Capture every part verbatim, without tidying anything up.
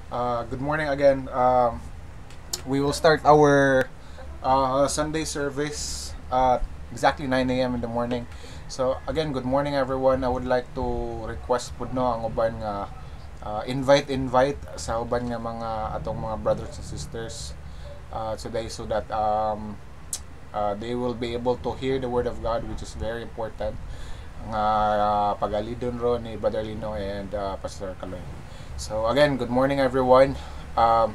Uh, good morning again. Um, we will start our uh, Sunday service at exactly nine a m in the morning. So again, good morning everyone. I would like to request po no ang uban nga uh, invite invite sa uban nga mga atong mga brothers and sisters uh, today so that um, uh, they will be able to hear the word of God, which is very important nga uh, pagalidon ro ni Brother Lino and uh, Pastor Kaloy. So again, good morning everyone. Um,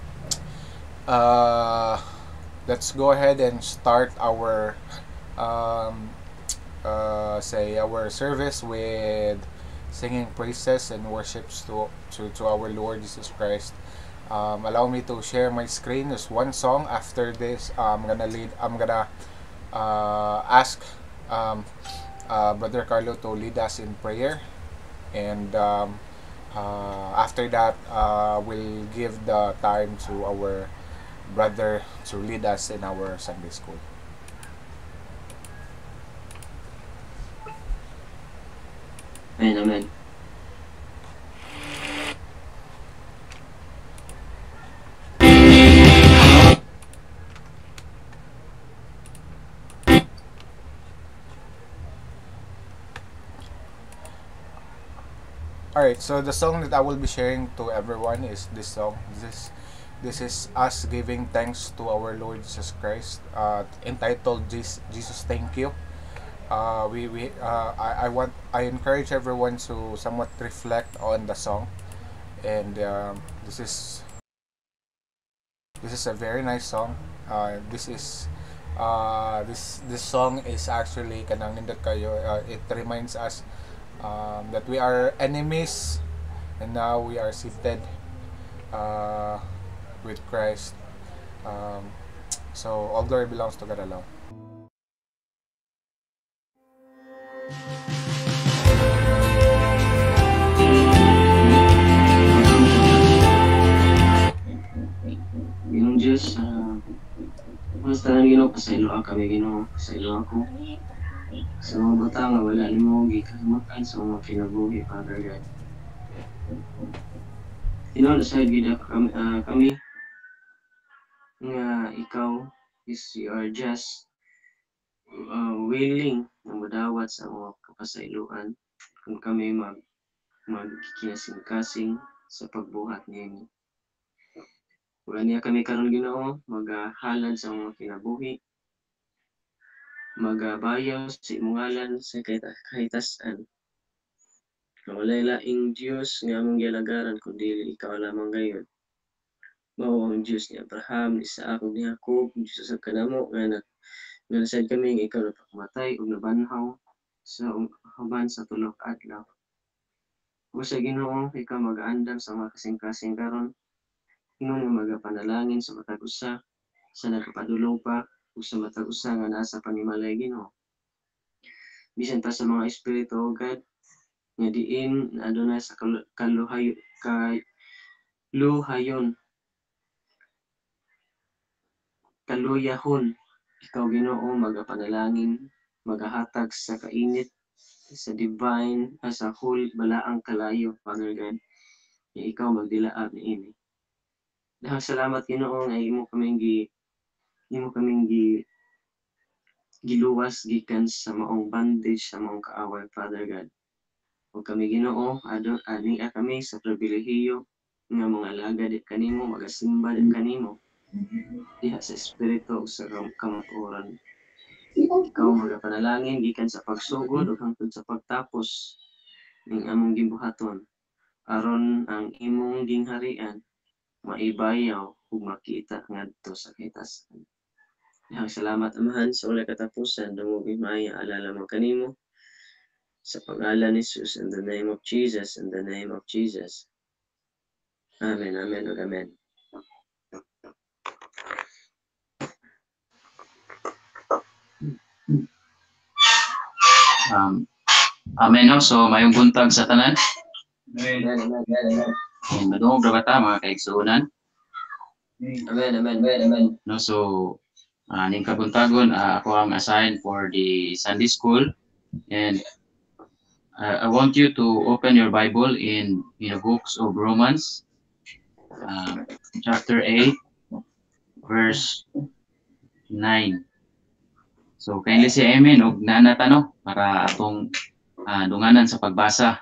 uh, let's go ahead and start our um, uh, say our service with singing praises and worships to to, to our Lord Jesus Christ. Um, allow me to share my screen. There's one song. After this, I'm gonna lead. I'm gonna uh, ask um, uh, Brother Carlo to lead us in prayer, and um, uh, after that, uh, we'll give the time to our brother to lead us in our Sunday school. Amen, amen. Alright, so the song that I will be sharing to everyone is this song. This this is us giving thanks to our Lord Jesus Christ, uh, entitled Jesus, Jesus Thank You. Uh, we we uh, I, I want I encourage everyone to somewhat reflect on the song, and um, this is this is a very nice song. Uh, this is uh, this this song is actually kanang nindot kayo. Uh, it reminds us um, that we are enemies and now we are seated uh, with Christ. Um, so all glory belongs to God alone. Ginong Diyos, uh, basta na Ginoo, pasaylo ka kami Ginoo, pasaylo ako. Sa mga bata nga wala ni mo gikalimutan sa mga kinabuhi, Father God. Ginoo, nasayod gid kami, uh, kami nga ikaw is you are just uh, willing na madawat sa mga kapasayloan kung kami mag magkikasing-kasing sa pagbuhat niya. Wala niya kami karon Ginoo, maghalad sa mga kinabuhi, magabayaw sa imong ngalan sa kahitasan. Walay laing Diyos nga among gilagaran kundi ikaw lamang gayon. Mao ang Diyos ni Abraham, ni Isaac, ug ni Jacob, Diyos sa kanamo nga na nga nasad kami nga ikaw napakamatay ug nabanhaw sa haban sa tulok adlaw. O sa Ginoo, ikaw mag-aandam sa mga kasing-kasing karon. Ingon nga magapanalangin sa matag usa sa nakapadulong pa ug sa matag usa nga nasa panimalay Ginoo. Bisan pa sa mga espiritu o God nga diin adunay sa kaluhay kay luhayon kaluyahon ikaw Ginoo magapanalangin magahatag sa kainit sa divine uh, sa whole balaang kalayo Father God nga ikaw magdilaab niini. Dahil salamat Ginoo nga imo kaming gi imo kaming gi giluwas gikan sa maong bondage sa maong kaaway Father God. Ug kami Ginoo adon ani kami sa pribilehiyo nga mga alagad kanimo magasimba kanimo diha sa espiritu ug sa kamatuoran. Ikaw magapanalangin gikan sa pagsugod ug hangtod sa pagtapos ning among gimbuhaton aron ang imong gingharian maibayaw ug makita ngadto sa kahitasan. Dihang salamat Amahan sa walay katapusan dungog himaya alala man kanimo sa pangalan ni Jesus, in the name of Jesus, in the name of Jesus. Amen, amen, ug amen. Um, amen no? So, mayong buntag sa tanan. Amen, amen, amen, amen. Ang madungog na bata, mga kaigsuunan. Amen, amen, amen, amen. No, so, uh, ning kabuntagon, uh, ako ang assigned for the Sunday school. And uh, I want you to open your Bible in, in the books of Romans. uh, chapter eight, verse nine. So kindly say amen og nanata no para atong uh, dunganan sa pagbasa.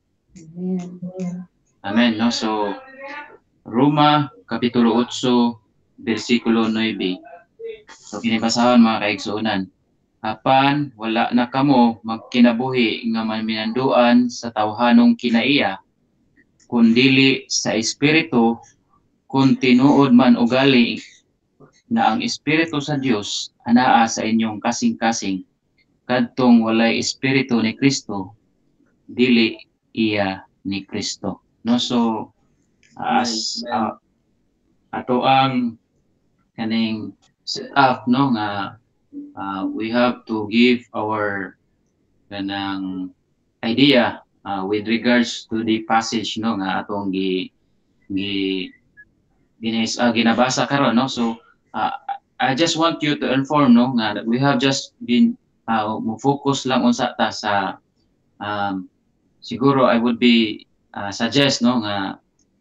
Amen no. So Roma kapitulo eight bersikulo nine. So kinibasahon mga kaigsuonan. Apan wala na kamo magkinabuhi nga maminanduan sa tawhanong kinaiya kundili sa espiritu kung tinuod man ugali na ang espiritu sa Dios anaa sa inyong kasing-kasing kadtong walay espiritu ni Kristo dili iya ni Kristo no. So as uh, ato ang kaning set up no nga uh, we have to give our kanang idea uh, with regards to the passage no nga atong gi gi ginis uh, ginabasa karon no. So uh, I just want you to inform no nga that we have just been uh, mo focus lang unsa ta sa um, siguro I would be uh, suggest no nga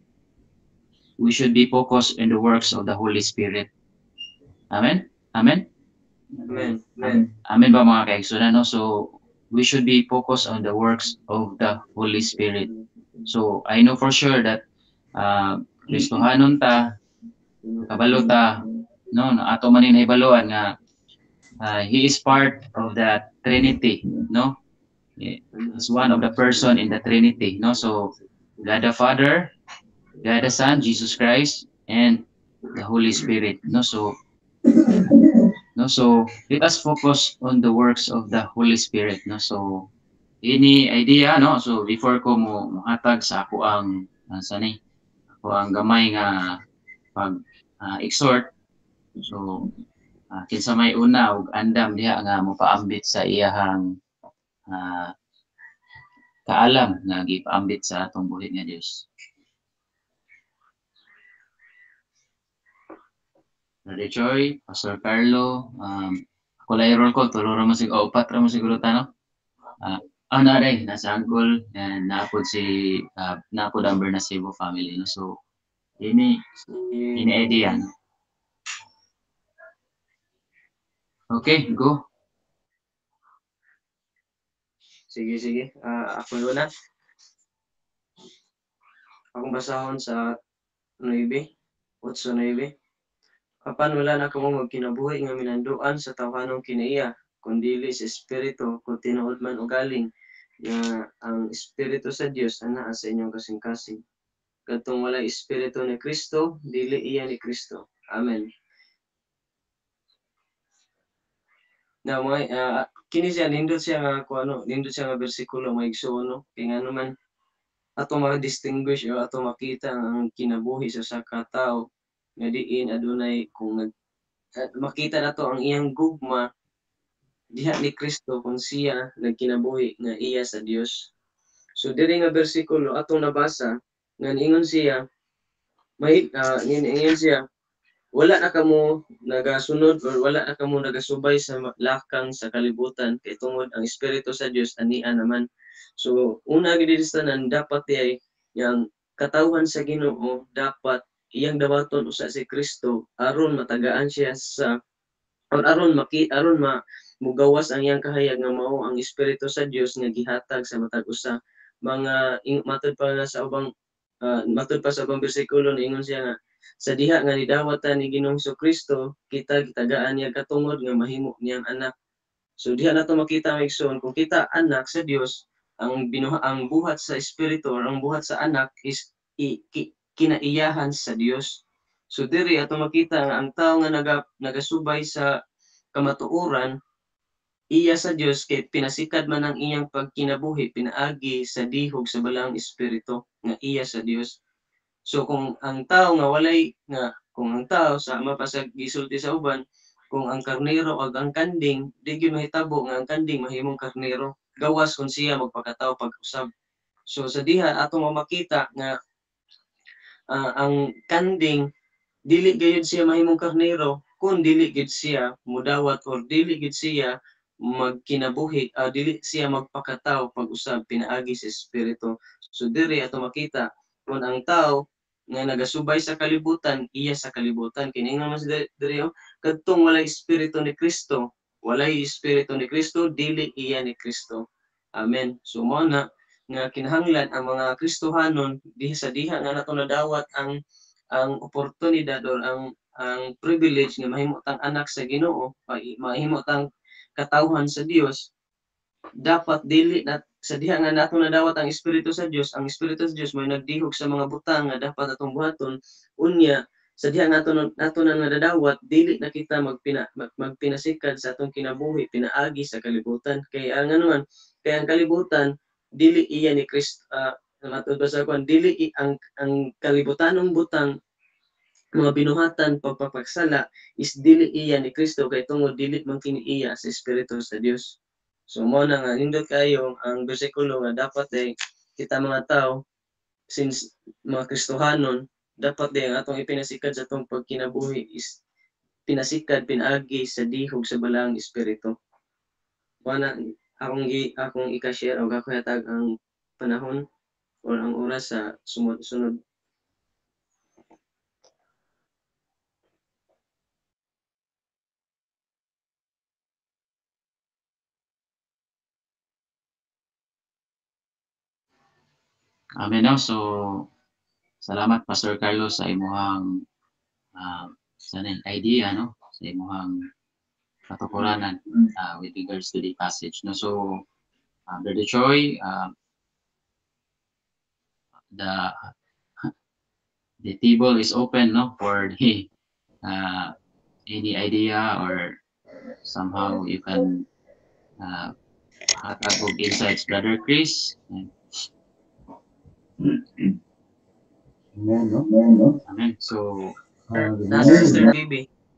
we should be focused in the works of the Holy Spirit. Amen. Amen. Amen. Amen. Amen ba mga kaigsunan no. So we should be focused on the works of the Holy Spirit. So I know for sure that uh, Kristohanon ta kabalo ta no na ato man hibaloan nga uh, he is part of the Trinity no. He's one of the person in the Trinity no. So God the Father, God the Son, Jesus Christ, and the Holy Spirit no. So no, so let us focus on the works of the Holy Spirit no. So any idea no. So before ko mo muhatag sa ako ang uh, sani ako ang gamay nga pag uh, exhort. So uh, kinsa may una og andam diha nga mopaambit sa iyahang uh, kaalam nga gipaambit sa atong buhi nga Dios. Brother Choy, Pastor Carlo, um, ako lang i-roll call, tulo raman siguro, upat raman siguro tano. Uh, ah, na rin, nasa uncle, and naapod si, uh, naapod ang Bernasivo family. No? So, ini, ini idea. Okay, go. Sige, sige. Uh, ako yun na. Akong basahon sa nine, eight nine. Apan wala na kamo magkinabuhi nga minanduan sa tawhanong kinaiya, kundili sa espiritu kung tinuod man ugaling nga ang espiritu sa Dios anaa sa inyong kasing-kasing. Kadtong wala espiritu ni Kristo, dili iya ni Kristo. Amen. Now, mga, uh, kini siya, nindot siya nga, kung ano, nindot siya nga bersikulo, may igsoon, no? Kaya nga naman, ato ma-distinguish o ato makita ang kinabuhi sa saka tao, nga diin adunay kung nag, at makita na to ang iyang gugma, diha ni Kristo kung siya nagkinabuhi nga iya sa Dios. So, diri nga bersikulo, atong nabasa, nga niingon siya, may, uh, niingon siya, wala na kamo nagasunod or wala na kamo nagasubay sa lakang sa kalibutan kay tungod ang espiritu sa Dios ania naman. So una gid distanan dapat ay yang katawhan sa Ginoo dapat iyang dawaton usa si Kristo aron matagaan siya sa or aron maki aron ma mugawas ang iyang kahayag nga mao ang espiritu sa Dios nga gihatag sa matag usa. Mga matud pa na sa ubang uh, matud pa sa ubang bersikulo niingon siya nga sa diha nga nidawatan ni Ginoong Kristo kita gitagaan niya katungod nga mahimo niyang anak. So diha nato makita ang igsoon kung kita anak sa Dios ang binuha ang buhat sa espiritu or ang buhat sa anak is i, ki, kinaiyahan sa Dios. So diri ato makita nga ang tao nga naga, nagasubay sa kamatuoran iya sa Dios kay pinasikad man ang iyang pagkinabuhi pinaagi sa dihog sa balang espiritu nga iya sa Dios. So kung ang tao nga walay nga kung ang tao sa mapasag gisulti sa uban kung ang karnero o ang kanding di gyud mahitabo nga ang kanding mahimong karnero gawas kung siya magpakatao pag-usab. So sa diha ato makita nga uh, ang kanding dili gayud siya mahimong karnero kung dili gid siya mudawat or dili gid siya magkinabuhi uh, dili siya magpakatao pag-usab pinaagi sa espiritu. So diri ato makita kung ang tao nga nagasubay sa kalibutan, iya sa kalibutan. Kini nga mas diri oh, kadtong walay espiritu ni Kristo, walay espiritu ni Kristo, dili iya ni Kristo. Amen. So mo na nga kinahanglan ang mga Kristohanon diha sa diha nga nato nadawat ang ang oportunidad or ang ang privilege nga mahimo tang anak sa Ginoo, mahimo tang katawhan sa Dios, dapat dili na sa diha nga nato nadawat ang espiritu sa Dios, ang espiritu sa Dios may nagdihog sa mga butang nga dapat atong buhaton. Unya sa diha nato nato na nadadawat, dili na kita magpina mag, magpinasikad sa atong kinabuhi, pinaagi sa kalibutan. Kay ang ano man, kay ang kalibutan dili iya ni Kristo, uh, matod sa kuan, dili i, ang ang kalibutanong butang mga binuhatan pagpapagsala is dili iya ni Kristo, kay tungod dili man kini iya sa espiritu sa Dios. So mo na nga nindot kayo ang bersikulo nga dapat ay kita mga tao since mga Kristohanon dapat din ang atong ipinasikad sa atong pagkinabuhi is pinasikad pinaagi sa dihog sa balang espiritu. Wala akong gi akong ika-share o ako hatag ang panahon or ang oras sa sunod-sunod. Amen no? So, salamat Pastor Carlos sa imuhang uh, sa idea no sa imuhang katukuranan uh, with regards to the passage no. So, uh, Brother Choi, uh, the the table is open no for the uh, any idea or somehow you can uh, hatag og insights, Brother Chris. Amen, no? Amen. So, Uh, good Na morning. Sister Bibi.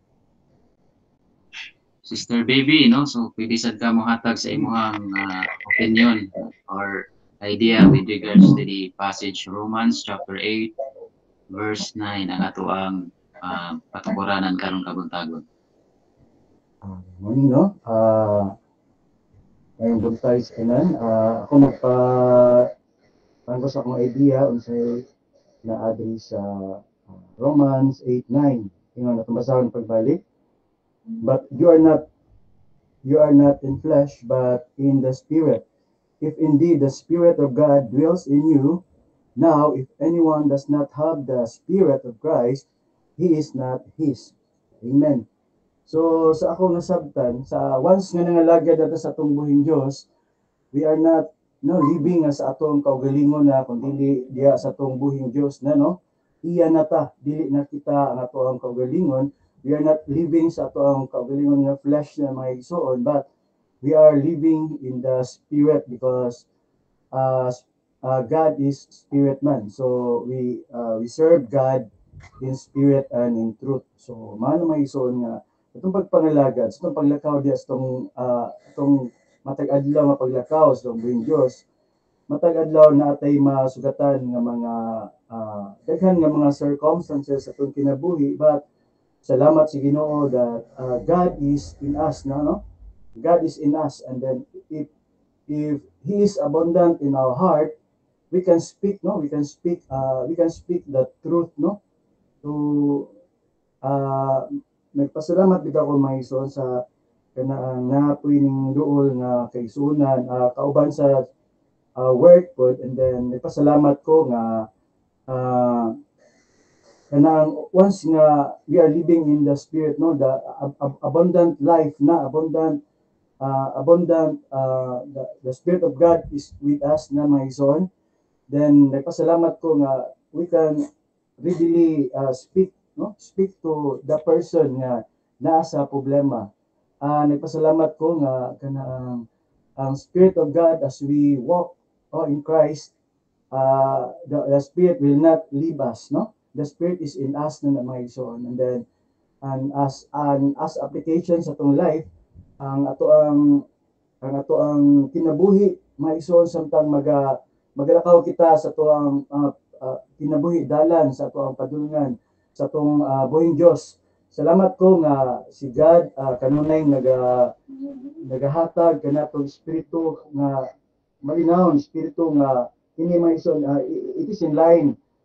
Sister Baby, no? So, pwede sad ka mo hatag sa imuhang uh, opinion or idea with regards to the passage Romans chapter eight verse nine ang ato ang uh, patukuranan karong kabuntagon. Uh, good morning, no? Uh, ngayong buntay sa kanan, uh, ako magpa tangos akong idea unsay naadri sa uh, Romans eight nine. Ingon atong basahon pagbalik. But you are not you are not in flesh but in the spirit. If indeed the spirit of God dwells in you, now if anyone does not have the spirit of Christ, he is not his. Amen. So sa akong nasabtan, sa once nga nangalagad nato sa atong buhing Dios, we are not no living as atong kaugalingon na kundi diya sa atong buhing Dios na no. Iya na ta, dili na kita ang ato ang kaugalingon. We are not living sa ato ang kaugalingon nga flesh na mga igsoon, but we are living in the spirit because uh, uh, God is spirit man. So we uh, we serve God in spirit and in truth. So mano may igsoon nga itong pagpangalagad, itong paglakaw diya itong uh, itong matag adlaw nga paglakaw sa buhing Dios, matag adlaw na atay masugatan nga mga uh, daghan nga mga circumstances sa atong kinabuhi, but salamat sa Ginoo that uh, God is in us na no. God is in us, and then if if He is abundant in our heart, we can speak no, we can speak uh, we can speak the truth no to uh, nagpasalamat bitaw ko maison sa kanang napoy ning duol nga kaigsuonan uh, kauban sa uh, work pod, and then nagpasalamat ko nga uh, kanang once nga we are living in the spirit no, the ab- ab- abundant life na abundant uh, abundant uh, the, the spirit of God is with us na maison, then nagpasalamat ko nga we can readily uh, speak no speak to the person nga naa sa problema. Uh, nagpasalamat ko nga kanang ang spirit of God as we walk oh, in Christ, uh, the, the spirit will not leave us no. The spirit is in us na mga igsoon, and then and as an as application sa atong life, ang ato ang ang ato ang kinabuhi maigsoon samtang maga magalakaw kita sa ato ang uh, uh, kinabuhi dalan sa ato ang padulungan sa atong uh, buhing Dios. Salamat ko nga si God uh, kanunay naga nagahatag kanatong espiritu nga malinaw, espiritu nga ini maison uh, it is in line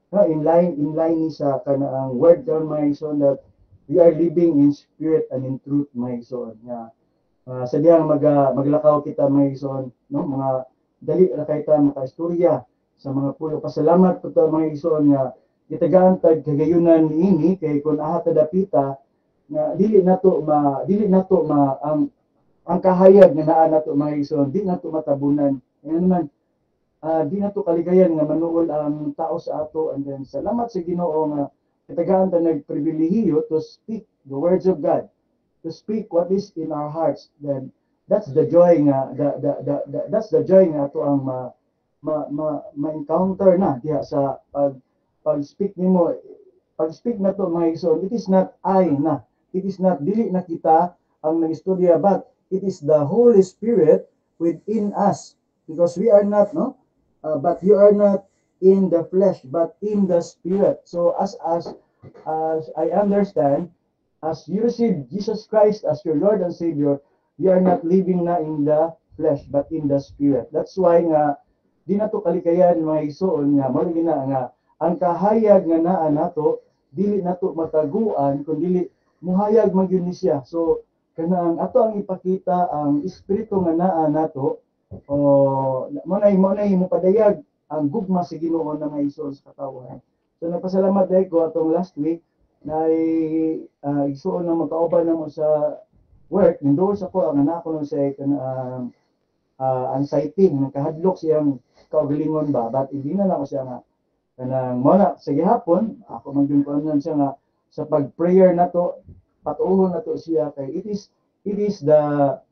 no, in line in line ni sa kanaang word karon mga igsoon that we are living in spirit and in truth mga igsoon nga uh, sa diyang mag uh, maglakaw kita mga igsoon no mga dali ra kay ta makaistorya sa mga pulo. Pasalamat po ta mga igsoon nga gitagaan tag kagayunan niini kay kun aha ta dapita nga dili nato ma dili nato ma ang ang kahayag nga naa nato mga igsoon di nato matabunan. Ngayon naman uh, di nato kaligayan nga manuol ang tao sa ato, and then salamat sa Ginoo nga kitagaan ta nagpribilehiyo to speak the words of God, to speak what is in our hearts. Then that's the joy nga the, the, the, the, that's the joy nga ato ang ma ma, ma, ma-encounter na diha sa pag pag-speak nimo. Pag-speak na to mga igsoon, it is not I na, it is not dili na kita ang nagistorya, but it is the Holy Spirit within us, because we are not no uh, but you are not in the flesh but in the spirit. So as as as I understand, as you receive Jesus Christ as your Lord and Savior, you are not living na in the flesh but in the spirit. That's why nga di nato kalikayan mga igsoon nga mao gina nga ang kahayag nga naa nato dili nato mataguan kun dili muhayag man gyud ni siya. So kanang ato ang ipakita ang espiritu nga naa nato o mo nay mo nay mo padayag ang gugma sa Ginoo na mga igsoon sa katawhan. So nagpasalamat dai ko atong last week na uh, igsoon na magkauban na mo sa work nindo sa ko ang anak ko sa kanang uh, anxiety nakahadlok siyang kaugalingon ba, but hindi na lang ko siya nga kanang mo na sa gihapon ako man gyud ko siya nga sa pag-prayer nato patuhon nato siya kay it is it is the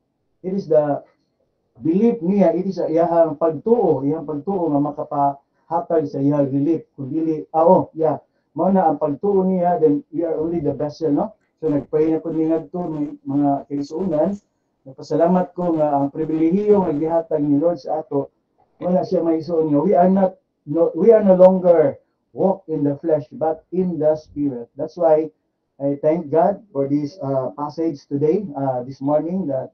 it is the belief niya, it is iyahang pagtuo iyang pagtuo nga makapahatag sa iyang belief kun dili ah, oh yeah mao na ang pagtuo niya, then we are only the vessel no. So nagpray na ko ni ngadto mga kaigsuonan. Nagpasalamat ko nga ang pribilehiyo nga gihatag ni Lord sa ato wala siya maigsoon nga we are not no, we are no longer walk in the flesh but in the spirit. That's why I thank God for this uh, passage today, uh, this morning, that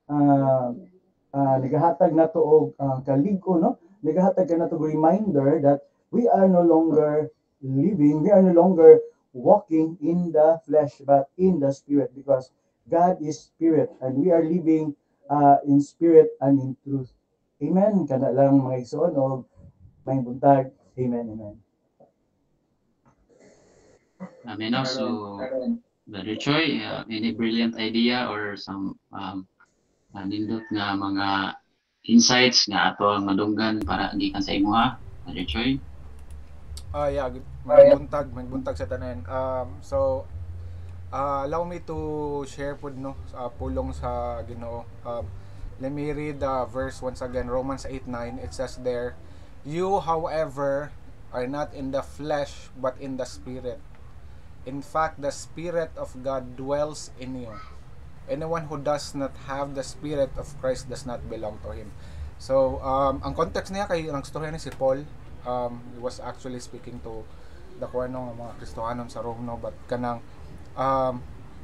uh, uh, nagahatag na to og uh, kalig-o, no? Nagahatag ka na to reminder that we are no longer living, we are no longer walking in the flesh but in the spirit, because God is spirit and we are living uh, in spirit and in truth. Amen. Kana lang mga igsoon og may buntag. Amen. Amen. Amen. Also, Brother Choi, uh, any brilliant idea or some um, uh, nindot nga mga insights nga ato ang madunggan para gikan sa imuha, Brother Choi? Ah, uh, yeah, may buntag, may buntag sa tanan. Um, so, uh, allow me to share pud no, uh, pulong sa Ginoo. Um, let me read the verse once again, Romans eight nine. It says there, "You, however, are not in the flesh, but in the Spirit. In fact, the Spirit of God dwells in you. Anyone who does not have the Spirit of Christ does not belong to Him." So, um, ang context niya kay ang storya ni si Paul. Um, he was actually speaking to the kuanong mga Kristohanon sa Rome, no, but kanang um,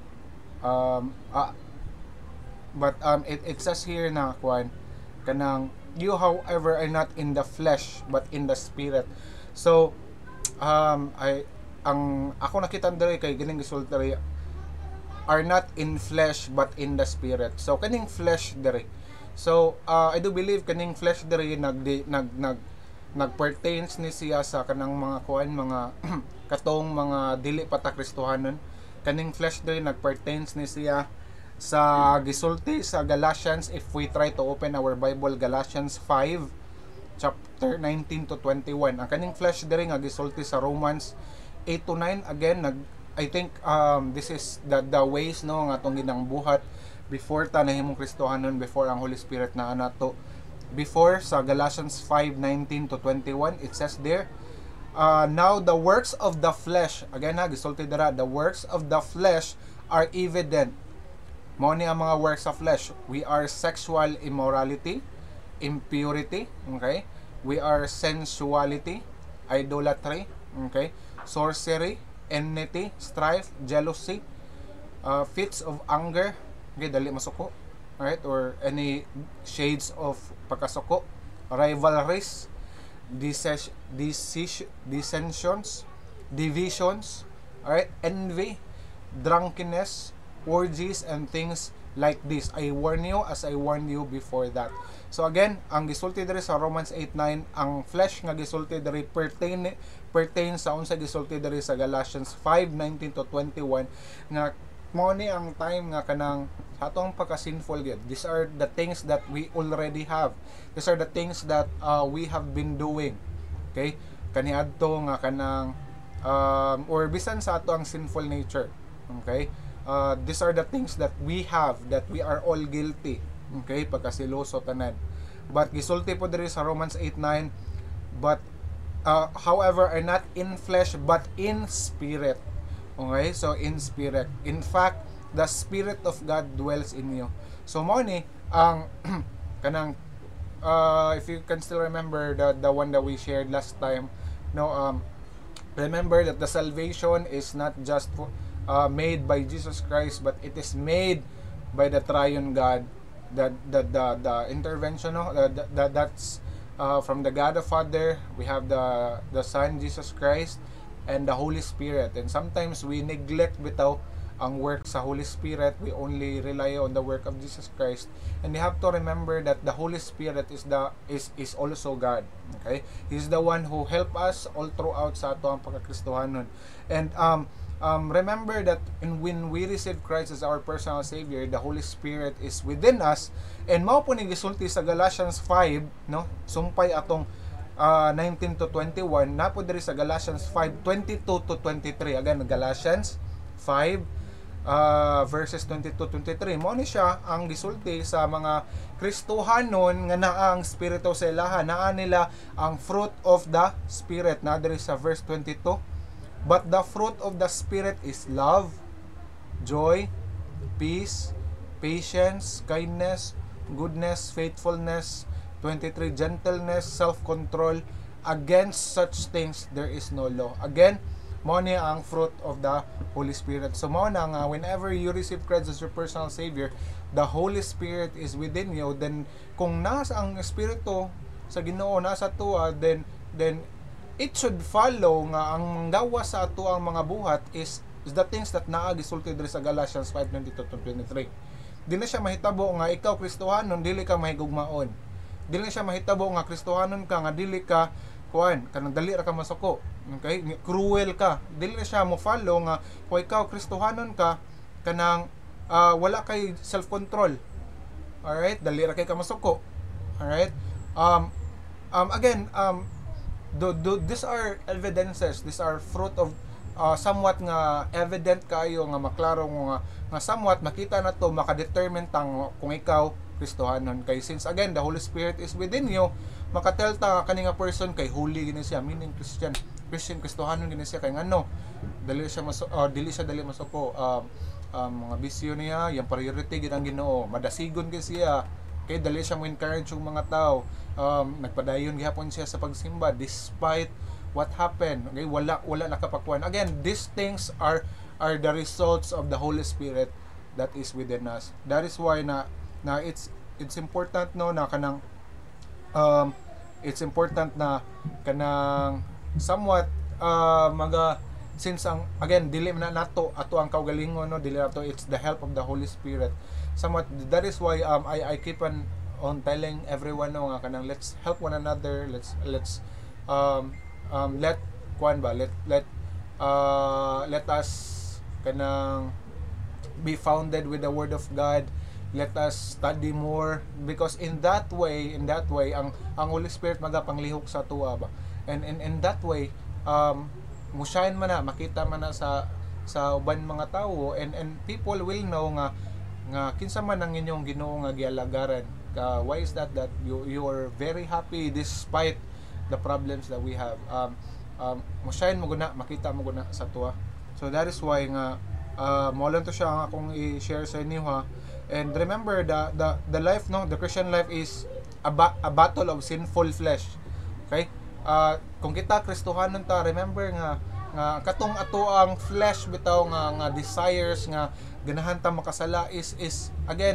um, ah, but um, it, it says here na kuan kanang you however are not in the flesh but in the spirit. So um, I ang ako nakita diri kay gining resulta diri are not in flesh but in the spirit. So kaning flesh diri, so uh, I do believe kaning flesh diri nag nag nag nagpertains ni siya sa kanang mga kuan mga katong mga dili pata Kristohanon. Kaning flesh diri nagpertains ni siya sa gisulti sa Galatians. If we try to open our Bible, Galatians five chapter nineteen to twenty-one, ang kaning flesh diri nga gisulti sa Romans eight to nine. Again, nag I think um, this is the the ways no nga atong ginang buhat before ta nahimong Kristohanon, before ang Holy Spirit na anato. Before sa Galatians five nineteen to twenty-one, it says there, uh, now the works of the flesh, again ha, gisulti dira, the works of the flesh are evident. Mao ni ang mga works of flesh. We are sexual immorality, impurity, okay? We are sensuality, idolatry, okay? Sorcery, enmity, strife, jealousy, uh, fits of anger, okay, dali masuko, right? Or any shades of pagkasuko, rivalries, dises- disis- dissensions, divisions, alright, envy, drunkenness, orgies, and things like this. I warn you as I warned you before that. So again, ang gisulti diri sa Romans eight nine, ang flesh nga gisulti diri pertain pertain sa unsa gisulti diri sa Galatians five nineteen to twenty-one, nga mo ni ang time nga kanang atong pagka-sinful gyud. These are the things that we already have. These are the things that uh, we have been doing. Okay? Kaniadto nga kanang um, or bisan sa ato ang sinful nature. Okay? Uh, these are the things that we have, that we are all guilty. Okay? Pagkasiloso tanan. But gisulti po diri sa Romans eight nine, but uh, however are not in flesh but in spirit. Okay? So in spirit. In fact, the Spirit of God dwells in you. So mo ni ang kanang uh, if you can still remember the the one that we shared last time, no, um remember that the salvation is not just uh, made by Jesus Christ, but it is made by the triune God. The the the, the intervention, no, the, the, the, that's uh, from the God the Father. We have the the Son Jesus Christ and the Holy Spirit. And sometimes we neglect bitaw ang work sa Holy Spirit. We only rely on the work of Jesus Christ, and you have to remember that the Holy Spirit is the is is also God. Okay, He's the one who help us all throughout sa ato ang pagkakristohanon. And um um remember that in when we receive Christ as our personal Savior, the Holy Spirit is within us, and mao po ni gisulti sa Galatians five, no, sumpay atong uh, nineteen to twenty-one, na po diri sa Galatians five twenty-two to twenty-three. Again, Galatians five Uh, verses twenty-two to twenty-three, mo ni siya ang gisulti sa mga Kristohanon nga naa ang Espiritu sa ilaha, naa nila ang fruit of the Spirit, na diri sa verse twenty-two. But the fruit of the Spirit is love, joy, peace, patience, kindness, goodness, faithfulness, twenty-three, gentleness, self-control. Against such things there is no law. Again, mo ni ang fruit of the Holy Spirit. So mo na nga, whenever you receive Christ as your personal Savior, the Holy Spirit is within you. Then kung nasa ang Espiritu sa Ginoo nasa tuwa, then then it should follow nga ang gawa sa ato ang mga buhat is, is the things that naa gisulti diri sa Galatians five twenty-two to twenty-three. Dili na siya mahitabo nga ikaw Kristohanon dili ka mahigugmaon. Dili na siya mahitabo nga Kristohanon ka nga dili ka kuan kanang dali ra ka masuko. Okay, cruel ka. Dili na siya mo follow nga kung ikaw Kristohanon ka kanang uh, wala kay self control. All right, dali ra kay ka masuko. All right, um um again um do, do these are evidences, these are fruit of uh, somewhat nga evident kayo nga maklaro nga nga somewhat makita na to, makadetermine tang kung ikaw Kristohanon kay, since again the Holy Spirit is within you, makatel ta kani nga person kay holy gini siya, meaning Christian Christian Kristohanon gini siya kay ngano dali siya mas uh, dili siya dali masuko um, um, mga bisyo niya yung priority gid ang Ginoo, madasigon kay siya kay dali siya mo encourage yung mga tao, um, nagpadayon gihapon siya sa pagsimba despite what happened. Okay, wala wala nakapakuan. Again, these things are are the results of the Holy Spirit that is within us. That is why na na it's it's important no na kanang um it's important na kanang somewhat uh, mga since ang again dili na nato ato ang kaugalingon no, dili nato, it's the help of the Holy Spirit somewhat. That is why um I I keep on on telling everyone no nga kanang let's help one another, let's let's um um let kuan ba let let uh let us kanang be founded with the Word of God. Let us study more, because in that way in that way ang ang Holy Spirit magapanglihok sa tuwa ba, and in in that way um mushine man na makita man na sa sa uban mga tawo, and and people will know nga nga kinsa man ang inyong Ginoo nga gialagaran. Uh, why is that that you you are very happy despite the problems that we have. um um mushine mo guna makita mo guna sa tuwa. So that is why nga uh, mo lang to siya nga akong i-share sa inyo ha. And remember the the the life no, the Christian life is a, ba- a battle of sinful flesh. Okay? Uh, kung kita Kristohanon ta, remember nga nga katong ato ang flesh bitaw nga nga desires nga ganahan ta makasala is is again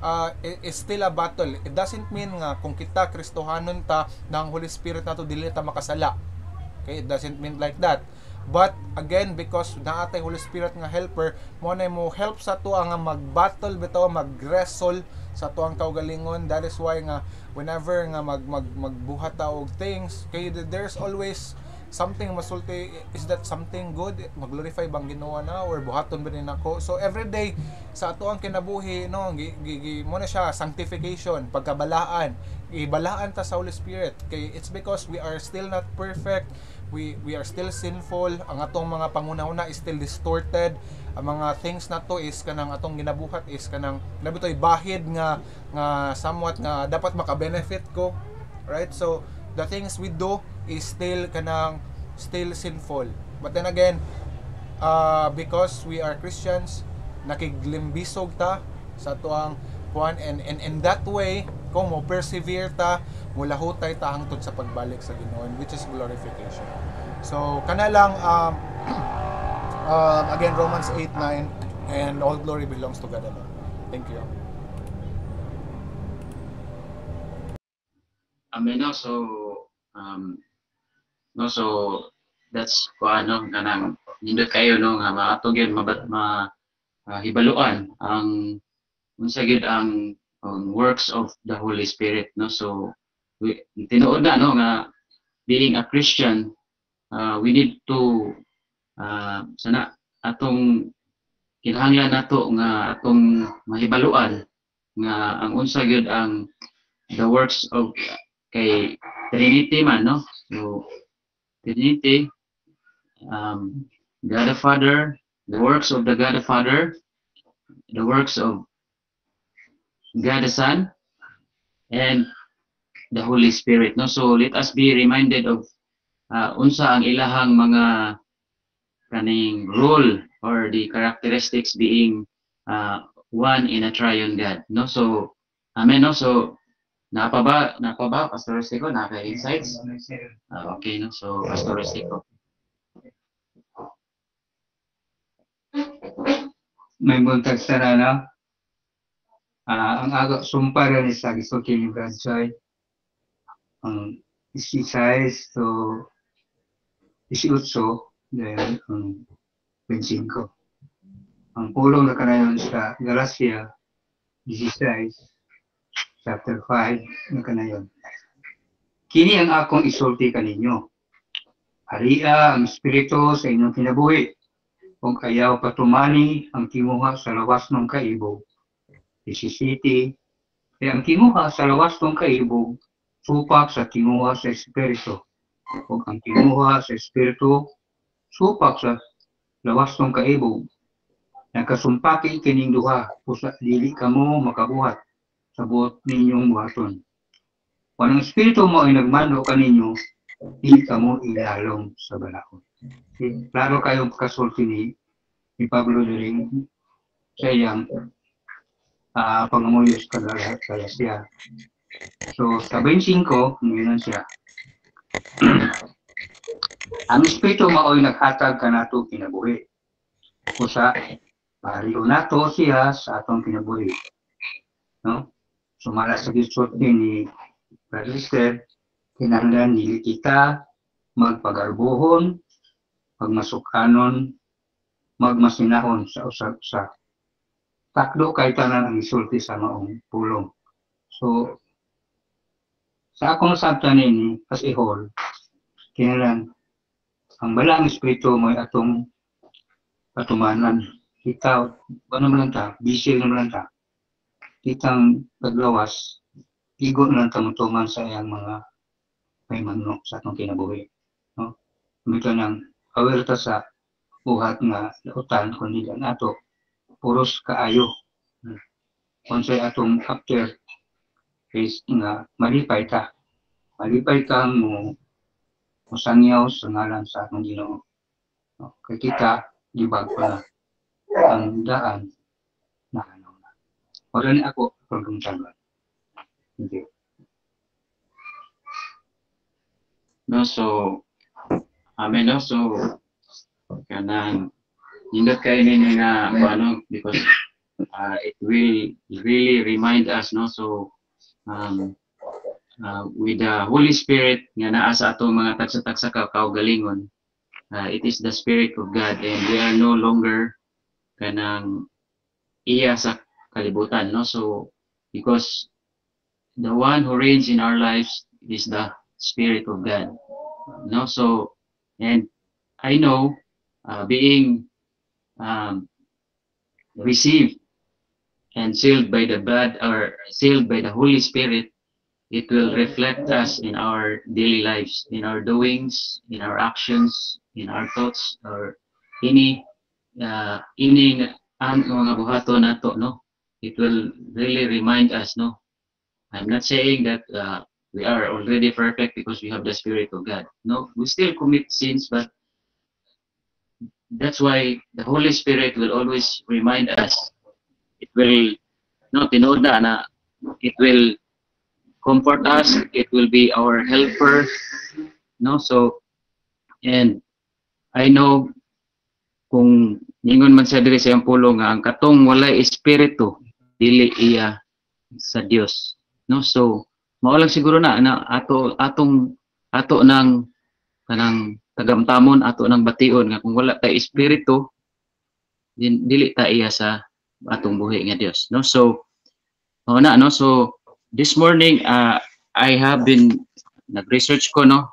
uh, i- is still a battle. It doesn't mean nga kung kita Kristohanon ta ng Holy Spirit nato dili ta makasala. Okay, it doesn't mean like that. But again, because naatay Holy Spirit nga helper, mo na mo help sa to nga mag-battle bitaw, mag-wrestle sa to ang kaugalingon. That is why nga whenever nga mag, mag magbuhat ta og things, okay, there's always something masulti. Is that something good? Maglorify bang Ginoo na or buhaton ba din ako? So every day sa ato ang kinabuhi, no, gi, gi, gi, mo na siya sanctification, pagkabalaan, ibalaan ta sa Holy Spirit. Okay, it's because we are still not perfect. We we are still sinful. Ang atong mga pangunahuna is still distorted. Ang mga things na to is kanang atong ginabuhat is kanang nabitoy bahid nga nga somewhat nga dapat maka-benefit ko. Right? So the things we do is still kanang still sinful. But then again, uh, because we are Christians, nakiglimbisog ta sa tuang kuan, and and in that way kung mo persevere ta, mula hutay ta hangtod sa pagbalik sa Ginoo, which is glorification. So kana lang, um, um, again, Romans eight nine, and all glory belongs to God alone. Thank you. Amen. No, so um no, so that's kuano kanang nindot kayo no nga maato gyud mabat ma uh, hibaluan ang unsa gyud ang um, works of the Holy Spirit, no. So we tinuod na no nga being a Christian, uh, we need to uh, sana atong kinahanglan nato nga atong mahibaluan nga ang unsa gyud ang the works of kay Trinity man, no. So Trinity, um, God the Father, the works of the God the Father, the works of God the Son, and the Holy Spirit, no. So let us be reminded of uh, unsa ang ilahang mga kaning role or the characteristics being uh, one in a triune God, no. So amen, no. So napa ba napa ba Pastor Rico, naka insights? Uh, okay, no. So Pastor Rico, may buntag sarana. Uh, ang aga sumpara ni sa gisulti ni Bradshaw ang isisais to isiutso dahil ang twenty-five. Ang pulong na kanayon sa Galacia sixteen, chapter five na kanayon. Kini ang akong isulti kaninyo. Haria ang Espiritu sa inyong kinabuhi. Kung kayaw patumani ang kimuha sa lawas ng kaibog. Isisiti, kaya ang kimuha sa lawas ng kaibog, supak sa kimuha sa Espiritu. Kung ang kimuha sa Espiritu, supak sa lawas ng kaibog. Nagkasumpaki kining duha, pusa dili kamo makabuhat sa buot ninyong buhaton. Kung ang Espiritu mo ay nagmando kaninyo, dili kamo ilalong sa balakon. Okay. Klaro kayong kasulti ni, ni Pablo During sa iyang uh, pangamuyos kagaya siya. So, sa twenty-five, ngayon siya. Ang Espiritu mao'y naghatag ka nato kinabuhi. Kusa, pariyo nato siya sa atong kinabuhi. No? Sumala sa gisot ni Brother Esther, kinahanglan dili kita magpagarbuhon, magmasukanon, magmasinahon sa usab sa takdo kay tanan ang isulti sa maong pulong. So, sa akong sabta nini, as a whole, kinahanglan ang balang espiritu mo atong patumanan. Kita, ano naman lang ta, busy naman lang ta. Kitang paglawas, igo na lang tamutuman sa iyang mga may manok sa atong kinabuhi. No? Ito nang aware ta sa buhat nga lautan kundi lang ato puros kaayo. Kung sa atong after is nga malipay ta. Malipay ka mo musangyaw sa ngalan sa atong Ginoo. No? Kay kita gibag pa na ang daan na ano na. Wala ni ako pagkumsagan. Thank you. no. So amen, no. So kanang nindot kayo ninyo nga ano, because uh, it will really remind us, no? So um, uh, with the Holy Spirit nga naa sa atong mga tagsa-tagsa ka kaugalingon, uh, it is the Spirit of God, and we are no longer kanang iya sa kalibutan, no? So because the one who reigns in our lives is the Spirit of God, no? So and I know uh, being um, received and sealed by the blood or sealed by the Holy Spirit, it will reflect us in our daily lives, in our doings, in our actions, in our thoughts, or any uh, ini ang mga buhato nato, no? It will really remind us, no? I'm not saying that uh, we are already perfect because we have the Spirit of God. No, we still commit sins, but that's why the Holy Spirit will always remind us. It will, no, tinood na na, it will comfort us, it will be our helper, no? So, and I know kung ningon man sa diri sa iyang pulo nga ang katong walay espiritu dili iya sa Dios, no? So mao lang siguro na na ato atong ato nang kanang tagamtamon, ato nang bation nga kung wala tay espiritu din dili ta iya sa atong buhi nga Dios, no? So mao na, no? So this morning uh, I have been nag-research ko, no?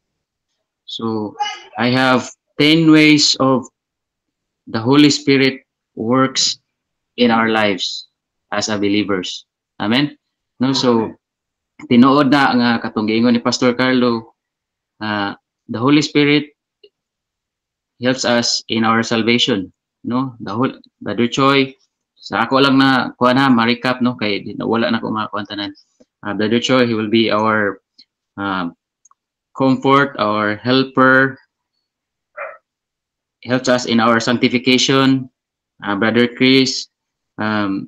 So I have ten ways of the Holy Spirit works in our lives as a believers. Amen? No, so tinuod na nga katong giingon ni Pastor Carlo, uh, the Holy Spirit helps us in our salvation, no? The whole Brother Choi, sa ako lang na kuha na ma-recap, no, kay wala na ko makakuha tanan. Uh, Brother Choi, he will be our um, comfort, our helper, helps us in our sanctification. Uh, Brother Chris, um,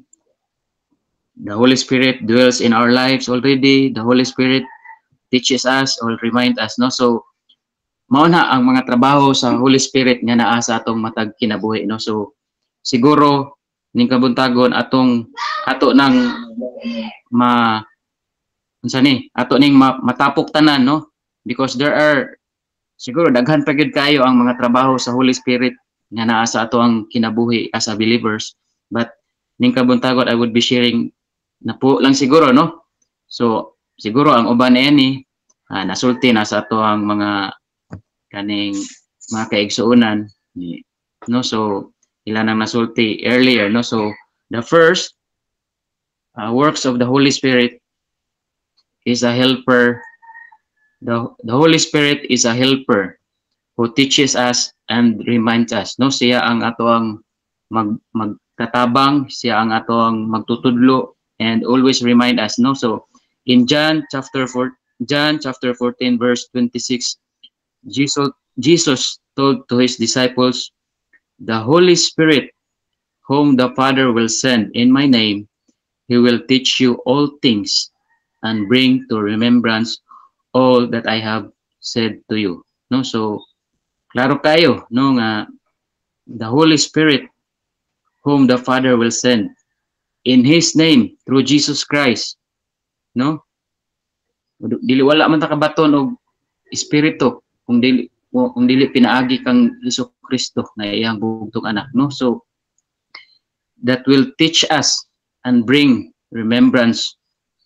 the Holy Spirit dwells in our lives already. The Holy Spirit teaches us or remind us, no? So mao na ang mga trabaho sa Holy Spirit nga naa sa atong matag kinabuhi, no? So siguro ning kabuntagon atong ato nang ma unsa ni ato ning ma, matapok tanan, no? Because there are siguro daghan pa gyud kayo ang mga trabaho sa Holy Spirit nga naa sa ato ang kinabuhi as a believers, but ning kabuntagon I would be sharing na po lang siguro, no? So siguro ang uban ni uh, nasulti na sa ato ang mga kaning mga kaigsuonan, no? So ilan ang nasulti earlier, no? So the first uh, works of the Holy Spirit is a helper. The, the Holy Spirit is a helper who teaches us and reminds us, no? Siya ang ato ang mag, magkatabang, siya ang ato ang magtutudlo and always remind us, no? So in John chapter four, John chapter fourteen verse twenty-six, Jesus Jesus told to his disciples, the Holy Spirit whom the Father will send in my name, he will teach you all things and bring to remembrance all that I have said to you, no? So klaro kayo, no, nga the Holy Spirit whom the Father will send in his name through Jesus Christ, no? Dili wala man ta kabaton og espiritu kung dili kung dili pinaagi kang Jesucristo na iyang bugtong anak, no? So that will teach us and bring remembrance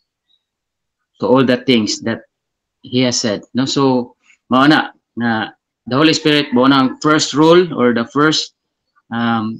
to all the things that he has said, no? So mao na na the Holy Spirit mo na ang first rule or the first um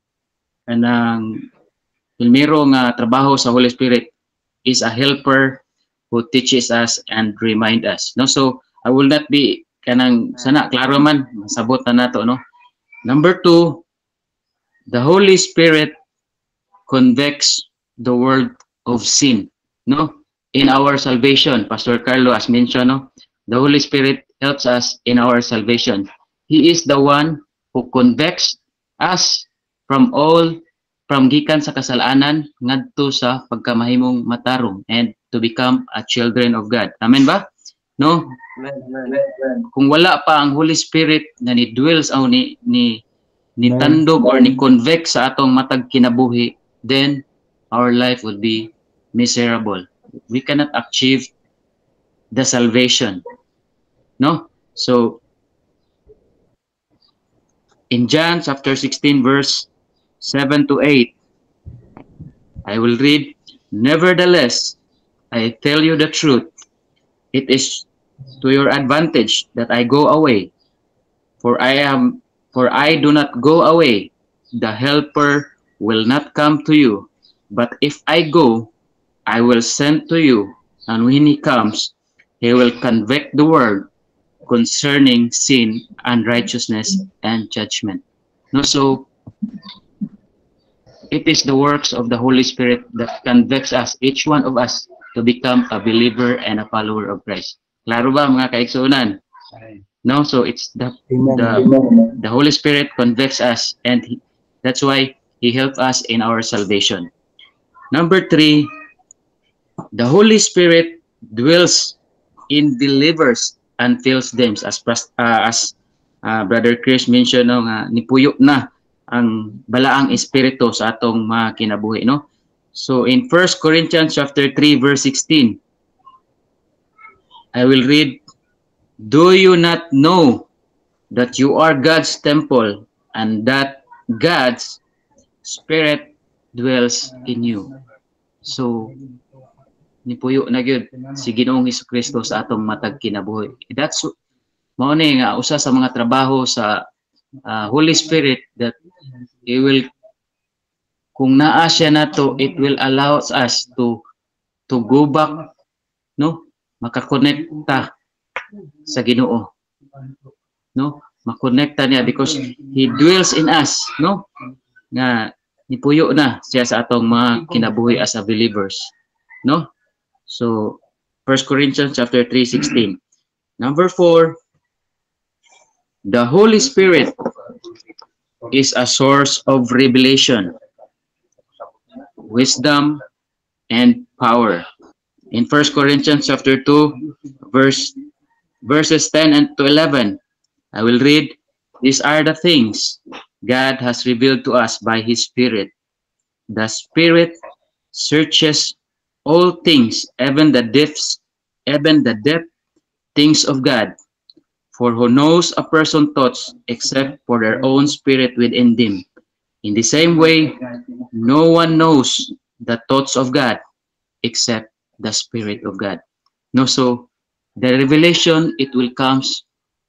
kanang pilmero nga trabaho sa Holy Spirit is a helper who teaches us and remind us, no? So I will not be kanang sana klaro man masabot na nato, no? Number two, the Holy Spirit convicts the world of sin, no? In our salvation, Pastor Carlo has mentioned, no? The Holy Spirit helps us in our salvation. He is the one who convicts us from all, from gikan sa kasalanan ngadto sa pagkamahimong matarong and to become a children of God. Amen ba? No? Kung wala pa ang Holy Spirit na ni dwells o ni ni ni tandog or ni convict sa atong matag kinabuhi, then our life would be miserable. We cannot achieve the salvation. No? So, in John chapter sixteen, verse seven to eight, I will read, "Nevertheless, I tell you the truth. It is to your advantage that I go away. For I am, for I do not go away, the Helper will not come to you. But if I go, I will send to you. And when he comes, he will convict the world concerning sin and righteousness and judgment." No, so it is the works of the Holy Spirit that convicts us, each one of us, to become a believer and a follower of Christ. Klaro ba mga kaigsuunan? No, so it's the Amen. the, Amen. the Holy Spirit convicts us, and he, that's why he helps us in our salvation. Number three, the Holy Spirit dwells in believers and fills them, as uh, as uh, Brother Chris mentioned, no, nga nipuyo na ang balaang espiritu sa atong mga kinabuhi, no? So in First Corinthians chapter three verse sixteen, I will read, "Do you not know that you are God's temple and that God's Spirit dwells in you?" So nipuyo na gyud si Ginoong Hesukristo sa atong matag kinabuhi. That's mao ni nga usa sa mga trabaho sa uh, Holy Spirit, that He will, kung naa siya nato, it will allow us to to go back, no, makakonekta sa Ginoo, no, makonekta niya because He dwells in us, no, nga nipuyo na siya sa atong mga kinabuhi as a believers, no. So First Corinthians chapter three sixteen. Number four, the Holy Spirit is a source of revelation, wisdom, and power. In First Corinthians chapter two, verse verses ten and to eleven, I will read, "These are the things God has revealed to us by His Spirit. The Spirit searches all things, even the depths, even the depth things of God. For who knows a person's thoughts except for their own spirit within them? In the same way, no one knows the thoughts of God except the Spirit of God." No, so the revelation, it will comes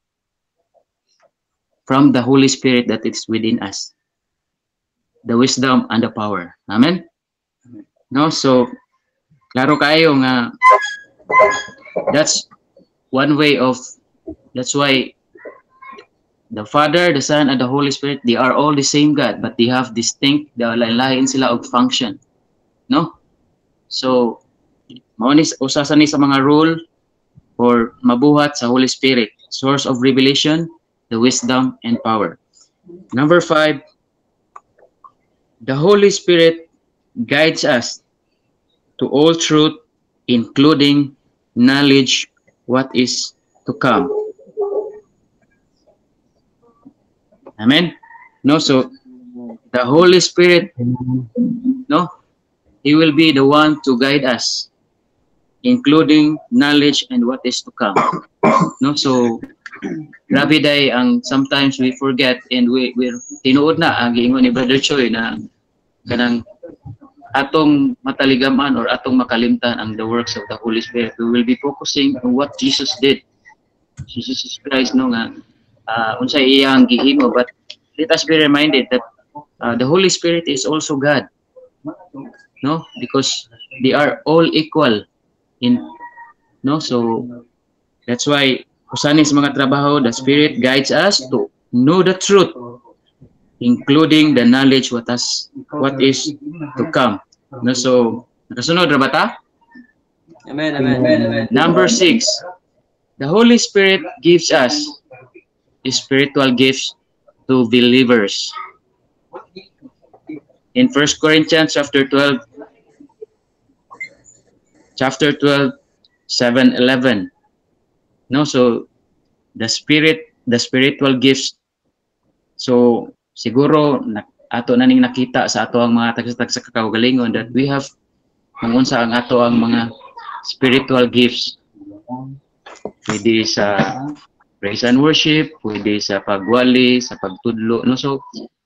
from the Holy Spirit that is within us, the wisdom and the power. Amen. No, so klaro kayo nga that's one way of, that's why the Father, the Son, and the Holy Spirit, they are all the same God, but they have distinct, lain sila og function, no? So mao ni usa sa ni sa mga role or mabuhat sa Holy Spirit, source of revelation, the wisdom and power. Number five, the Holy Spirit guides us to all truth, including knowledge what is to come. Amen. No, so the Holy Spirit, no, He will be the one to guide us, including knowledge and what is to come. No, so grabe day ang sometimes we forget, and we we tinuod na ang giingon ni Brother Choi na kanang atong mataligaman or atong makalimtan ang the works of the Holy Spirit. We will be focusing on what Jesus did. Jesus Christ, no, nga uh, unsay iyang gihimo, but let us be reminded that uh, the Holy Spirit is also God, no, because they are all equal in, no, so that's why usani sa mga trabaho, the Spirit guides us to know the truth, including the knowledge what has what is to come. No, so nakasunod ra ba ta? Amen, amen, amen, amen. Number six, the Holy Spirit gives us spiritual gifts to believers. In First Corinthians chapter twelve, chapter twelve, seven, eleven. No, so the Spirit, the spiritual gifts. So siguro ato na ning nakita sa ato ang mga tagsa-tagsa kakaugalingon that we have kung unsa ang ato ang mga spiritual gifts. Pwede sa praise and worship, pwede sa pagwali, sa pagtudlo, no? So,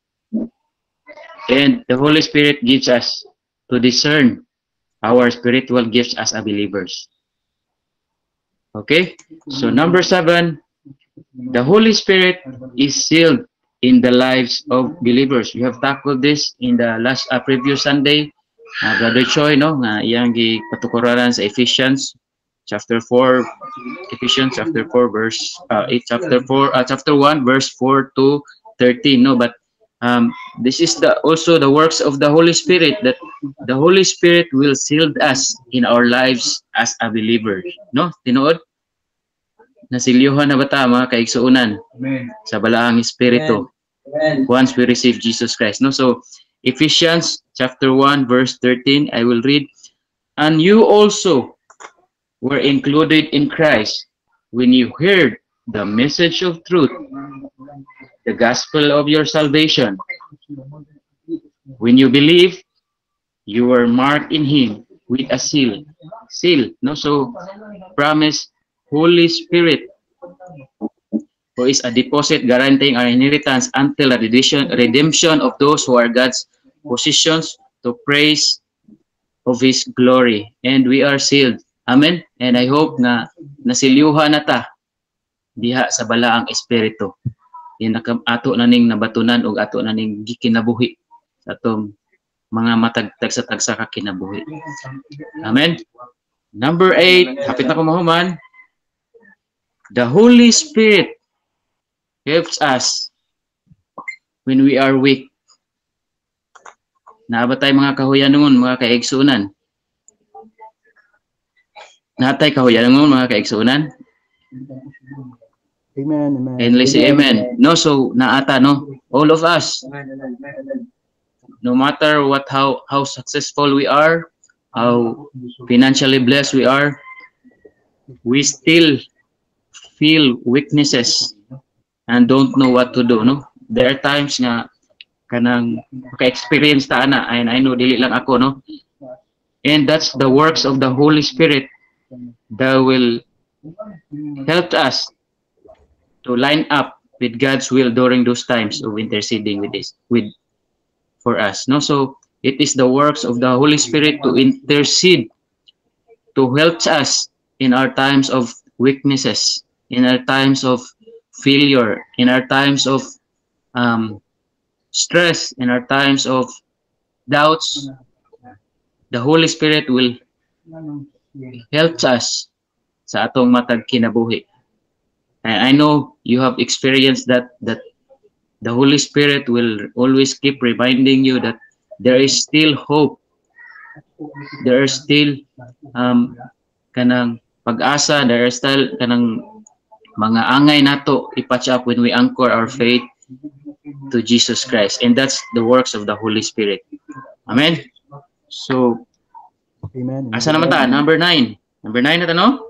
and the Holy Spirit gives us to discern our spiritual gifts as a believers. Okay? So, number seven, the Holy Spirit is sealed in the lives of believers. We have tackled this in the last uh, previous Sunday. Uh, Brother Choi, no, nga iyang gipatukoran sa Ephesians chapter four, Ephesians chapter four, verse uh, eight, chapter four, uh, chapter one, verse four to thirteen. No, but um, this is the also the works of the Holy Spirit, that the Holy Spirit will seal us in our lives as a believer. No, tinuod? Nasilyuhan na ba ta mga kaigsuunan sa balaang Espiritu once we receive Jesus Christ? No, so Ephesians chapter one, verse thirteen, I will read. And you also were included in Christ when you heard the message of truth, the gospel of your salvation. When you believe, you were marked in Him with a seal. Seal, no? So, promise, Holy Spirit, who is a deposit guaranteeing our inheritance until the redemption, redemption of those who are God's possessions to praise of His glory. And we are sealed. Amen? And I hope na nasilyuhan na ta diha sa balaang Espiritu. Yan ato na ning nabatunan o ato na ning gikinabuhi sa atong mga matagtag sa tagsa ka kinabuhi. Amen? Number eight, hapit na ko mahuman. The Holy Spirit helps us when we are weak. Naaba tayo mga kahuyanon, mga kaigsunan. Natay kahuyanon, mga kaigsunan. Amen, amen. And let's say amen. No, so naata, no? All of us. No matter what, how, how successful we are, how financially blessed we are, we still feel weaknesses and don't know what to do, no? There are times nga kanang ka-experience ta na, and I know dili lang ako, no? And that's the works of the Holy Spirit that will help us to line up with God's will during those times of interceding with this, with for us, no? So it is the works of the Holy Spirit to intercede, to help us in our times of weaknesses, in our times of failure, in our times of um, stress, in our times of doubts. The Holy Spirit will help us sa atong matag kinabuhi. And I know you have experienced that, that the Holy Spirit will always keep reminding you that there is still hope. There is still um, kanang pag-asa, there is still kanang mga angay nato ipatch up when we anchor our faith to Jesus Christ. And that's the works of the Holy Spirit. Amen? So, Amen. asa naman ta? Number nine. Number nine na ta, no?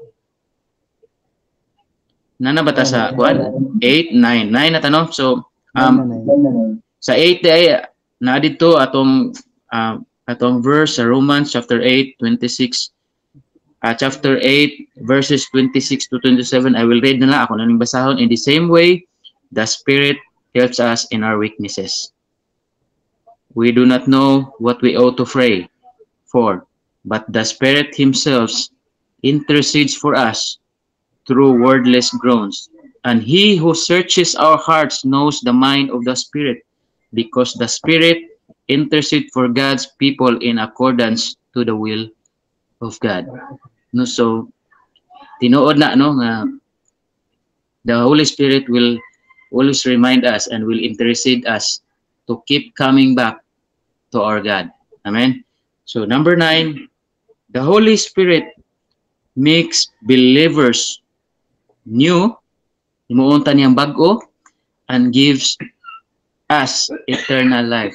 Nana ba ta sa kuan? Eight, nine. Nine na ta, no? So, um, sa eight ay na dito atong uh, atong verse sa Romans chapter eight, twenty-six. Uh, chapter eight, verses twenty-six to twenty-seven. I will read na lang. Ako na ning basahon. In the same way, the Spirit helps us in our weaknesses. We do not know what we ought to pray for, but the Spirit Himself intercedes for us through wordless groans. And He who searches our hearts knows the mind of the Spirit, because the Spirit intercedes for God's people in accordance to the will of God. No, so tinuod na, no, nga the Holy Spirit will always remind us and will intercede us to keep coming back to our God. Amen. So number nine, the Holy Spirit makes believers new, imuunta niyang bago, and gives us eternal life.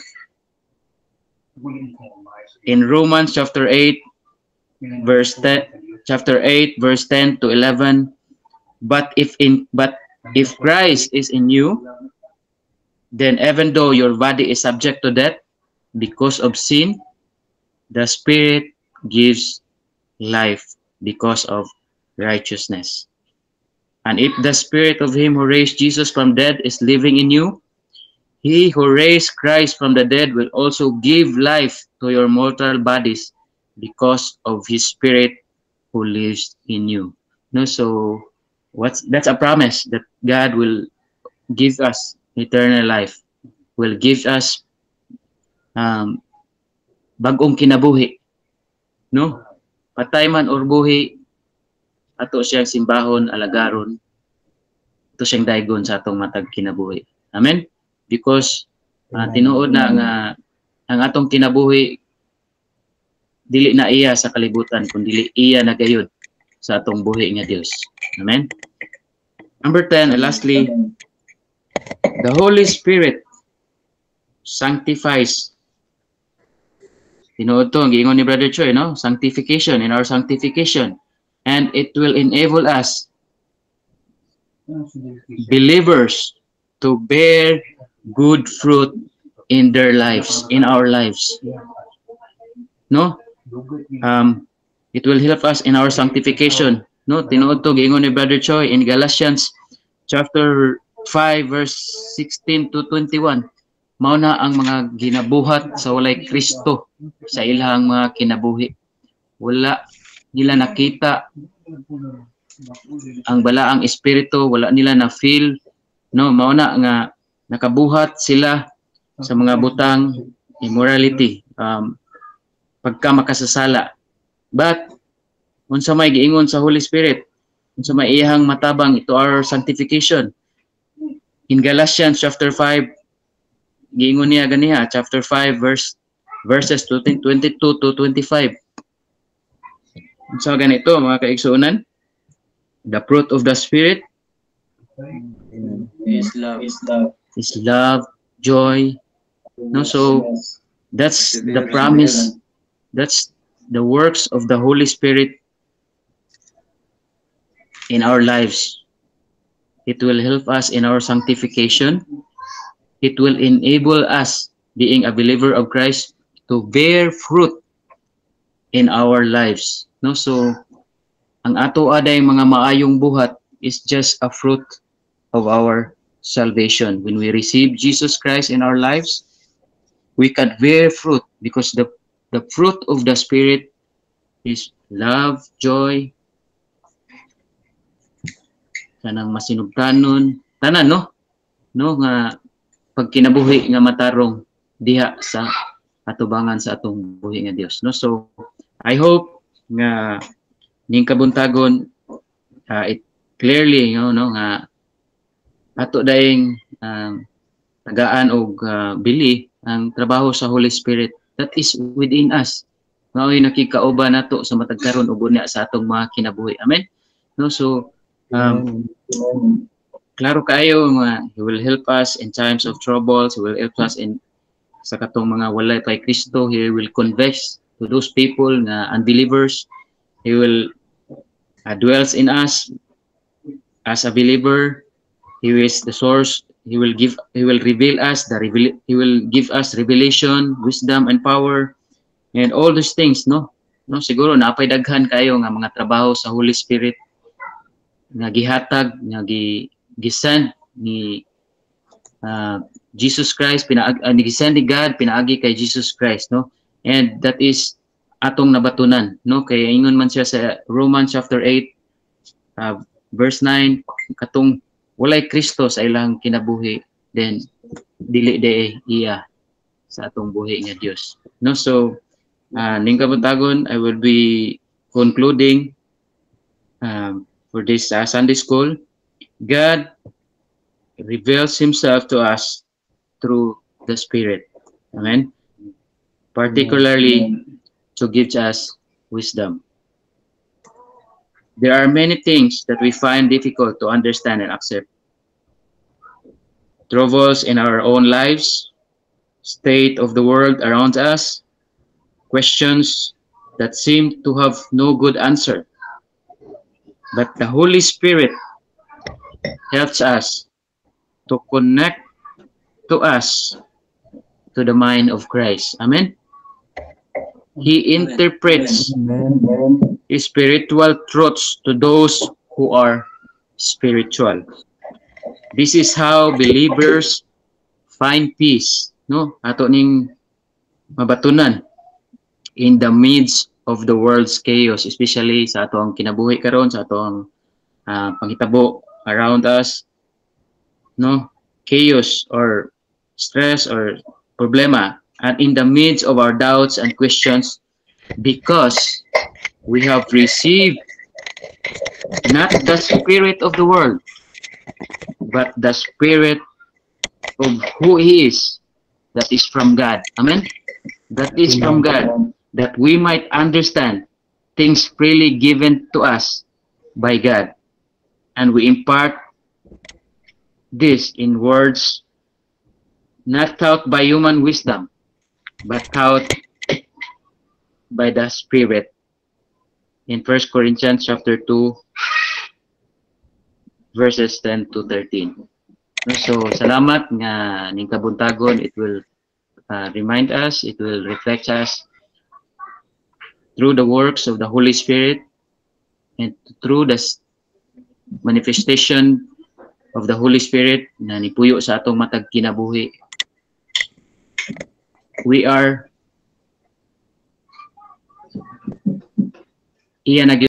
In Romans chapter eight, verse ten, chapter eight, verse ten to eleven, but if in but if Christ is in you, Then even though your body is subject to death because of sin, the Spirit gives life because of righteousness. And if the Spirit of him who raised Jesus from dead is living in you, he who raised Christ from the dead will also give life to your mortal bodies because of his Spirit who lives in you. No, so what's that's a promise that God will give us eternal life, will give us um, bagong kinabuhi. No? Patay man or buhi, ato siyang simbahon, alagaron, ito siyang daigon sa atong matag kinabuhi. Amen? Because uh, tinuod na nga ang atong kinabuhi dili na iya sa kalibutan kundi iya na gayud sa atong buhi nga Dios. Amen? Number ten, and lastly, the Holy Spirit sanctifies. Tinuod to, ang giingon ni Brother Choi, no? Sanctification, in our sanctification. And it will enable us, believers, to bear good fruit in their lives, in our lives. No? Um, it will help us in our sanctification. No? Tinuod to, giingon ni Brother Choi in Galatians chapter five, verse sixteen to twenty-one. Mao na ang mga ginabuhat sa walay Kristo sa ilang mga kinabuhi. Wala nila nakita ang balaang espiritu, wala nila na feel, no, mao na nga nakabuhat sila sa mga butang immorality, um, pagka makasasala. But unsa may giingon sa Holy Spirit, unsa may iyang matabang ito our sanctification. In Galatians chapter five, giingon niya ganiha, chapter five, verse verses twenty-two to twenty-five. So ganito mga kaigsuonan, the fruit of the Spirit is love. Is love. is love, joy. No, so that's the promise. That's the works of the Holy Spirit in our lives. It will help us in our sanctification. It will enable us, being a believer of Christ, to bear fruit in our lives. No, so ang ato aday mga maayong buhat is just a fruit of our salvation. When we receive Jesus Christ in our lives, we can bear fruit because the the fruit of the Spirit is love, joy, kanang masinugtanon, tanan no, no nga pagkinabuhi nga matarong diha sa atubangan sa atong buhi nga Dios. No, so I hope nga ning kabuntagon uh, it clearly you know, no nga ato daing um, tagaan og uh, bili ang trabaho sa Holy Spirit that is within us. Mao'y nakikauban nato sa matag karon ug unya sa atong mga kinabuhi. Amen. No, so um, klaro kayo nga he will help us in times of troubles, he will help us in sa katong mga walay kay Kristo, he will convince to those people nga unbelievers, he will uh, dwells in us as a believer. He is the source. He will give. He will reveal us the reveal. He will give us revelation, wisdom, and power, and all these things. No, no. Siguro napay daghan kayo nga mga trabaho sa Holy Spirit nga gihatag, nga gi gisend ni uh, Jesus Christ, pinaag uh, gisend ni God, pinaagi kay Jesus Christ. No, and that is atong nabatunan. No, kay ingon man siya sa Romans chapter eight, uh, verse nine, katong walay Kristo sa ilang kinabuhi, then dili de iya sa atong buhi nga Dios. No, so uh, ning kabuntagon I will be concluding um, for this uh, Sunday school. God reveals himself to us through the Spirit. Amen. Particularly to give us wisdom. There are many things that we find difficult to understand and accept. Troubles in our own lives, state of the world around us, questions that seem to have no good answer. But the Holy Spirit helps us to connect to us to the mind of Christ. Amen? He interprets Amen. Amen. spiritual truths to those who are spiritual. This is how believers find peace, no? Ato ning mabatunan in the midst of the world's chaos, especially sa atong kinabuhi karon, sa atong uh, panghitabo around us, no? Chaos or stress or problema, and in the midst of our doubts and questions, because we have received not the spirit of the world, but the spirit of who He is, that is from God. Amen? That is from God, that we might understand things freely given to us by God. And we impart this in words not taught by human wisdom, but taught by the Spirit. In First Corinthians chapter two, verses ten to thirteen. So, salamat nga ning kabuntagon. It will uh, remind us, it will reflect us through the works of the Holy Spirit and through the manifestation of the Holy Spirit na nipuyo sa atong matag kinabuhi. We are iya nag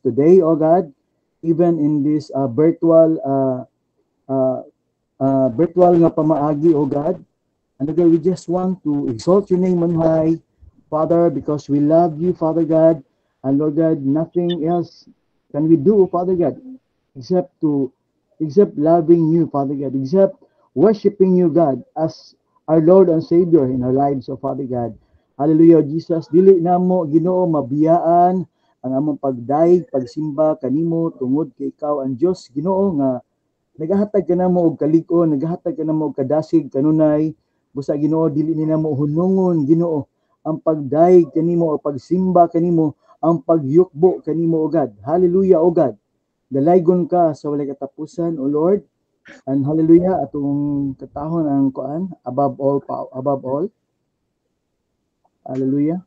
today, oh God, even in this uh, virtual uh, uh, uh, virtual nga pamaagi, oh God. And again, we just want to exalt your name on high, Father, because we love you, Father God. And Lord God, nothing else can we do, Father God, except to except loving you, Father God, except worshiping you, God, as our Lord and Savior in our lives, oh Father God. Hallelujah, Jesus. Dili namo Ginoo mabiyaan ang among pagdaig, pagsimba kanimo tungod kay ikaw ang Dios, Ginoo, nga nagahatag ka namo og kalig-on, nagahatag ka namo og kadasig kanunay. Busa Ginoo, dili ni namo hunungon, Ginoo, ang pagdaig kanimo o pagsimba kanimo, ang pagyukbo kanimo, O God. Hallelujah, O God. Dalaygon ka sa walay katapusan, O Lord. And hallelujah, atong katahon ang kuan above all, above all. Hallelujah.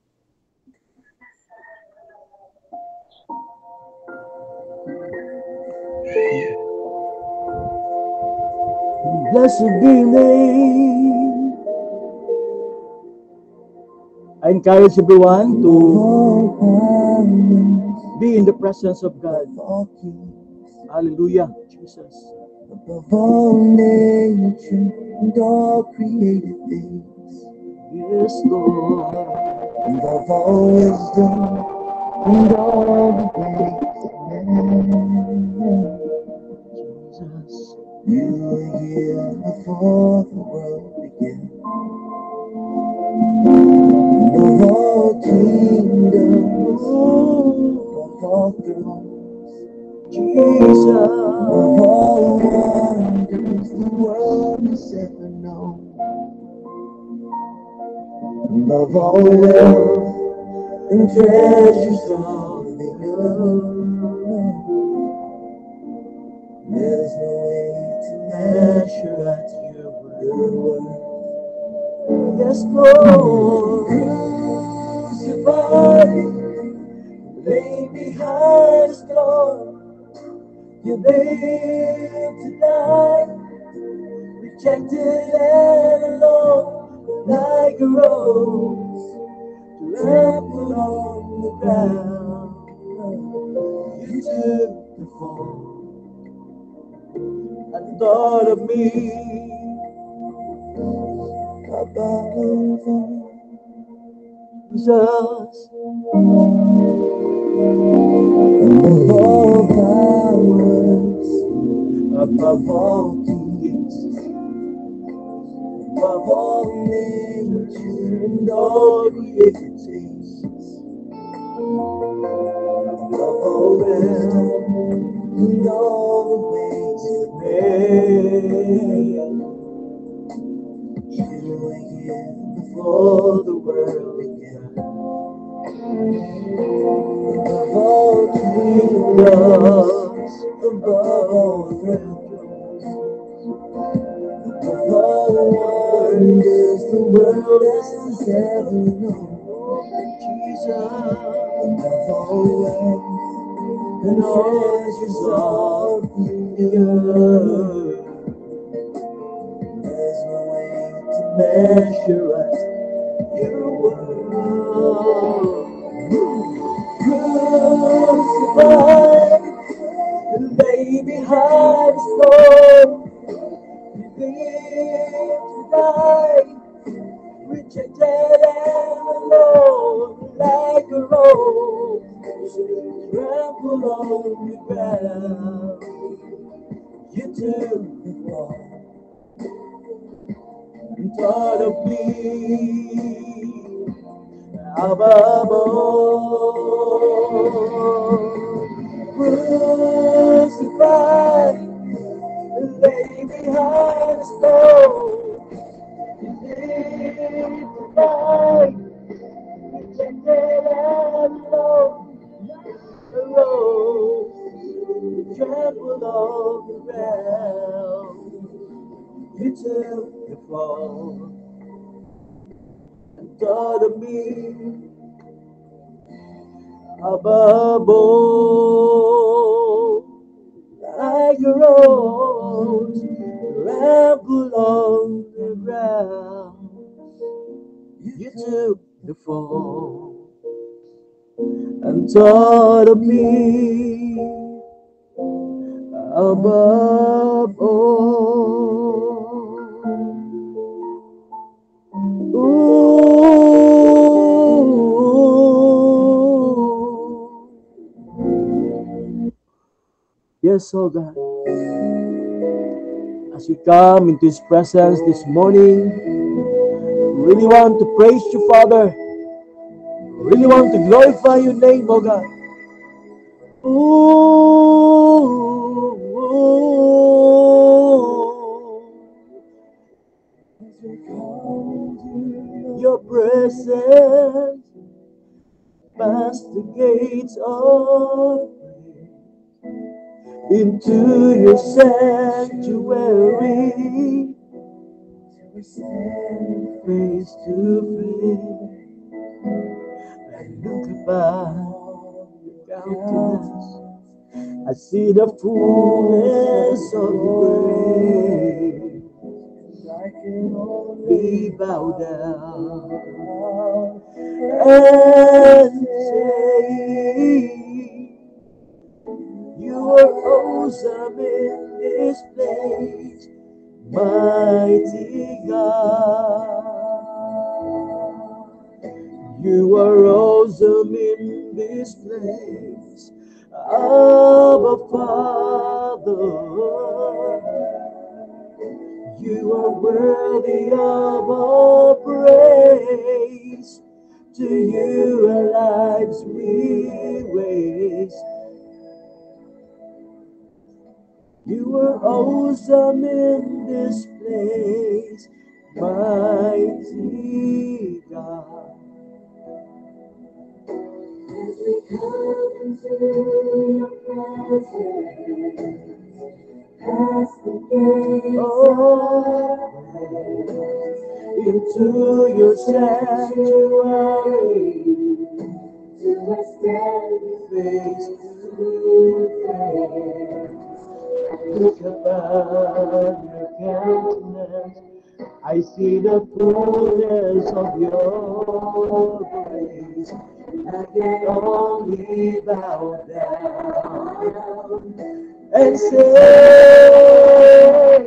Blessed be your name. I encourage everyone to be in the presence of God. Hallelujah, Jesus. Above all nature and all created things. Yes, Lord. Above all wisdom and all the grace. Jesus, you were here before the world began. Above all kingdoms, above all thrones, Jesus, above all wonders the world has ever known, above all wealth and treasures of the earth, there's no way to measure at your worth. Yes, Lord, crucified, lay behind us, Lord. You made to die, rejected and alone, like a rose, trampled on the ground. You took the fall and thought of me. Above all, Jesus, above all powers, above all kings, above all nature and all created things, above all realm and all the ways of man. You were here before the world began. Above all kingdoms, above all thrones, above all wonders the world has ever known. Jesus, above all wealth and treasures of the earth, there's no way to measure us your world. Crucified and lay behind us, Lord. You lived to die, rejected and alone, like a rose, trampled on the ground. You took the fall and thought of me. Above all, crucified and lay behind us, Lord. You lived to die, rejected and alone, alone, trampled on the ground. You took the fall and thought of me. Above all, like a rose, trampled on the ground. You took the fall and thought of me. above all. Ooh. Yes, oh God. As we come into His presence this morning, we really want to praise you, Father. We really want to glorify your name, oh God. Ooh, your presence past the gates of into your sanctuary, face to face, and look upon your countenance. I see the fullness of your grace. I can only bow down and say, you are awesome in this place, mighty God. You are awesome in this place, Abba Father. You are worthy of all praise. To you our lives we waste. You are awesome in this place, mighty God. As we come into your presence, past the gates of into your sanctuary, to stand face to face. Look upon your countenance, I see the fullness of your grace. I can only bow down and say,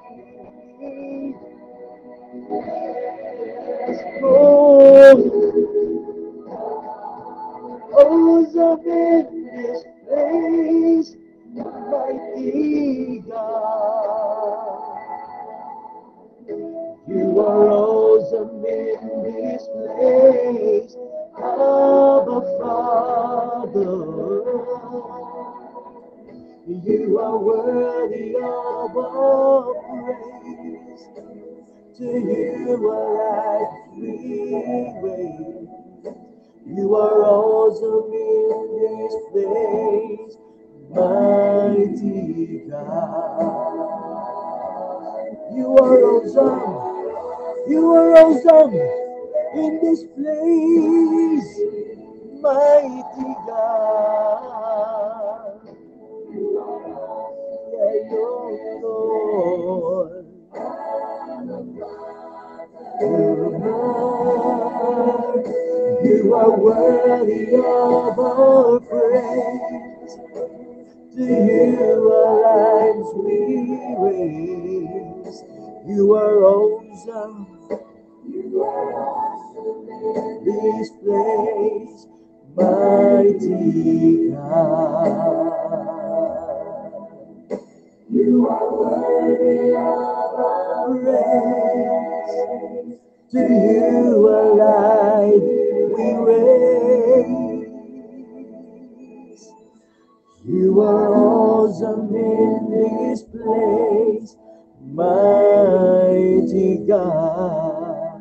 oh, awesome in this place, mighty God. You are awesome in this place, Abba Father. You are worthy of all praise. To you our life we wait. You are awesome in this place, mighty God. You are awesome. You are awesome in this place, mighty God. Yeah, Lord. You are worthy of all praise. To you our lives we raise. You are awesome. You are awesome in this place, mighty God. You are worthy of our praise. To you our life we raise. You are awesome in this place, mighty God.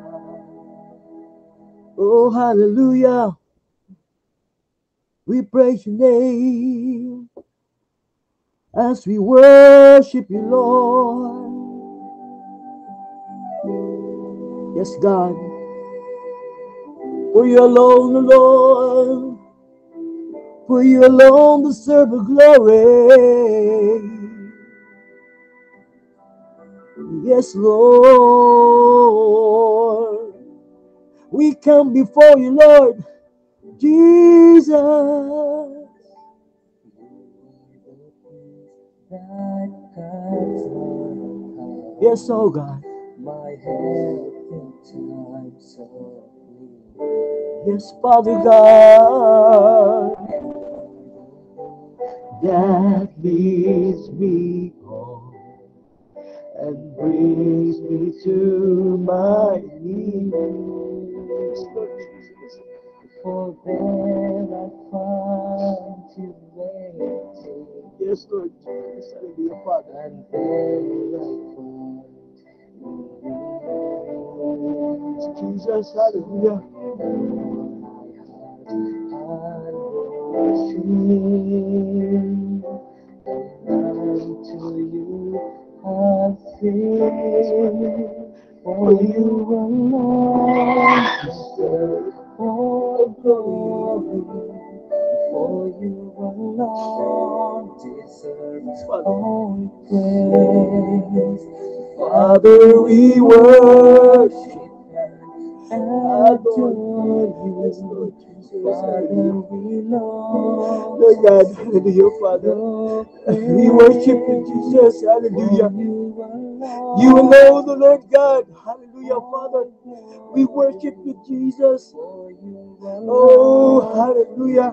Oh, hallelujah. We praise your name as we worship you, Lord. Yes, God. For you alone, Lord. For you alone deserve the glory. Yes, Lord. We come before you, Lord Jesus. that guides my path. Yes, oh God. My help in times of need. Yes, Father God. That leads me home and brings me to my knees. For there I find you waiting. Yes, Lord Jesus, hallelujah, Father. And there I find you. Jesus, hallelujah. And sing, unto you I sing, for you alone deserve all glory, for you alone deserve all praise. Father, we worship and adore you. Father, we love. Lord God, hallelujah, Father. We worship you, Jesus, hallelujah. You alone, the Lord God, hallelujah, Father. We worship you, Jesus. Oh, hallelujah.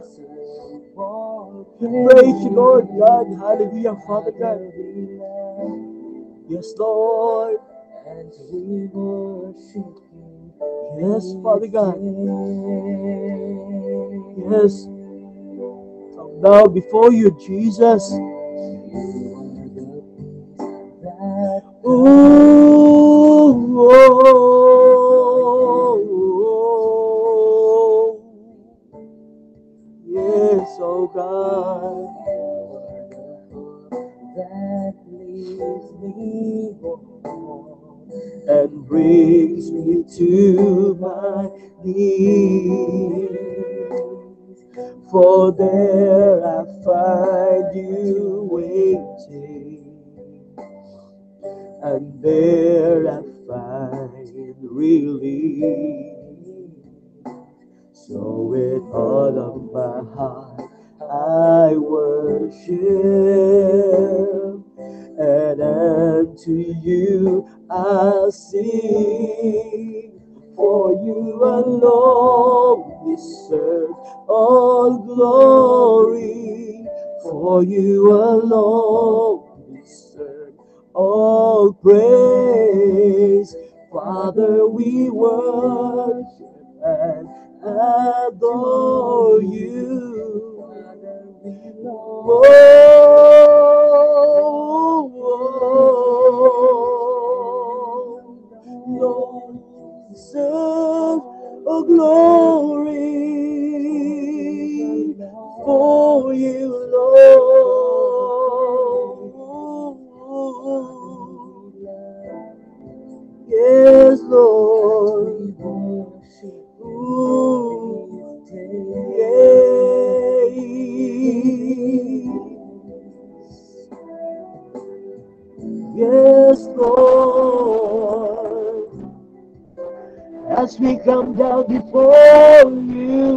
Praise you, Lord God, hallelujah, Father God. Yes, Lord. And we worship you. Yes, Father God. Yes. Come now before you, Jesus. Ooh, oh, oh, yes, oh God. That leads me home and brings me to my knees. For there I find you waiting, and there I find relief. So with all of my heart I worship, and unto you I'll sing. For you alone deserve all glory, for you alone deserve all praise. Father, we worship and adore you. Oh, oh, oh, Lord, deserve all glory, for you, Lord. Yes, Lord. Ooh, yeah. Yes, Lord. As we come down before you,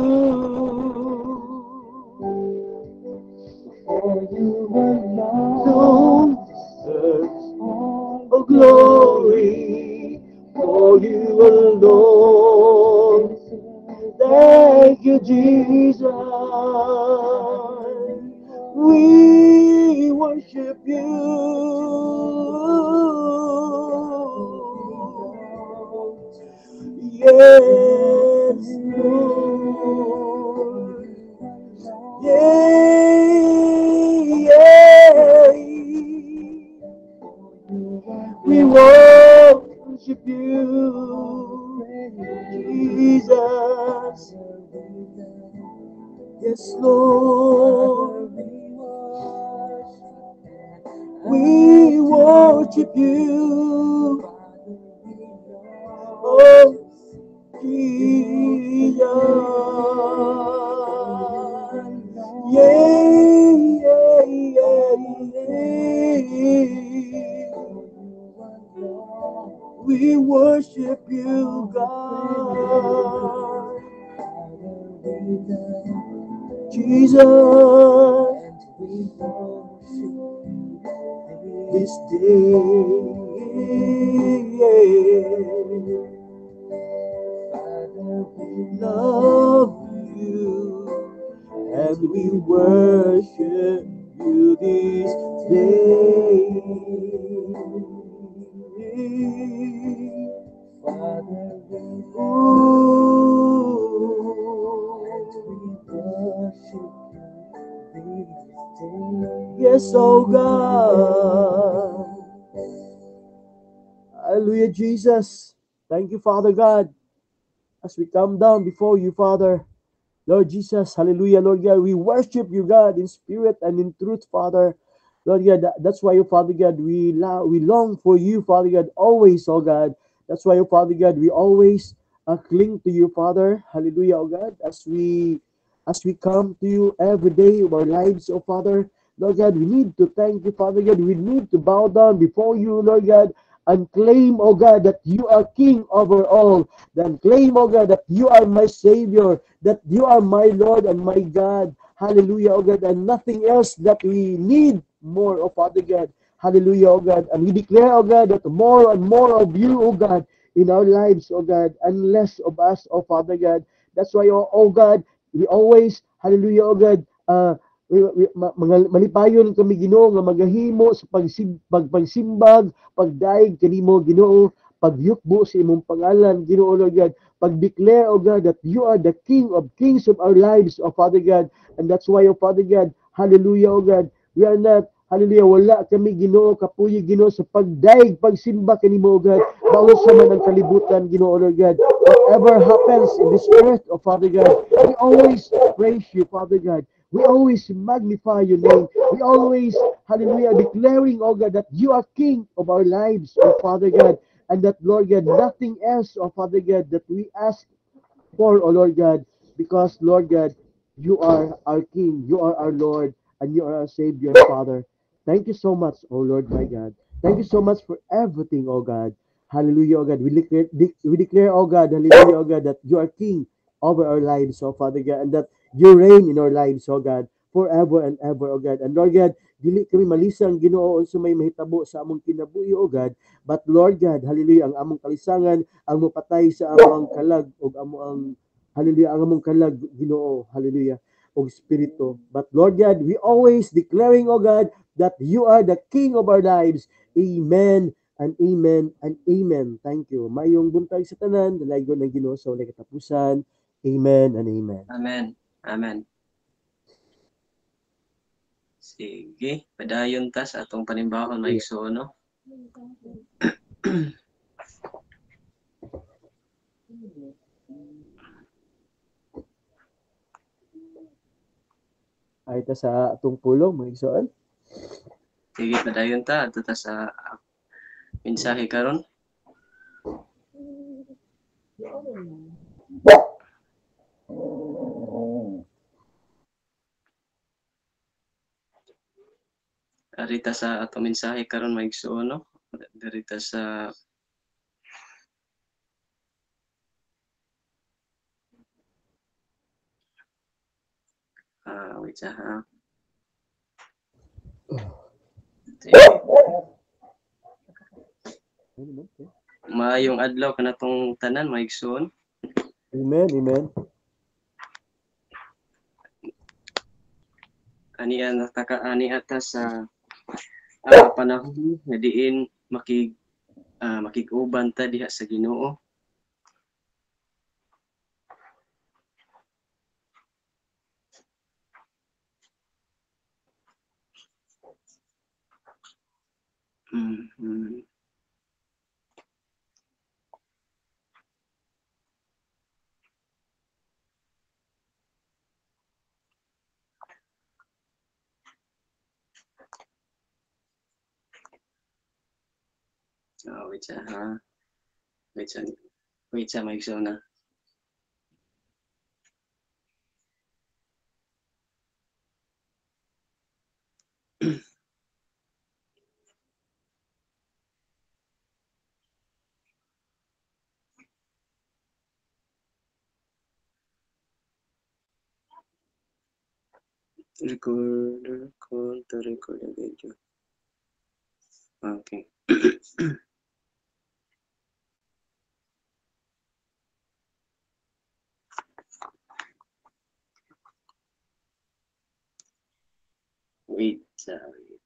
for you alone deserves all glory, for you alone. Thank you, Jesus. We worship you. Yes, Lord. Yeah, yeah. We worship you, Jesus. Yes, Lord. We worship you. Oh, Jesus. Yeah, yeah, yeah, yeah. We worship you, God. Jesus. this day. Father, we love you and we worship you this day. Father, we worship you this day. Yes, oh God. Hallelujah, Jesus. Thank you, Father God, as we come down before you, Father. Lord Jesus, hallelujah, Lord God, we worship you, God, in spirit and in truth, Father. Lord God, that, that's why, oh Father God, we, lo- we long for you, Father God, always, oh God. That's why, oh Father God, we always uh, cling to you, Father. Hallelujah, oh God, as we as we come to you every day of our lives, oh Father. Lord God, we need to thank you, Father God. We need to bow down before you, Lord God, and claim, oh God, that you are King over all. Then claim, oh God, that you are my Savior, that you are my Lord and my God. Hallelujah, oh God, and nothing else that we need more, oh Father God. Hallelujah, oh God. And we declare, oh God, that more and more of you, oh God, in our lives, oh God, and less of us, oh Father God. That's why, oh, oh God, we always, hallelujah, oh God, uh, we, we, ma, mga, malipayon kami Ginoo nga magahimo sa pagsim, pagpagsimbag, pagdaig kanimo Ginoo, pagyukbo sa imong pangalan, Ginoo Lord God, pag-declare, oh God, that you are the King of kings of our lives, oh Father God. And that's why, oh Father God, hallelujah, oh God, we are not, hallelujah, wala kami Ginoo, kapuyi Ginoo, sa pagdaig, pagsimba kanimo, oh God, bawal sa man ang kalibutan, Ginoo Lord God. Whatever happens in this earth, oh Father God, we always praise you, Father God. We always magnify your name. We always, hallelujah, declaring, oh God, that you are King of our lives, oh Father God. And that, Lord God, nothing else, oh Father God, that we ask for, oh Lord God, because, Lord God, you are our King, you are our Lord, and you are our Savior, Father. Thank you so much, oh Lord, my God. Thank you so much for everything, oh God. Hallelujah, oh God. We declare, we declare, oh God, hallelujah, oh God, that you are King over our lives, oh Father God, and that you reign in our lives, oh God, forever and ever, oh God. And Lord God, dili kami malisang Ginoo sa may mahitabo sa among kinabuhi, oh God. But Lord God, hallelujah, ang among kalisangan, ang mapatay sa among kalag, o among, hallelujah, ang among kalag, Ginoo, hallelujah, o Espiritu. But Lord God, we always declaring, oh God, that you are the King of our lives. Amen and amen and amen. Thank you. Mayong buntag sa tanan, dalaygon ng Ginoo sa walay katapusan. Amen and amen. Amen. Amen. Sige, padayon ta sa atong panimbahon maigsoon, no? Ay ta sa atong pulong, mga igsoon. Sige, padayon ta ato ta sa uh, mensahe karon. Arita sa atong mensahe karon maigsoon, no? Darita sa ah, uh, wait sa ha. Sige. Maayong adlaw kanatong tanan maigsoon. Amen, amen. Ani nataka ani ata sa uh, panahon nga diin makig uh, makig-uban ta diha sa Ginoo. Mm-hmm. Oh, wait sa ha. Wait sa wait sa maigsoon na. Record, record, record ang video. Okay. Wait, sorry.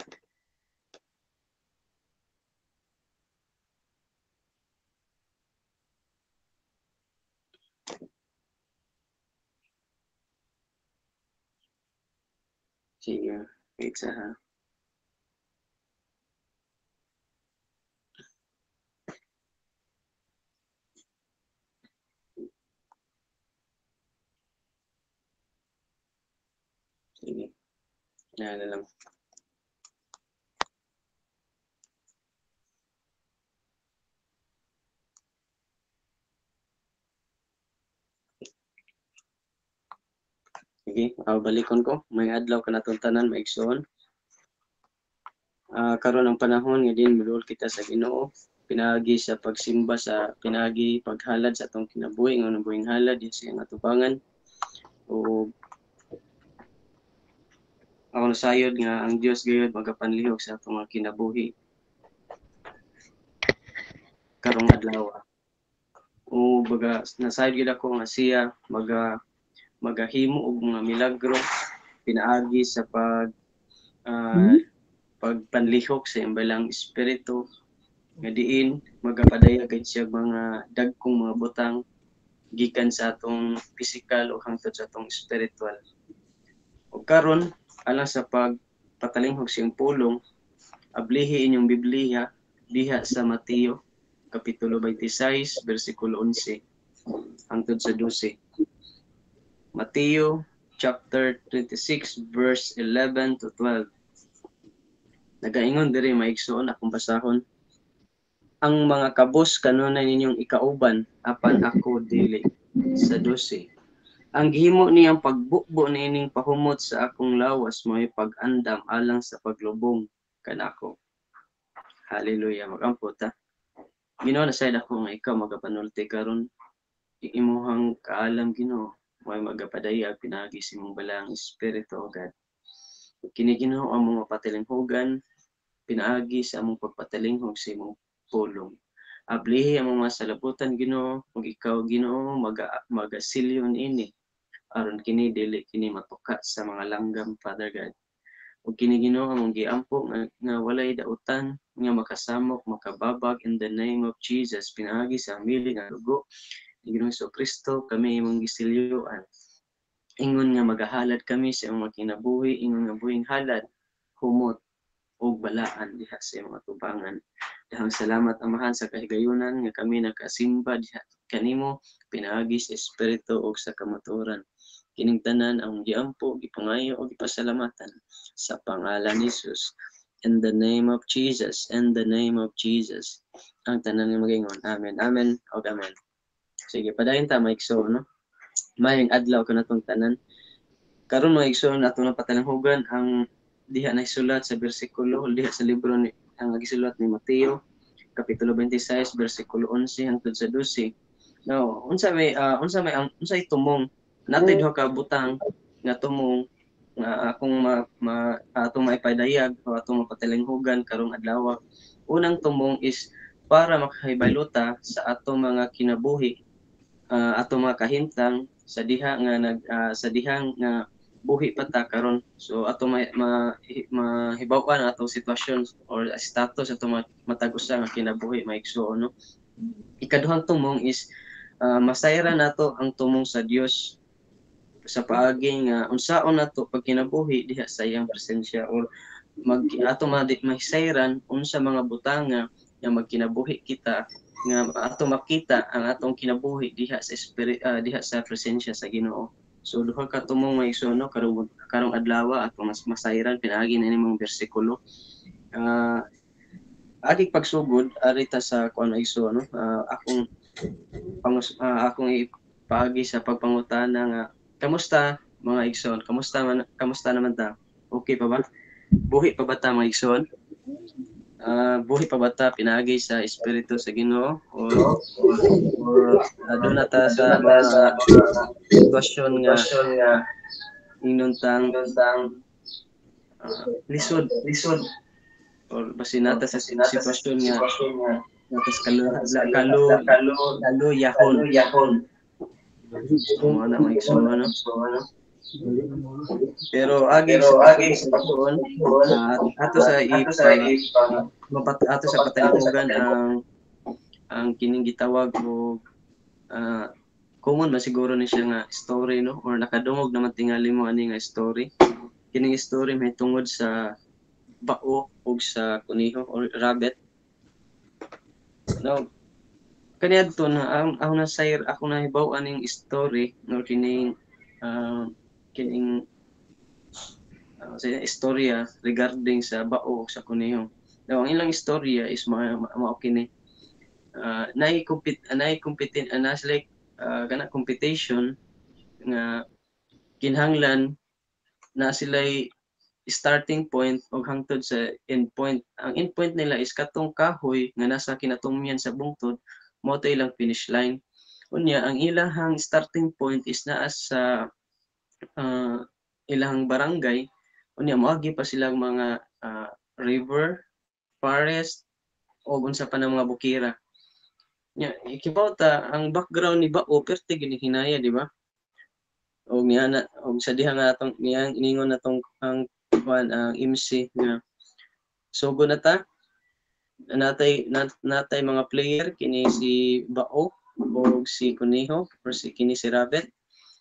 Sige, wait sa ha. Sige. Yan na lang. Sige, uh, balikon ko. May adlaw ka na tanan, maigsoon. Uh, karon ang panahon nga din mulol kita sa Ginoo, pinagi sa pagsimba sa pinagi paghalad sa atong kinabuhi nga nabuhing halad sa iyang atubangan. O ako nasayod nga ang Dios gayud magapanlihok sa atong mga kinabuhi karong adlaw. O baga nasayod gid ako nga siya maga magahimo og mga milagro pinaagi sa pag uh, pagpanlihok sa imbalang espiritu nga diin magapadaya gid siya mga dagkong mga butang gikan sa atong physical o hangtod sa atong spiritual. O karon alang sa pagpatalinghog siyang pulong, ablihi inyong Biblia diha sa Mateo kapitulo twenty-six bersikulo eleven hangtod sa twelve. Mateo chapter twenty-six verse eleven to twelve. Nagaingon diri maigsoon akong basahon. Ang mga kabos kanunay ninyong ikauban apan ako dili. Sa twelve. Ang gihimo niyang pagbukbo niining pahumot sa akong lawas mo'y pag-andam alang sa paglubong kanako. Hallelujah, magampo ta. Ginoo na sayad ako nga ikaw magapanulti karon imuhang kaalam Ginoo mo'y magapadayag pinagi sa imong balang espiritu o God. Kini Ginoo ang mga patilinghugan pinaagi sa among pagpatalinghog sa imong pulong. Ablihi ang mga salaputan Ginoo ug ikaw Ginoo maga magasilyon ini aron kini dili kini matuka sa mga langgam Father God. Ug kini Ginoo among giampo nga, nga walay dautan nga makasamok makababag in the name of Jesus pinaagi sa amili nga dugo ni Ginoong Kristo kami imong gisilyoan. Ingon nga magahalad kami sa imong kinabuhi ingon nga buhing halad humot o balaan diha sa mga tubangan. Dahang salamat Amahan sa kahigayunan nga kami nakasimba diha kanimo pinaagi sa espiritu o sa kamaturan. Kining tanan ang giampo, gipangayo o gipasalamatan sa pangalan ni Jesus. In the name of Jesus, in the name of Jesus. Ang tanan nga magingon. Amen. Amen o amen. Sige, padayon ta maigso no. Mayong adlaw kanatong tanan. Karon maigso nato na patalanghugan ang diha na isulat sa bersikulo diha sa libro ni ang gisulat ni Mateo kapitulo twenty-six bersikulo eleven hangtod sa twelve. No, unsa may uh, unsa may ang unsay tumong natay duha ka butang nga tumong nga akong ma, ma atong maipadayag o atong mapatalinghugan karong adlaw. Unang tumong is para makahibaluta sa atong mga kinabuhi, uh, atong mga kahimtang sa diha nga nag uh, sa dihang nga buhi pa ta karon. So ato ma, ma, mahibaw-an atong sitwasyon or status ato matag-usa nga kinabuhi maigsuon no. Ikaduhang tumong is uh, masayran nato ang tumong sa Dios sa paagi nga unsaon nato pag kinabuhi diha sa iyang presensya or mag ato mahisayran unsa mga butanga nga magkinabuhi kita nga ato makita ang atong kinabuhi diha sa spirit uh, diha sa presensya sa Ginoo. So duha ka tumong maigsoon karong karong adlaw ato mas masayran pinaagi na nimong bersikulo. Uh, agi pagsugod arita sa kuan maigsoon no uh, akong pangus, uh, akong ipaagi sa pagpangutana nga kamusta mga igsoon? Kamusta man kamusta naman ta? Okay pa ba? Buhi pa ba ta mga igsoon? Uh, buhi pa ba ta pinagi sa espiritu sa Ginoo o or adto na ta sa mga sitwasyon nga ingnon tang uh, lisod lisod or basin nata sa sitwasyon nga natas kalo kalo kalo yahon. So mo na maigsoon ano. Pero agi sa pagkakataon, uh, ato sa ipa mapat ato sa patalimugan ang ang kining gitawag og uh, common man siguro ni siya nga story no, or nakadungog naman tingali mo ani nga story. Kining story may tungod sa bao ug sa kuniho or rabbit. No, kaniadto na ang ako na sayr ako na hibaw aning story or kining uh, kining uh, sa istorya regarding sa bao ug sa kuniho. Now, ang ilang istorya is mga mao kini uh, naay compete naay compete anas like uh, kana competition nga kinahanglan na sila'y starting point o hangtod sa end point. Ang end point nila is katong kahoy nga nasa kinatumyan sa bungtod, mo to ilang finish line. Unya, ang ilahang starting point is naa sa uh, ilang barangay. Unya, moagi pa silang mga uh, river, forest, o unsa pa ng mga bukira. Nya, ikibaw ta, ang background ni Bao, perte ginihinaya, di ba? O niya na, o sa diha nga atong, niya, iningon na tong ang kuan ang M C nga sugo na ta natay nat, natay mga player kini si Bao o si Kuniho or si kini si Rabbit.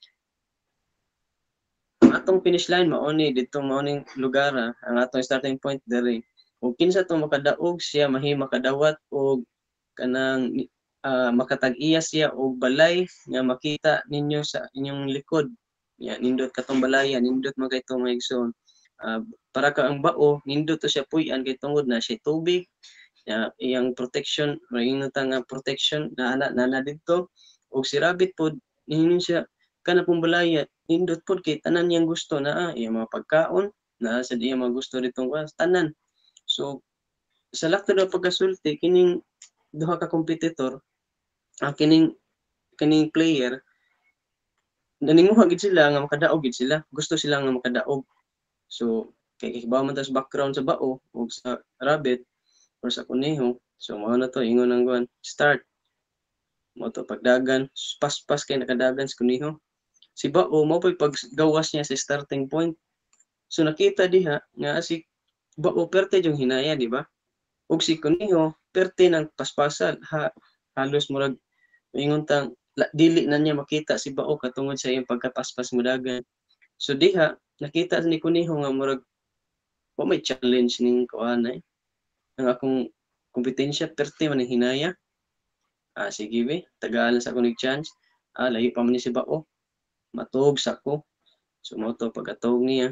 Ang atong finish line mao ni didtong mao ning lugar ha, ang atong starting point diri. Ug kinsa to makadaog siya mahi makadawat og kanang uh, makatag-iya siya og balay nga makita ninyo sa inyong likod. Ya, nindot katong balaya, nindot man kay itong maigsoon. Uh, para ka ang bao, nindot to siya puy-an kay tungod na siya tubig. Ya, iyang protection, mayroon nga protection na ana na dito. Og si Rabbit pod, nihinon siya kana pong balaya, nindot pod kay tanan niyang gusto na ah, iyang mga pagkaon, na sa iyang mga gusto ditong was tanan. So sa lakto daw pagkasulti kining duha ka competitor, ang kining kining player naninguha gid sila nga makadaog gid sila, gusto sila nga makadaog. So kay kibaw man tas background sa bao o sa rabbit or sa kuneho, so mao na to ingon ang guan start mo to pagdagan pas-pas kay nakadagan sa kuneho. Si bao mo pay paggawas niya sa starting point, so nakita diha nga si bao perte yung hinaya, di ba? Ug si kuneho perte ng paspasan, ha, halos murag ingon tang dili na niya makita si bao katungod sa iyang pagkapaspas mo dagan. So diha nakita ni kuneho nga murag wa may challenge ning kuan ay ang akong kompetensya perte man ang hinaya. Ah sige be, tagalan sa akong chance. Ah lahi pa man ni si bao. Matug sa ko. So mo to pagkatog niya.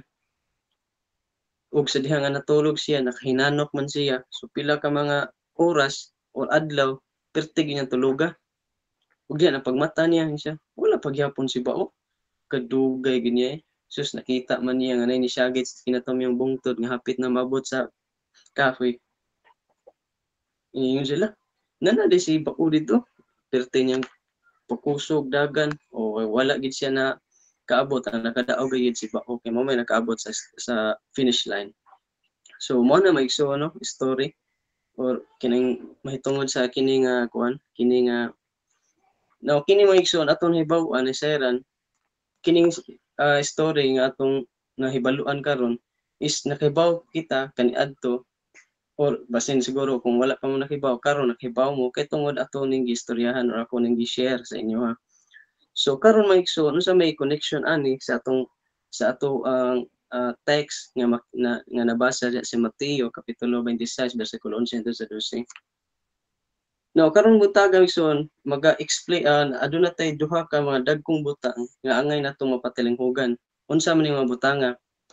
Ug sa diha nga natulog siya, nakahinanok man siya. So pila ka mga oras or adlaw perte gyud tuluga. Ug diyan ang pagmata niya siya, wala pagyapon si bao. Kadugay gid niya eh. Sus nakita man niya nga nay ni syagit kinatom yung bungtod nga hapit na mabot sa kahoy. Ingon sila, nana di si bao dito. Perte niyang pakusog dagan o wala gid siya na kaabot, ang nakadaog gid si bao kay mo may nakaabot sa sa finish line. So mo na maigso ano story or kining mahitungod sa kini nga kuan, kini nga now kini maigsoon atong hibaw-an ni Seran, kining uh, story nga atong nahibaluan karon is nakibaw kita kaniadto or basin siguro kung wala pa mo nakibaw karon nakibaw mo kay tungod ato ning gistoryahan or ako ning gi-share sa inyo ha. So karon maigsoon unsa may connection ani sa atong sa ato ang uh, uh, text nga na, nga nabasa sa Mateo kapitulo twenty-six bersikulo eleven hangtod sa twelve. No, karon butang maigsoon maga-explain uh, aduna tay duha ka mga dagkong butang nga angay nato mapatilinghugan. Unsa man yung mga butanga?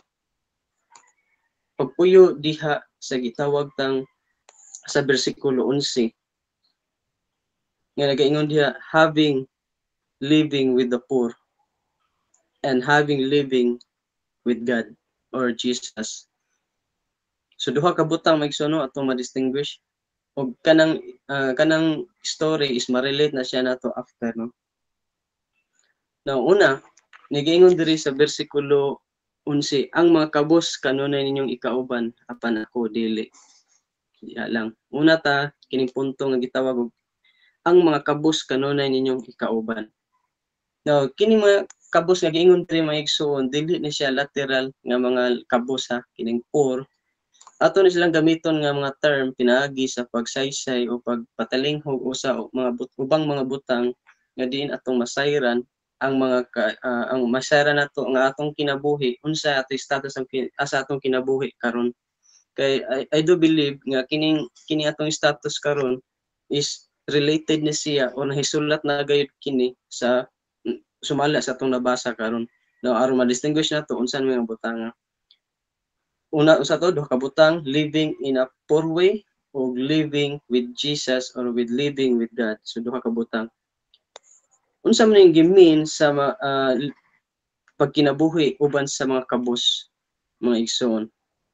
Pagpuyo diha sa gitawag tang sa bersikulo eleven nga nagaingon diha having living with the poor and having living with God or Jesus. So duha ka butang maigsoon no atong ma-distinguish. Og kanang uh, kanang story is ma-relate na siya nato after no. Now una, nigaingon diri sa bersikulo eleven, ang mga kabos kanunay ninyong ikauban apan ako dili. Diha lang. Una ta kining punto nga gitawag og ang mga kabus kanunay ninyong ikauban. Now, kining mga kabus nga giingon diri mga igsoon, dili ni siya lateral nga mga kabus ha, kining poor. Ato ni silang gamiton nga mga term pinaagi sa pagsaysay o pagpatalinghog usa o mga but, ubang mga butang nga diin atong masayran ang mga ka, uh, ang masayran nato nga atong kinabuhi unsa ato status ang asa atong kinabuhi karon. Kay I, I do believe nga kining kini atong status karon is related ni siya o nahisulat na gayud kini sa sumala sa atong nabasa karon. Now aron ma-distinguish nato unsa mga butanga. Una usa to duha ka butang, living in a poor way o living with Jesus or with living with God. So duha ka butang. Unsa man yung gimin sa uh, pagkinabuhi uban sa mga kabus, mga igsoon.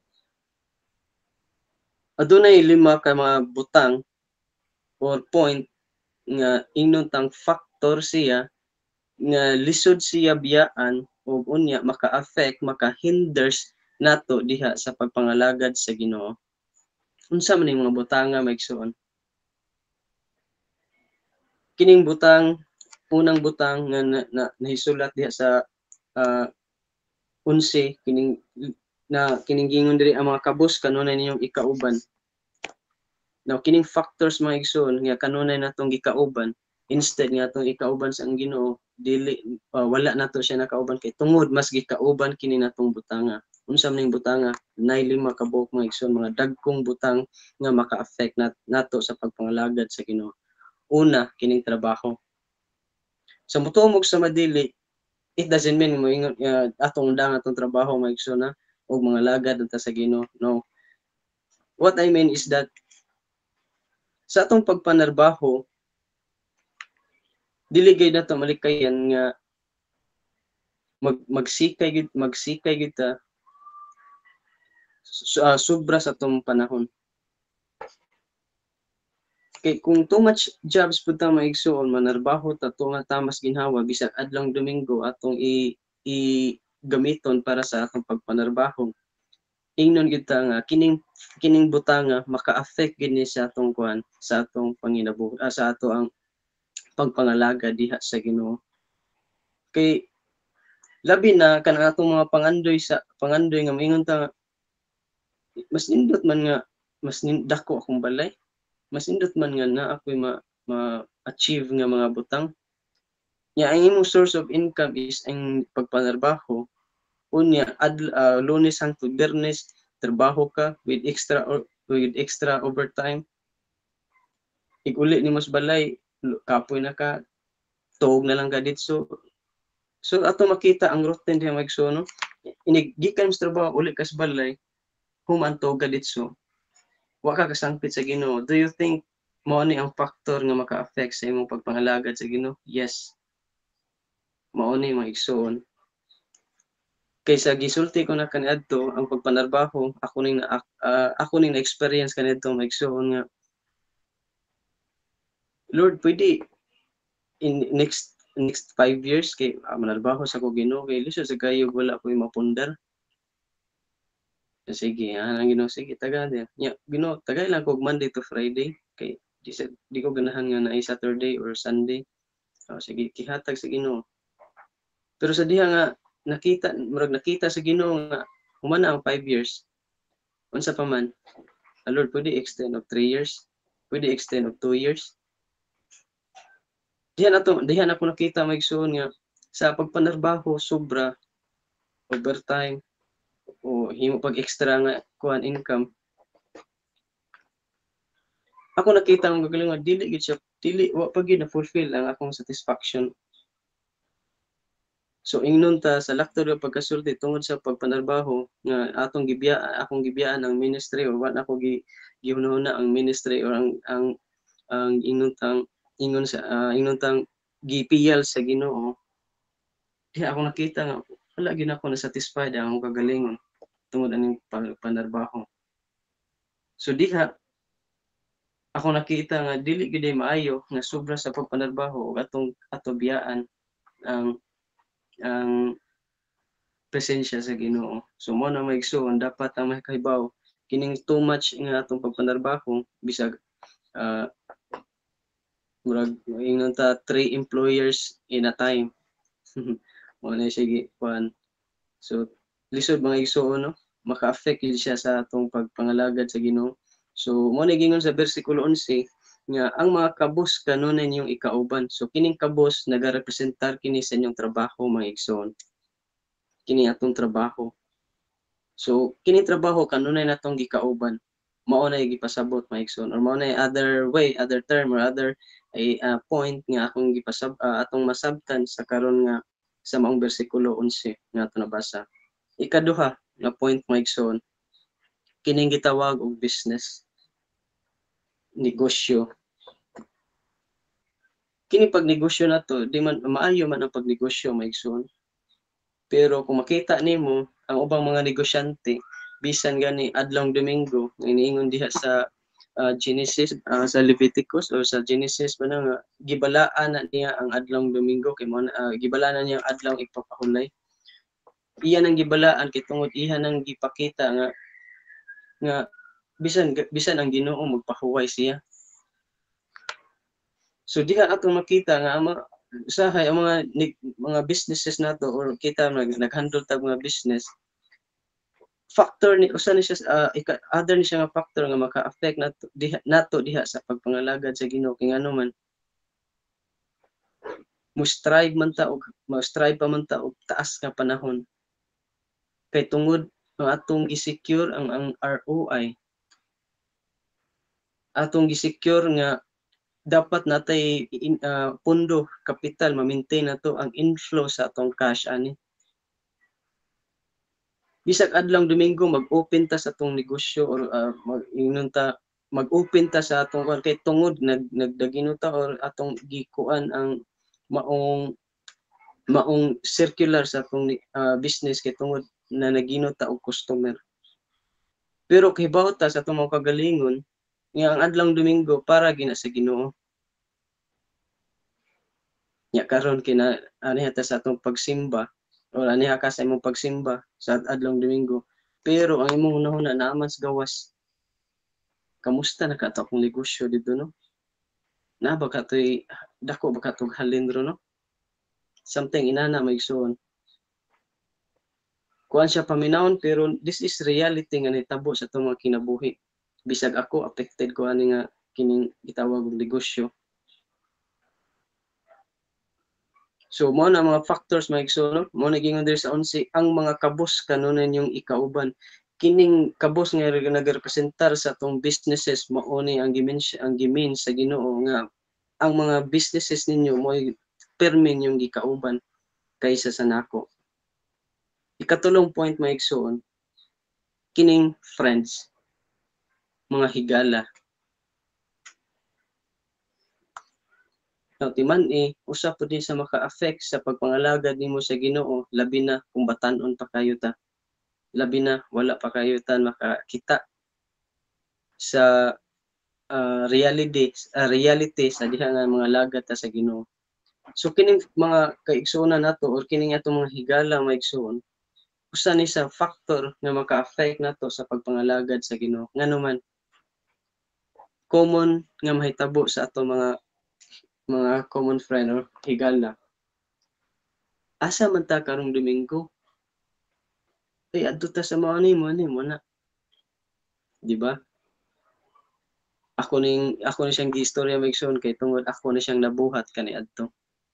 Adunay lima ka mga butang or point nga ingnon tang factor siya nga lisod siya biyaan o unya maka-affect, maka-hinders nato diha sa pagpangalagad sa Ginoo. Unsa man yung mga butanga maigsoon? Kining butang, unang butang nga na, na, nahisulat diha sa uh, unse kining na kining gingon diri ang mga kabus kanunay ninyong ikauban. Now kining factors mga igsoon nga kanunay natong gikauban instead nga atong ikauban sa ang Ginoo dili uh, wala nato siya nakauban kay tungod mas gikauban kini natong butanga. Unsa man ning butanga? Nay lima ka buok mga igsoon, mga dagkong butang nga maka-affect nat, nato sa pagpangalagad sa Ginoo. Una, kining trabaho. Sa mutumog sa madili, it doesn't mean mo ingon uh, atong dang atong trabaho mga igsoon na og mga lagad unta sa Ginoo. No. What I mean is that sa atong pagpanarbaho dili gay nato malikayan nga mag magsikay gid magsikay gid ta uh, sobra sa atong panahon. Kay kung too much jobs pud ta maigsoon manarbaho ta to nga tamas ginhawa bisag adlong Domingo atong i, i gamiton para sa atong pagpanarbaho. Ingnon gid ta nga kining kining butanga maka-affect gid ni sa atong kuan sa atong panginabuhi ah, sa ato ang pagpangalaga diha sa Ginoo. Kay labi na kanang atong mga pangandoy sa pangandoy nga moingon ta mas nindot man nga mas dako akong balay, mas nindot man nga na ako'y ma, ma-achieve nga mga butang. Nya ang imong source of income is ang pagpanarbaho. Unya ad uh, Lunes hangtod Biyernes trabaho ka with extra or with extra overtime. Iguli ni mas balay kapoy na ka tuog na lang ka dito. So ato makita ang routine diha magsuno. Inig gikan sa trabaho uli kas balay humantog ka dito. Wa ka kasangpit sa Ginoo. Do you think mao ni ang factor nga maka-affect sa imong pagpangalagad sa Ginoo? Yes. Mao ni mga igsoon. Kaysa gisulti ko na kaniadto ang pagpanarbaho, ako ning na uh, ako ning na-experience kanidto mga igsoon nga Lord, pwede in next next five years kay uh, manarbaho sa ko Ginoo kay lisod sa kayo wala ko mapundar. Sige, ah, ang Ginoo sige taga dia. Nya Ginoo tagay lang kog Monday to Friday kay di, di ko ganahan nga na Saturday or Sunday. Oh, sige kihatag sa Ginoo. Pero sa diha nga nakita murag nakita sa Ginoo nga humana ang five years. Unsa pa man? Ah, Lord, pwede extend of three years. Pwede extend of two years. Diha na to, diha na ko nakita maigsoon nga sa pagpanarbaho sobra overtime o himo pag extra nga kuan income. Ako nakita ang gagaling nga dili gid siya dili wa pa gid na fulfill ang akong satisfaction. So ingnon ta sa lakto ra pagkasulti tungod sa pagpanarbaho nga atong gibiya akong gibiyaan ang ministry or wa ako gi gihunahuna ang ministry or ang ang ang ingnon tang ingon sa uh, ingnon tang gipiyal sa Ginoo. Diha ako nakita nga wala gyud ako na satisfied ang akong kagalingon tungod aning panarbaho. So diha ako nakita nga dili gyud maayo nga sobra sa pagpanarbaho ug atong ato biyaan ang ang presensya sa Ginoo. So mo na maigsoon dapat ang makahibaw kining too much nga atong pagpanarbaho bisag uh, murag ingon ta three employers in a time. Mo na sige kuan. So lisod mga igsoon no, maka-affect yun siya sa atong pagpangalagad sa Ginoo. So mo na gingon sa bersikulo eleven nga ang mga kabos kanunay niyong ikauban. So kining kabos nagarepresentar kini sa inyong trabaho mga igsoon. Kini atong trabaho. So kini trabaho kanunay natong gikauban. Mao na gipasabot mga igsoon or mao na other way, other term or other ay uh, point nga akong gipasab uh, atong masabtan sa karon nga sa maong bersikulo eleven nga ato nabasa. Ikaduha nga point mga igsoon, kining gitawag og business, negosyo. Kini pag negosyo nato, di man maayo man ang pagnegosyo mga igsoon. Pero kung makita nimo ang ubang mga negosyante bisan gani adlong Domingo iniingon diha sa uh, Genesis uh, sa Leviticus o sa Genesis man nga gibalaan na niya ang adlong Domingo kay mo uh, gibalaan na niya ang adlong ipapahulay. Iyan ang gibalaan kay tungod iha nang gipakita nga nga bisan bisan ang Ginoo magpahuway siya. So diha ato makita nga ang usahay ang mga mga businesses nato or kita nag naghandle tag mga business factor ni usa ni siya uh, other ni siya nga factor nga maka-affect nato diha nato diha sa pagpangalagad sa Ginoo kay ngano man mo strive man ta og mo strive pa man ta og taas nga panahon kay tungod ang atong gi-secure ang ang R O I atong gi-secure nga dapat natay uh, pondo kapital ma-maintain nato ang inflow sa atong cash ani bisag adlong Domingo mag-open ta sa atong negosyo or uh, mag-ingnon ta mag-open ta sa atong kay tungod nag nagdagino ta or atong gikuan ang maong maong circular sa atong uh, business kay tungod na nagino ta og customer. Pero kahibaw ta sa atong mga kagalingon nga ang adlong Domingo para gina sa Ginoo. Nya karon kina ani ta sa atong pagsimba o ani ka sa imong pagsimba sa adlong Domingo. Pero ang imong unahuna naaman sa gawas. Kamusta na ka akong negosyo dito no? Na ba ka toy dako ba ka tog halindro no? Something inana maigsoon. Kuan siya paminawon pero this is reality nga nitabo sa atong mga kinabuhi. Bisag ako affected ko ani nga kining gitawag og negosyo. So mo na mga factors maigsoon, mo na gingon diri sa eleven ang mga kabos kanunay yung ikauban. Kining kabos nga nagarepresentar sa atong businesses mao ni ang gimin ang gimin sa Ginoo nga ang mga businesses ninyo mo permin yung gikauban kaysa sa nako. Ikatulong point maigsoon, kining friends, mga higala. Now, timan eh, usa po din sa maka-affect sa pagpangalagad nimo sa Ginoo, labi na kung batanon pa kayo ta. Labi na wala pa kayo ta makakita sa uh, reality, uh, reality sa diha nga mga lagad ta sa Ginoo. So kining mga kaigsuonan nato or kining atong mga higala maigsuon, usa ni sa factor nga maka-affect nato sa pagpangalagad sa Ginoo. Ngano man common nga mahitabo sa ato mga mga common friend or higala. Asa man ta karong Domingo? Ay adto ta sa mga nimo ani mo na. Di ba? Ako ning ako ni siyang gistorya maigsoon kay tungod ako na siyang nabuhat kani adto.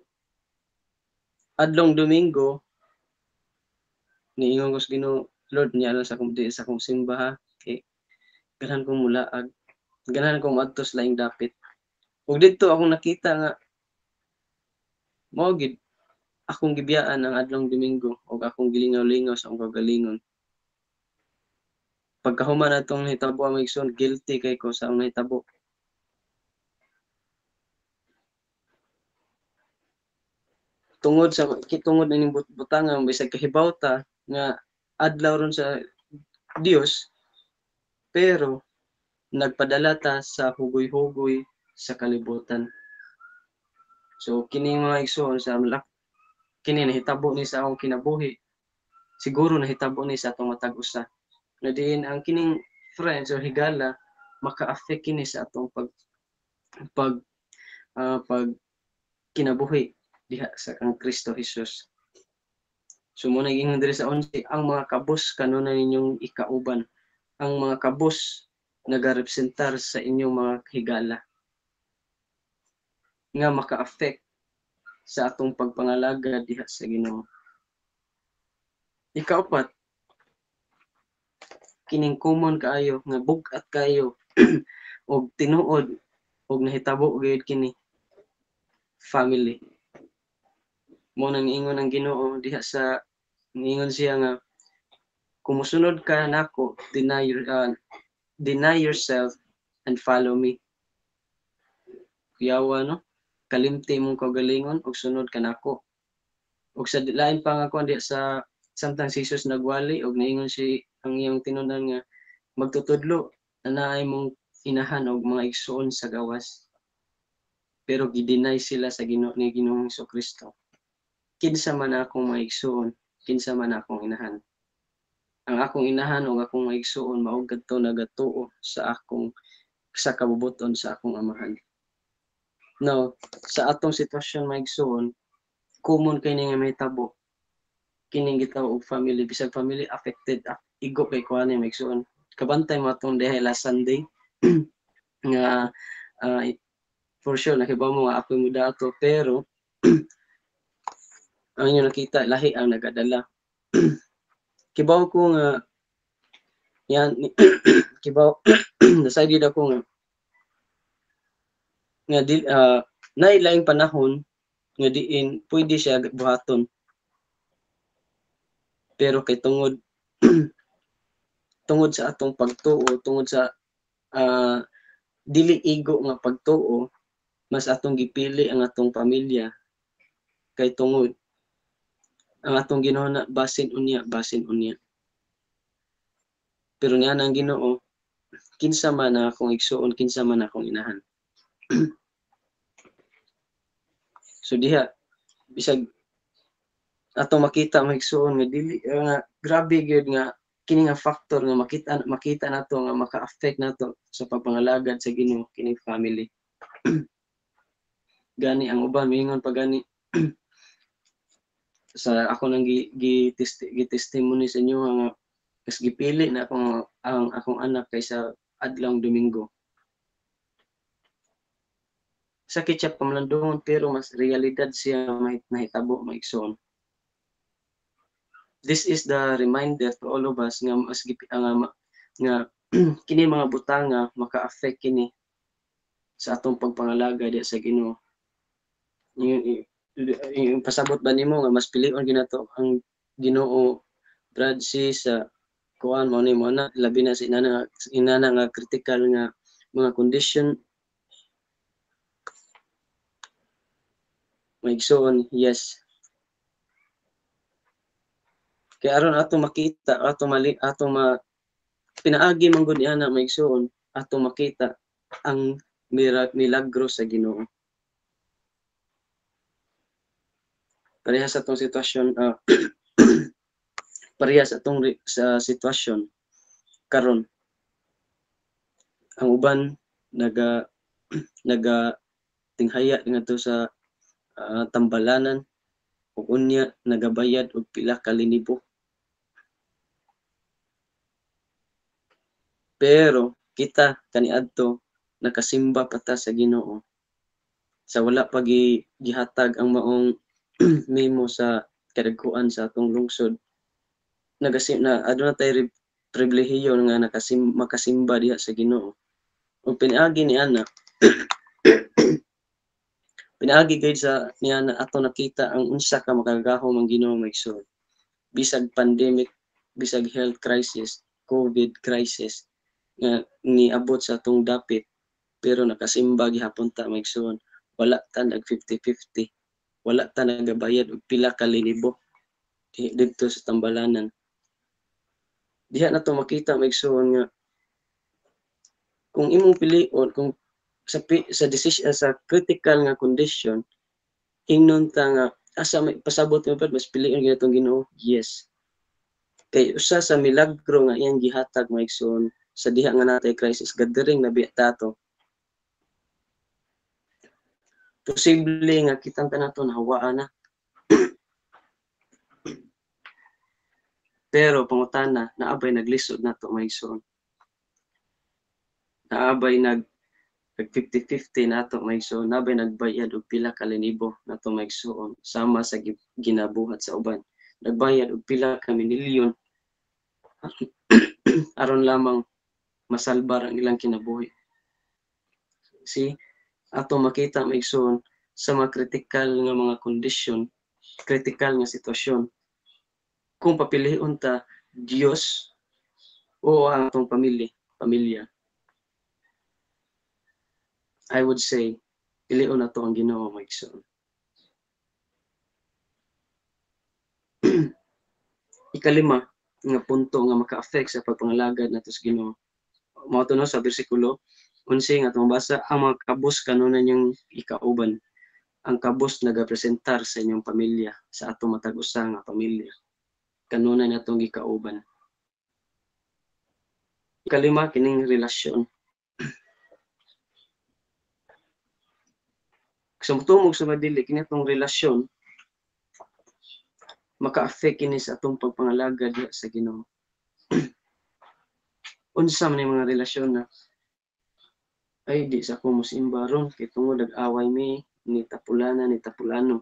Adlong Domingo niingon ko sa Ginoo, Lord niya sa akong sa akong simbaha kay ganahan kong mulaag. Ganahan kong adto sa laing dapit. Ug didto akong nakita nga mao gid akong gibiyaan ang adlong Domingo ug akong gilingaw-lingaw sa akong kagalingon. Pagkahuman atong nahitabo ang maigsoon, guilty kay ko sa akong nahitabo. Tungod sa kitungod ning butangan bisag kahibaw ta nga adlaw ron sa Dios pero nagpadala ta sa hugoy-hugoy sa kalibutan. So kini mga igsoon sa amlak kini nahitabo ni sa akong kinabuhi. Siguro nahitabo ni sa atong matag usa. Na diin ang kining friends or higala maka-affect kini sa atong pag pag uh, pag kinabuhi diha sa kang Kristo Jesus. So mo naging diri sa onse, ang mga kabus kanunay ninyong ikauban. Ang mga kabus nagarepresentar sa inyong mga higala nga maka-affect sa atong pagpangalaga diha sa Ginoo. Ikaapat, kining common kaayo nga bugat kayo og tinuod og nahitabo gyud kini family. Mo nang ingon ang Ginoo diha sa ingon siya nga kumusunod ka nako, deny your, uh, deny yourself and follow me. Kuyawa no, kalimti mong kaugalingon og sunod ka nako. Og sa lain pa nga kon diha sa samtang si Jesus nagwali og naingon si ang iyang tinunan nga magtutudlo anaay mong inahan og mga igsoon sa gawas. Pero gidinay sila sa Ginoo ni Ginoong Kristo. Kinsa man akong mga igsoon, kinsa man akong inahan. Ang akong inahan o akong mga igsoon mao kadto nagatuo sa akong sa kabubuton sa akong amahan. Now, sa atong sitwasyon mga igsoon, common kay nga may tabo. Kining gitawag og family, bisag family affected, igo kay kuan mga igsoon. Kabantay mo atong diha last Sunday nga uh, for sure nakibaw mo nga ako mo dato pero ang inyo nakita lahi ang nagadala. Kibaw ko nga yan kibaw decided ako nga nga di uh, nailaing panahon nga diin pwede siya buhaton. Pero kay tungod tungod sa atong pagtuo, tungod sa uh, dili igo nga pagtuo, mas atong gipili ang atong pamilya kay tungod ang atong Ginoo na basin unya, basin unya. Pero niya ang Ginoo, kinsa man akong igsoon, kinsa man akong inahan. So diha bisag ato makita ang igsoon nga dili nga uh, grabe gyud nga kini nga factor nga makita makita nato nga maka-affect nato sa pagpangalagad sa Ginoo kining family. Gani ang uban mingon pa gani sa ako nang gi, gi, gi testimony sa inyo nga mas gipili na akong ang akong anak kaysa adlong Domingo. Sakit siya pamlandungon pero mas realidad siya mahitabo maigsoon. This is the reminder to all of us nga mas nga, nga kini mga butanga maka-affect kini sa atong pagpangalaga diha sa Ginoo. Yung, yung pasabot ba nimo nga mas pilion ginato ang Ginoo Brad si sa kuan mo ni mo na labi na sa inana inana nga critical nga mga condition maigsoon, yes. Kaya aron ato makita, ato mali, ato ma pinaagi man gud niya na maigsoon, ato makita ang milagro sa Ginoo. Parehas sa atong sitwasyon, uh, parehas atong sa sitwasyon karon. Ang uban naga naga tinghaya ngadto sa uh, tambalanan ug unya nagabayad og pila ka linibo. Pero kita kaniadto nakasimba pa ta sa Ginoo. Sa wala pa gihatag ang maong memo sa kadagkuan sa atong lungsod. Nagasim na aduna tay pribilehiyo nga nakasim makasimba diha sa Ginoo. Ug pinaagi ni ana pinaagi gayud sa niya na ato nakita ang unsa ka makagahom ang Ginoo maigsoon. Bisag pandemic, bisag health crisis, COVID crisis nga niabot sa atong dapit pero nakasimba gihapon ta maigsoon. Wala ta nag fifty fifty, wala ta nagabayad og pila ka linibo didto sa tambalanan. Diha na to makita maigsoon nga kung imong pilion kung sa sa decision sa critical nga condition ingnon ta nga asa may pasabot mo pud mas pilion ginatong Ginoo, yes. Kay usa sa milagro nga iyang gihatag maigsoon sa diha nga natay crisis gathering na biya tato. Posible nga kitang tanan hawaan na. Pero pangutana, naabay naglisod na to maigsoon. Naabay nag nag fifty fifty na to maigsoon. Naabay nagbayad og pila ka libo na to maigsoon sama sa ginabuhat sa uban. Nagbayad og pila ka milyon aron lamang masalbar ang ilang kinabuhi. See, ato makita maigsoon sa mga critical nga mga kondisyon, critical nga sitwasyon. Kung papilion ta Dios o ang atong pamilya, pamilya. I would say pilion nato ang Ginoo maigsoon. Ikalima nga punto nga maka-affect sa pagpangalagad nato sa Ginoo. Mao to no sa bersikulo eleven nga atong basa, ang mga kabus kanunan yung ikauban. Ang kabus nagapresentar sa inyong pamilya, sa atong matag usa nga pamilya. Kanunan natong gikauban. Ikalima kining relasyon. Sa tumog sa madili kini atong relasyon maka-affect kini sa atong pagpangalagad sa Ginoo. Unsa man mga relasyon na ay di sa ko mosimba ron kay tungod nag-away mi ni tapulana ni tapulano.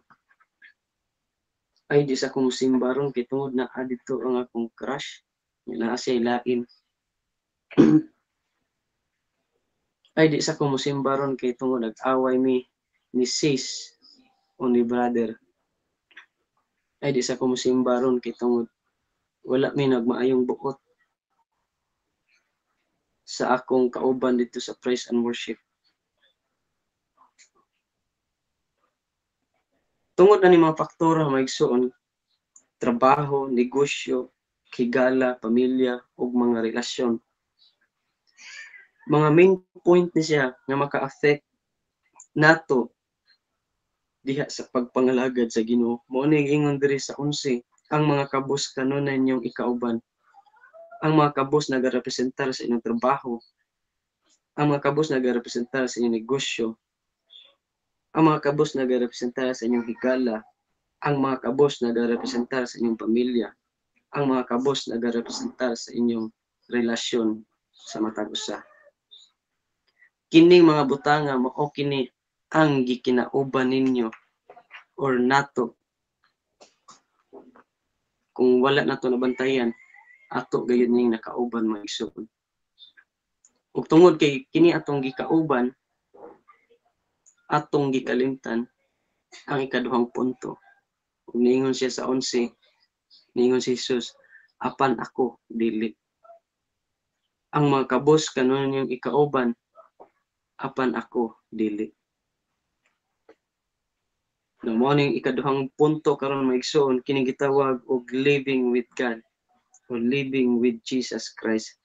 Ay di sa ko mosimba ron kay tungod na adito ang akong crush nga naa siya lain. Ay di sa ko mosimba ron kay tungod nag-away mi ni sis o ni brother. Ay di sa ko mosimba ron kay tungod wala mi nagmaayong buot sa akong kauban dito sa praise and worship. Tungod na ni mga faktora maigsoon, trabaho, negosyo, higala, pamilya, ug mga relasyon. Mga main point ni siya nga maka-affect nato diha sa pagpangalagad sa Ginoo. Mao ni ingon diri sa eleven, ang mga kabus kanunan yung ikauban. Ang mga kabus nagarepresentar sa inyong trabaho. Ang mga kabus nagarepresentar sa inyong negosyo. Ang mga kabus nagarepresentar sa inyong higala. Ang mga kabus nagarepresentar sa inyong pamilya. Ang mga kabus nagarepresentar sa inyong relasyon sa matag usa. Kining mga butanga mao kini ang gikinauban ninyo or nato. Kung wala nato nabantayan, ato gayud ning nakauban maigsoon. Ug tungod kay kini atong gikauban, atong gikalimtan ang ikaduhang punto. Ug niingon siya sa eleven, niingon si Jesus, apan ako dili. Ang mga kabus kanunan yung ikauban, apan ako dili. No mo ning ikaduhang punto karon maigsoon kini gitawag og living with God or living with Jesus Christ.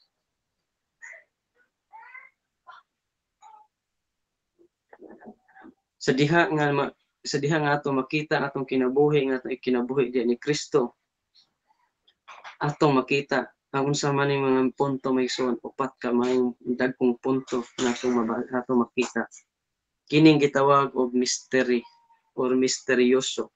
Sa diha nga sa diha nga ato makita atong kinabuhi nga atong kinabuhi diha ni Kristo. Atong makita ang unsa man ning mga punto maigsoon, upat ka may dagkong punto na atong atong makita. Kining gitawag og mystery or misteryoso.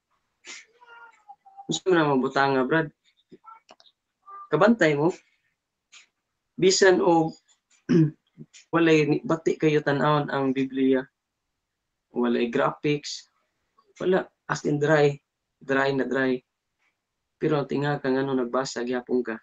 Unsa man ang butanga, brad? Kabantay mo bisan og walay bati kayo tan-awon ang Biblia, walay graphics, wala, as in dry, dry na dry. Pero tinga ka ngano nagbasa gyapon ka.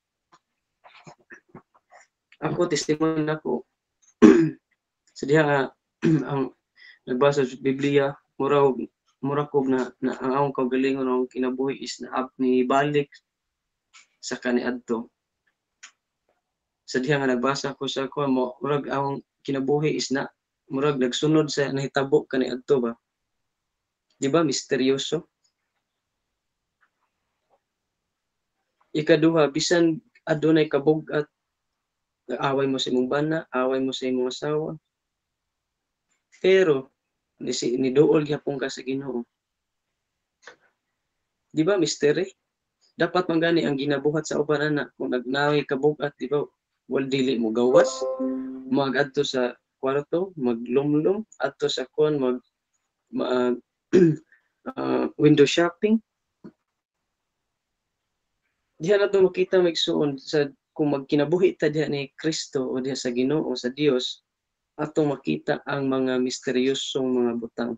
Ako testimony nako sa diha nga ang nagbasa sa Biblia, mura mura ko na, na ang akong kaugalingon ang kinabuhi is na ni balik sa kaniadto. Sa diha nga nagbasa ko sa ko mo murag ang kinabuhi is na murag nagsunod sa nahitabo kaniadto ba. Di ba misteryoso? Ikaduha, bisan adunay kabug-at, away mo sa imong bana, away mo sa imong asawa. Pero ni duol gyapon ka sa Ginoo. Di ba mystery? Dapat man gani ang ginabuhat sa uban ana kung nagnaway kabug-at, di ba? wal dili mo gawas, mag adto sa kwarto, maglumlum, adto sa kon mag ma, uh, window shopping. Diha na to makita maigsuon sa kung magkinabuhi ta diha ni Kristo o diha sa Ginoo sa Dios, atong makita ang mga misteryosong mga butang.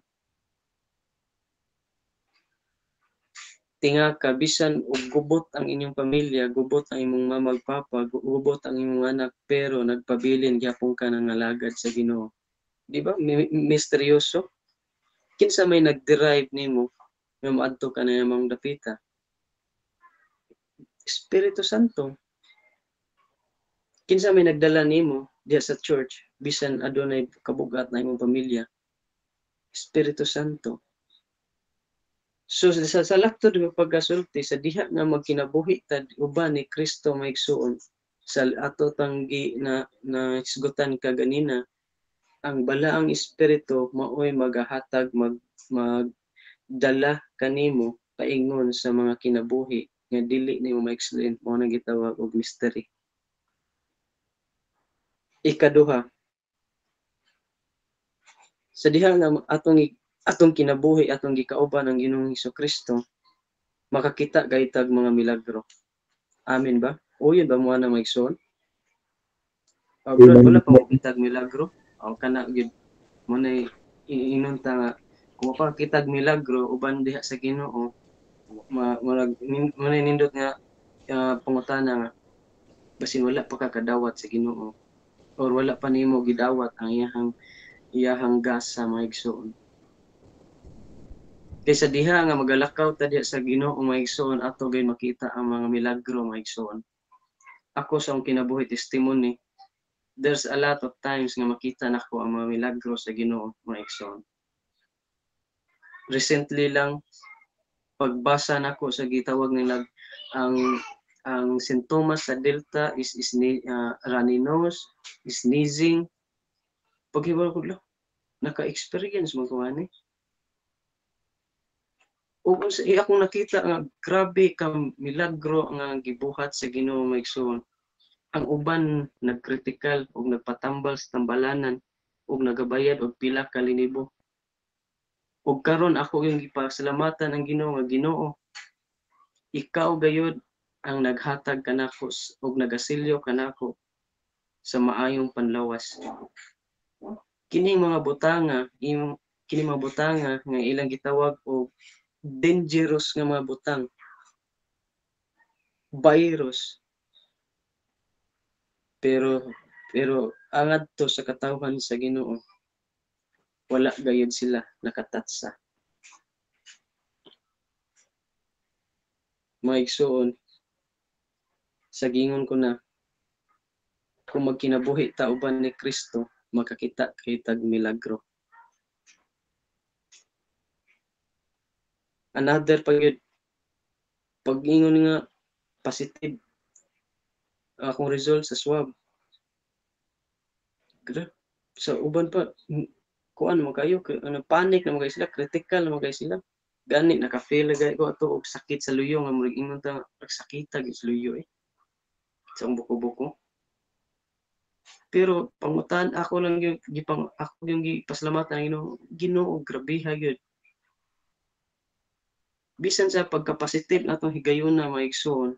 Tinga ka bisan og gubot ang inyong pamilya, gubot ang imong mama ug papa, gubot ang imong anak, pero nagpabilin gyapon ka ng alagad sa Ginoo. Di ba? Misteryoso. Kinsa may nag-derive nimo nga moadto ka na namang dapita? Espiritu Santo. Kinsa may nagdala nimo diha sa church bisan adunay kabugat na imong pamilya? Espiritu Santo. So sa salakto di pagkasulti sa diha nga magkinabuhi ta uban ni Kristo maigsuon sa ato tanggi na na isgutan ka ganina, ang balaang espiritu maoy magahatag mag magdala kanimo paingon sa mga kinabuhi nga dili nimo ma-explain, mao na gitawag og mystery. Ikaduha, sa diha nga atong atong kinabuhi, atong gikauban ang Ginoong Hesukristo, makakita gaytag mga milagro. Amen ba? O yun ba mo na maigsoon? O bro, wala pa mo kitag milagro? O kana gyud mo na inunta nga kung pa kitag milagro uban diha sa Ginoo, ma marag mo na nindot nga uh, pangutana nga basin wala pa ka kadawat sa Ginoo or wala pa nimo gidawat ang iyahang iyahang gas sa maigsoon. Kaysa diha nga magalakaw ta diha sa Ginoo maigsoon, ato gay makita ang mga milagro maigsoon. Ako sa akong kinabuhi testimony, there's a lot of times nga makita nako ang mga milagro sa Ginoo maigsoon. Recently lang pagbasa nako sa gitawag nila ang ang sintomas sa Delta is is uh, runny nose, sneezing. Paghibal ko lang, naka-experience mo ko ani. O sa iya akong nakita nga grabe ka milagro nga gibuhat sa Ginoo maigsoon. Ang uban nagkritikal og nagpatambal sa tambalanan og nagabayad og pila ka linibo. Og karon ako yung gipasalamatan ang Ginoo nga Ginoo, ikaw gayud ang naghatag kanako og nagasilyo kanako sa maayong panlawas. Kining mga butanga, imong kining mga butanga nga ilang gitawag og dangerous nga mga butang, virus, pero pero angad to sa katawhan sa Ginoo, wala gayud sila nakatatsa. Maigsoon, sa gingon ko na kung magkinabuhi ta uban ni Kristo, makakita kitag milagro. Another pag pag-ingon nga positive akong result sa swab. Gra sa uban pa kuan mo kayo, ano panic na mga sila, critical na mga sila. Gani naka-feel gay ko ato og sakit sa luyo nga murag ingon ta nagsakita gid sa luyo eh. Sa buko-buko. Pero pangutan ako lang yung gipang ako yung gipasalamatan ang Ginoo, Ginoo grabe ha gyud. Bisan sa pagka-positive natong higayon na maigsoon,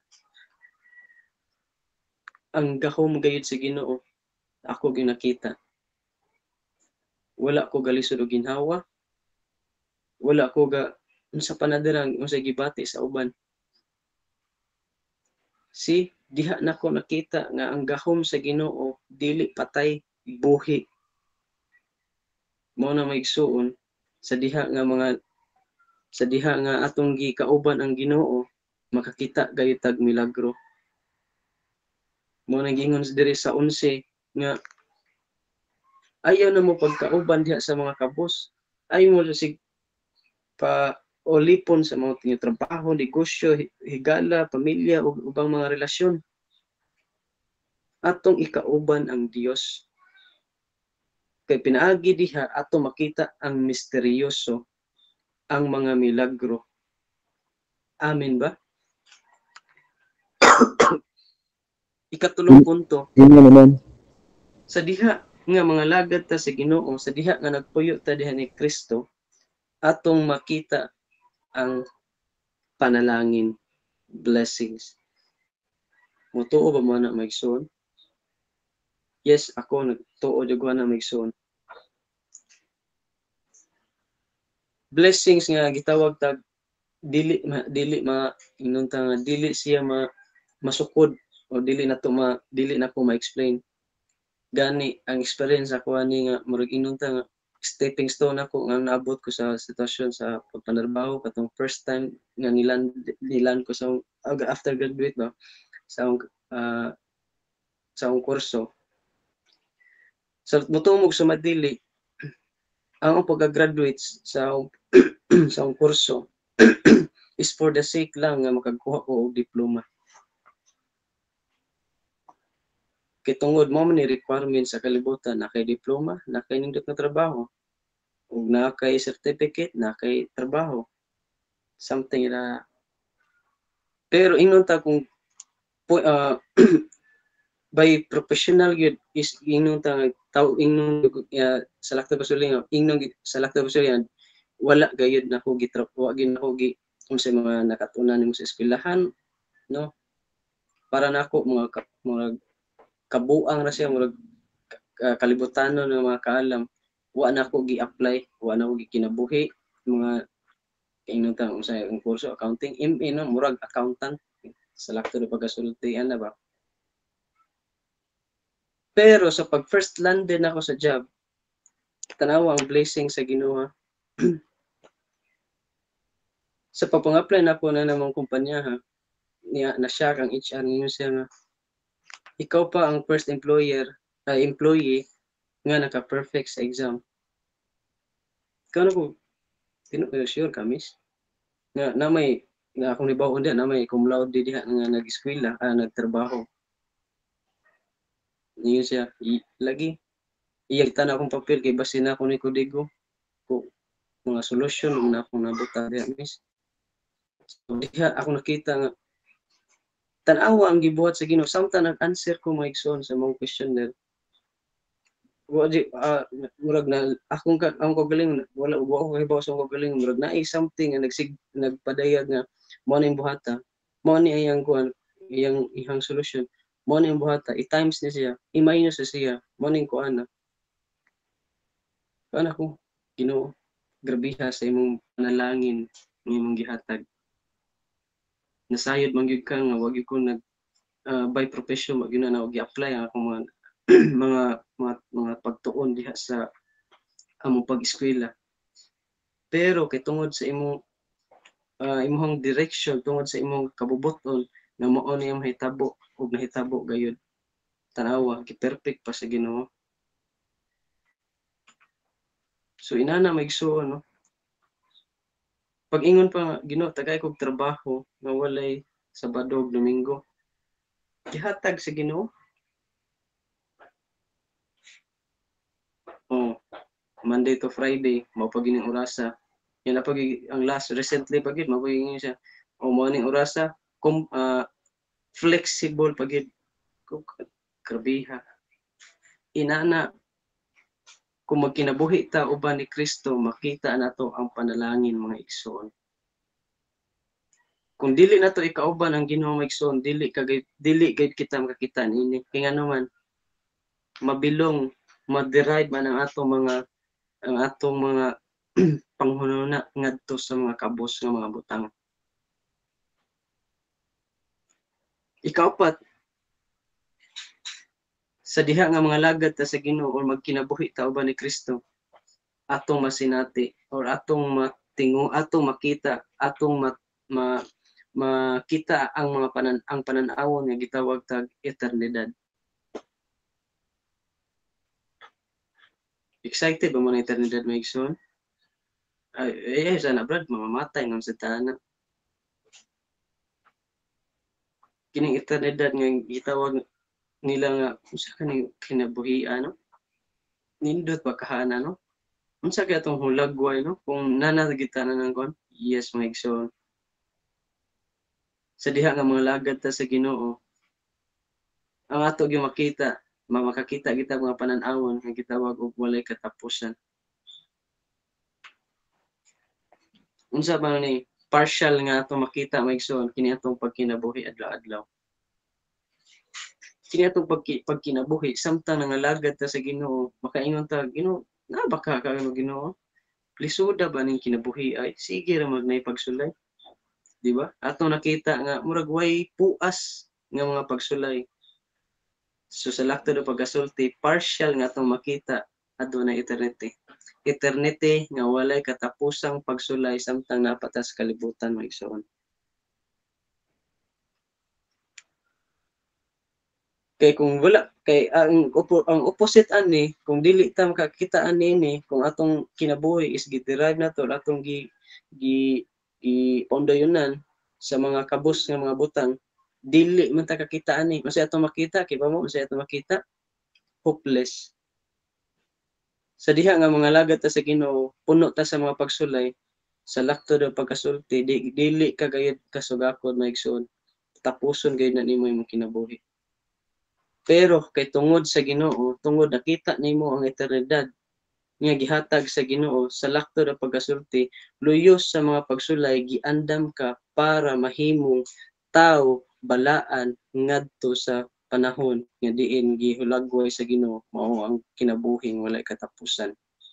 ang gahom gayud sa Ginoo ako gyud nakita. Wala ko galisod og ginhawa. Wala ko ga unsa panaderang unsa gibati sa uban. Si diha nako nakita nga ang gahom sa Ginoo dili patay, buhi. Mao na maigsuon sa diha nga mga sa diha nga atong gikauban ang Ginoo, makakita gayud tag milagro. Mo nang gingon diri sa onse nga ayaw na mo pagkauban diha sa mga kabos. Ayaw mo sig pa olipon sa mga tinyong trabaho, negosyo, higala, pamilya ug ubang mga relasyon. Atong ikauban ang Dios. Kay pinaagi diha ato makita ang misteryoso, ang mga milagro. Amen ba? Ikatulong punto, Yun nga naman. sa diha nga mga lagad ta sa Ginoo, sa diha nga nagpuyo ta diha ni Kristo, atong makita ang panalangin, blessings. Mutuo ba mo na maigsoon? Yes, ako nagtuo jud ko na maigsoon. Blessings nga gitawag tag dili ma, dili ma inunta nga dili siya ma masukod o dili na to ma dili na ko ma-explain. Gani ang experience ako ani nga murag inunta nga stepping stone ako nga naabot ko sa sitwasyon sa pagpanarbaho katong first time nga nilan nilan ko sa after graduate ba sa uh, sa akong kurso. Sa so, mutumog sa madili ang pagka-graduate sa sa akong kurso is for the sake lang nga makagkuha ko og diploma. Kay tungod mo man ni requirement sa kalibutan na kay diploma, na kay nindot na trabaho, ug na kay certificate, na kay trabaho. Something na pero ingnon ta kung uh, by professional yun is ingnon ta taw ingnon uh, sa lakta basuling ingnon sa lakta basuling wala gayud na ko gitrabaho gid na ko gi unsay mga nakatunan nimo sa eskwelahan, no? Para nako mga mga kabuang na siya murag uh, kalibutanon ng mga kaalam, wa na ko gi-apply, wa na ko gikinabuhi mga ingnon ta unsay ang kurso accounting M A no murag accountant sa lakto ng pagasultian na ba. Pero sa pag first landed ako sa job, tanawa ang blessing sa Ginoo. Sa pagpang-apply na ako na namang kumpanya ha, niya na siya kang H R niyo siya nga ikaw pa ang first employer uh, employee nga naka-perfect sa exam. Ikaw na ko tino ko sure kamis nga na may na akong nibaw na may cum laude diha nga nag-eskwela ah, nagtrabaho. Niyo siya I, lagi iyag tana akong papel kay basin na ako ni Kudigo ko mga solusyon na akong nabuta diha miss. So, diha ako nakita nga tanawa ang gibuhat sa Ginoo samtang nag-answer ko mga igsoon sa mga questionnaire. Wa di uh, murag na akong ka ang kagaling wala wa ko hibaw sa kagaling murag na something nga nagsig nagpadayag nga mo na yung buhata mo ni iyang kuan iyang ihang solusyon mo na yung buhata i-times ni siya i-minus na siya mo ning kuan na kana ko Ginoo grabiha sa imong panalangin ng imong gihatag. Nasayod man gyud ka nga wag gyud ko nag uh, by profession wag gyud na og gi-apply ang akong mga mga mga mga pagtuon diha sa among pag-eskwela. Pero kay tungod sa imong uh, imong direction tungod sa imong kabubuton nga mao ni imong hitabo ug nahitabo gayud tanawa ki perfect pa sa Ginoo. So inana maigsuon no. Pag ingon pa Ginoo tagay kog trabaho nga walay Sabado ug Domingo. Gihatag sa Ginoo. Oh, Monday to Friday mao pa gining orasa. Yan na pag ang last recently pag gid mao siya. O mo ning orasa kum uh, flexible pag gid grabiha. Inana kung magkinabuhi ta uban ni Kristo makita nato ang panalangin mga igsoon. Kung dili nato ikauban ang Ginoo mga igsoon dili kagay dili gayud kita makakita ini kay ngano man mabilong ma-derive man ang atong mga ang atong mga panghunahuna ngadto sa mga kabos nga mga butang. Ikaapat, sa diha nga mga lagad ta sa Ginoo or magkinabuhi ta uban ni Kristo atong masinati or atong matingo atong makita atong mat, ma, makita ang mga panan ang panan-awon nga gitawag tag eternidad. Excited ba mo na eternidad mga igsoon? Ay, eh, sana brad, mamamatay ng sa tanan. Kining eternidad nga gitawag nila nga, unsa ka ni kinabuhi, ano? Nindot ba kahana, no? Unsa kaya itong hulagway, no? Kung nanagita na ng kon, yes, mga igsoon. Sa diha nga mga lagad ta sa Ginoo, ang ato gyud makita, makakita kita mga panan-awon nga gitawag og walay katapusan. Unsa ba ni partial nga ato makita maigsoon kini atong pagkinabuhi adlaw-adlaw. Kini atong pagki, pagkinabuhi samtang nangalagad ta sa Ginoo, makaingon ta, Ginoo, na ba ka kaano Ginoo? Lisuda ba ning kinabuhi ay sige ra mag nay pagsulay. Di ba? Ato nakita nga murag way puas nga mga pagsulay. So sa lakto do pagasulti, partial nga atong makita adunay eternity. Eternity nga walay katapusang pagsulay samtang napatas kalibutan maigsoon. Kay kung wala kay ang upo, ang opposite ani kung dili ta makakita ani ni kung atong kinabuhi is gi-derive nato atong gi gi gi pondoyonan sa mga kabus nga mga butang, dili man ta kakita ani. Unsay atong makita kay ba mo unsay atong makita? Hopeless. Sa diha nga mga lagad ta sa Ginoo, puno ta sa mga pagsulay, sa lakto do pagkasulti, di, dili ka gayud kasugakod maigsoon. Tapuson gayud na nimo imong kinabuhi. Pero kay tungod sa Ginoo, tungod nakita nimo ang eternidad nga gihatag sa Ginoo sa lakto do pagkasulti, luyos sa mga pagsulay giandam ka para mahimong tao balaan ngadto sa panahon nga diin gihulagway sa Ginoo mao ang kinabuhing walay katapusan.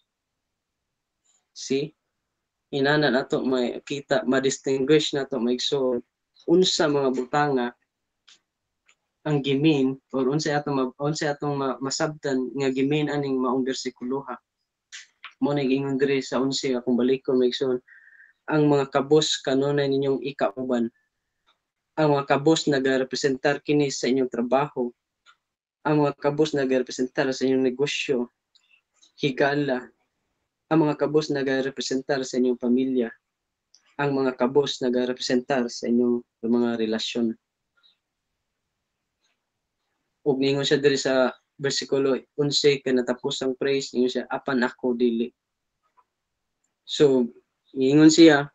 See? Inana nato may kita ma-distinguish nato maigsoon unsa mga butanga ang gimin or unsay atong unsay atong masabtan nga gimin aning maong bersikuloha. Mo na gingon diri sa unse akong balikon maigsoon, ang mga kabos kanunay ninyong ikauban. Ang mga kabos nagarepresentar kini sa inyong trabaho. Ang mga kabos nagarepresentar sa inyong negosyo, higala. Ang mga kabos nagarepresentar sa inyong pamilya. Ang mga kabos nagarepresentar sa inyong mga relasyon. Ug ningon siya diri sa bersikulo eleven kanatapusang praise, ningon siya apan ako dili. So ningon siya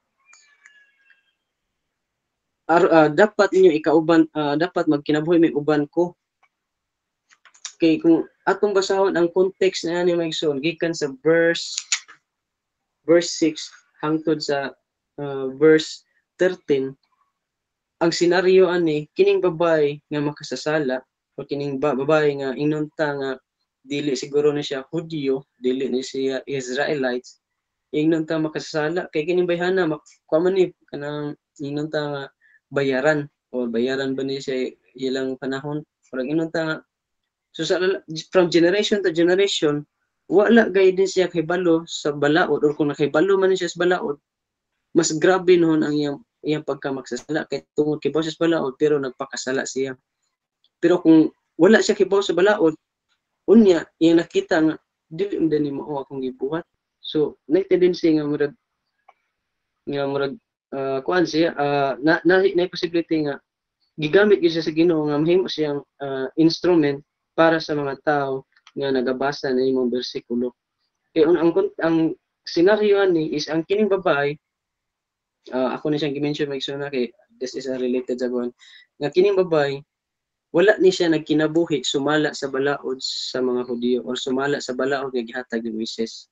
ar, uh, dapat ninyo ikauban, uh, dapat magkinabuhi may uban ko. Kay kung atong basahon ang context na ni maigsoon gikan sa verse verse six hangtod sa uh, verse thirteen, ang senaryo ani kining babay nga makasasala o kining babae nga inunta nga dili siguro na siya Hudyo, dili ni siya Israelites, inunta makasasala kay kining bayhana kuha man ni kanang inunta nga bayaran o bayaran ba ni siya ilang panahon parang inunta nga. So sa, from generation to generation wala gay din siya kahibalo sa balaod or kung nakahibalo man siya sa balaod, mas grabe noon ang iyang iyang pagkamaksasala kay tungod kay boses balaod pero nagpakasala siya. Pero kung wala siya kibaw sa balaod, unya, yung nakita nga, dili mo din mo akong gibuhat. So, na-tendency nga murag, nga murag, uh, kuan siya, uh, na, na, na possibility nga, gigamit siya sa Ginoo nga mahimo siyang uh, instrument para sa mga tao nga nagabasa na imong bersikulo. Kaya ang, ang, ang senaryo ni is, ang kining babae, uh, ako na siyang gimension mag-suna kay, this is a related sa kuan, nga kining babae, wala ni siya nagkinabuhi sumala sa balaod sa mga Hudiyo o sumala sa balaod nga gihatag ni Moises.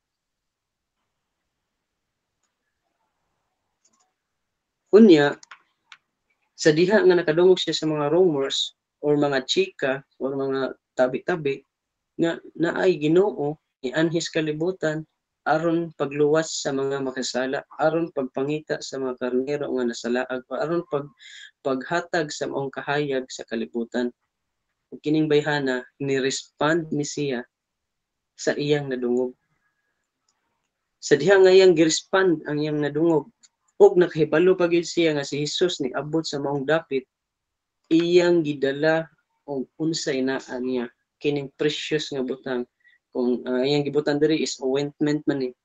Unya, sa diha nga nakadungog siya sa mga rumors or mga chika or mga tabi-tabi nga naay Ginoo ni anhis kalibutan aron pagluwas sa mga makasala, aron pagpangita sa mga karnero nga nasalaag, aron pag paghatag sa maong kahayag sa kalibutan. Ug kining bayhana ni-respond ni siya sa iyang nadungog. Sa diha nga iyang gi-respond ang iyang nadungog, ug nakahibalo pa gyud siya nga si Hesus ni abot sa maong dapit, iyang gidala og unsay naa niya kining precious nga butang. Kung uh, iyang gibutan diri is ointment man ni.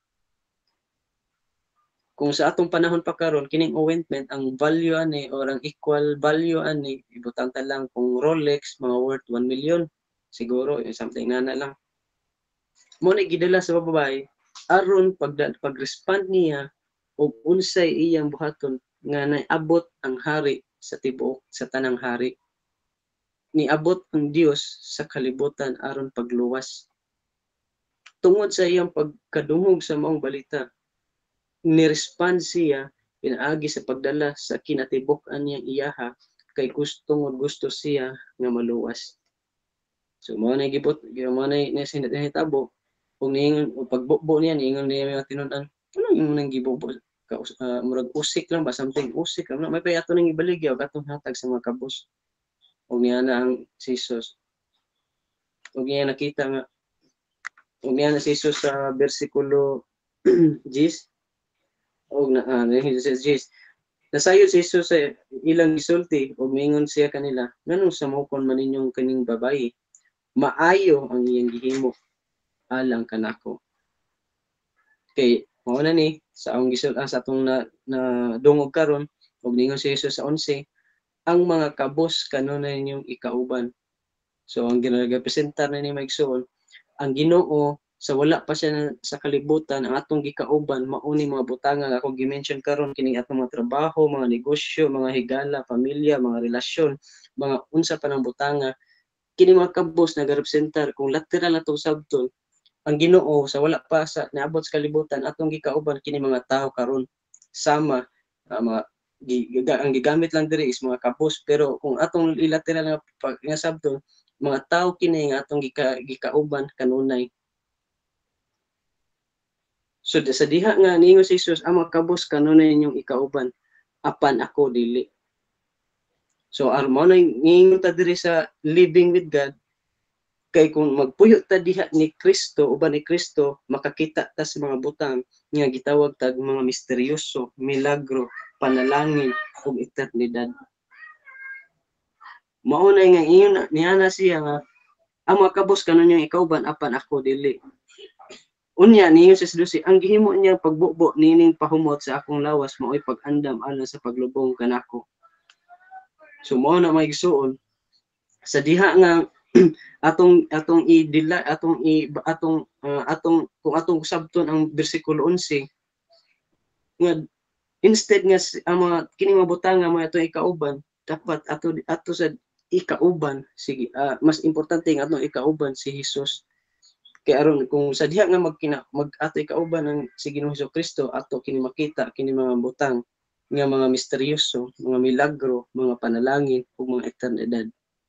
Kung sa atong panahon pa karon kining ointment ang value ani or ang equal value ani ibutang ta lang kung Rolex mga worth one million siguro something nana lang. Mo ni gidala sa babae aron pag pag-respond niya og unsay iyang buhaton nga naabot ang hari sa tibuok sa tanang hari. niabot ang Dios sa kalibutan aron pagluwas. Tungod sa iyang pagkadungog sa maong balita, nirespond siya pinaagi sa pagdala sa kinatibuk-an niyang iyaha kay gusto ngod gusto siya nga maluwas. So mao na gibot, mao na na sinahitabo kung niingon o pagbukbo niya niingon niya mga tinud-an, ano yung nang gibukbo ka uh, murag usik lang ba something usik lang may pay ato nang ibaligya og atong hatag sa mga kabus. Og niya na ang si Jesus. Og niya nakita nga og niya na si Jesus sa bersikulo ten og na uh, ten nasayo si Jesus sa ilang gisulti og mingon siya kanila nganong samukon man ninyong kaning babayi maayo ang iyang gihimo alang kanako. Kay mao na ni sa ang gisul ah, sa atong na, na dungog karon og ningon si Jesus sa eleven ang mga kabos kanunay ninyong ikauban. So ang ginagapresentar na ni maigsoon ang Ginoo sa wala pa siya na, sa kalibutan ang atong gikauban mauni mga butanga nga akong gi-mention karon kining atong mga trabaho, mga negosyo, mga higala, pamilya, mga relasyon, mga unsa pa nang butanga kini mga kabos nagarepresentar kung lateral atong sabton ang Ginoo sa wala pa sa naabot sa kalibutan atong gikauban kini mga tao karon sama uh, mga giga, ang gigamit lang diri is mga kabos pero kung atong ilateral nga pag nga sabton mga tao kini nga atong gika, gikauban kanunay. So sa diha nga niingon si Jesus ang mga kabos kanunay ninyong ikauban apan ako dili. So armo na niingon ta diri sa living with God kay kung magpuyo ta diha ni Kristo uban ni Kristo makakita ta sa mga butang nga gitawag tag mga misteryoso, milagro, panalangin ug eternidad. Mao na nga ingon niya na siya nga ang mga kabos kanunay ikauban apan ako dili. Unya niyo sa sedusi ang gihimo niya pagbukbo nining pahumot sa akong lawas mao'y pag-andam alang sa paglubong kanako. So mao na may gisuon sa diha nga atong atong i-dila atong i atong uh, atong kung atong sabton ang bersikulo eleven nga instead nga ang mga kini mga butang nga mga atong ikauban dapat ato ato sa ikauban sige uh, mas importante nga atong ikauban si Jesus. Kay aron kung sa diha nga magkina mag ato ikauban ang si Ginoong Hesukristo ato kini makita kini mga butang nga mga misteryoso, mga milagro, mga panalangin ug mga eternidad.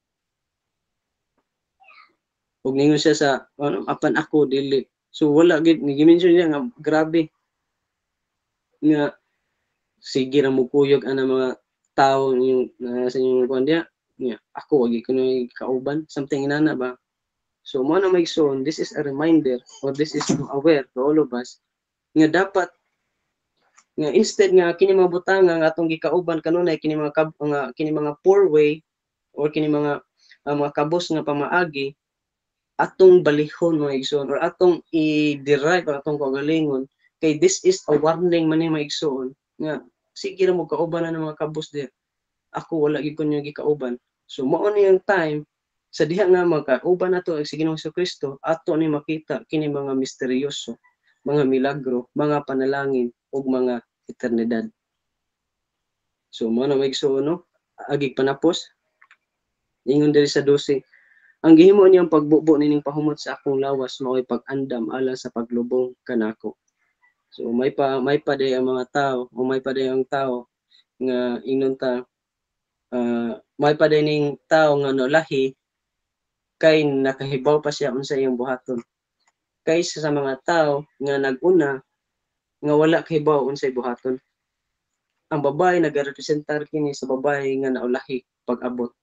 Ug ningon siya sa ano, apan ako dili. So wala gid ni gi-mention niya nga grabe nga sige ra mo kuyog ana mga tao yung uh, sa inyong kuan dia nga ako wagi ko na kauban something inana ba. So mo na may son, this is a reminder or this is to aware to all of us nga dapat nga instead nga kini mga butang nga atong gikauban kanunay kini mga kab, nga kini mga poor way or kini mga uh, mga kabos nga pamaagi atong balihon mga igsoon or atong i-derive ang atong kagalingon kay this is a warning man ni mga igsoon nga sige ra mo kauban na ng mga kabos dir. Ako wala gid ko niyo gikauban. So mao ni ang time sa diha nga magkauban nato ang si Ginoong Hesukristo ato ni makita kini mga misteryoso, mga milagro, mga panalangin ug mga eternidad. So mao na maigsuon no agig panapos ingon diri sa twelve ang gihimo niyang pagbukbo nining pahumot sa akong lawas mao'y pag-andam alang sa paglubong kanako. So may pa may pa day ang mga tao o may pa day ang tao nga ingnon ta uh, may pa day ning tao nga nolahi kay nakahibaw pa siya unsa iyang buhaton. Kaysa sa mga tao nga naguna nga wala kahibaw unsay buhaton. Ang babae nagarepresentar kini sa babae nga naulahi pag-abot.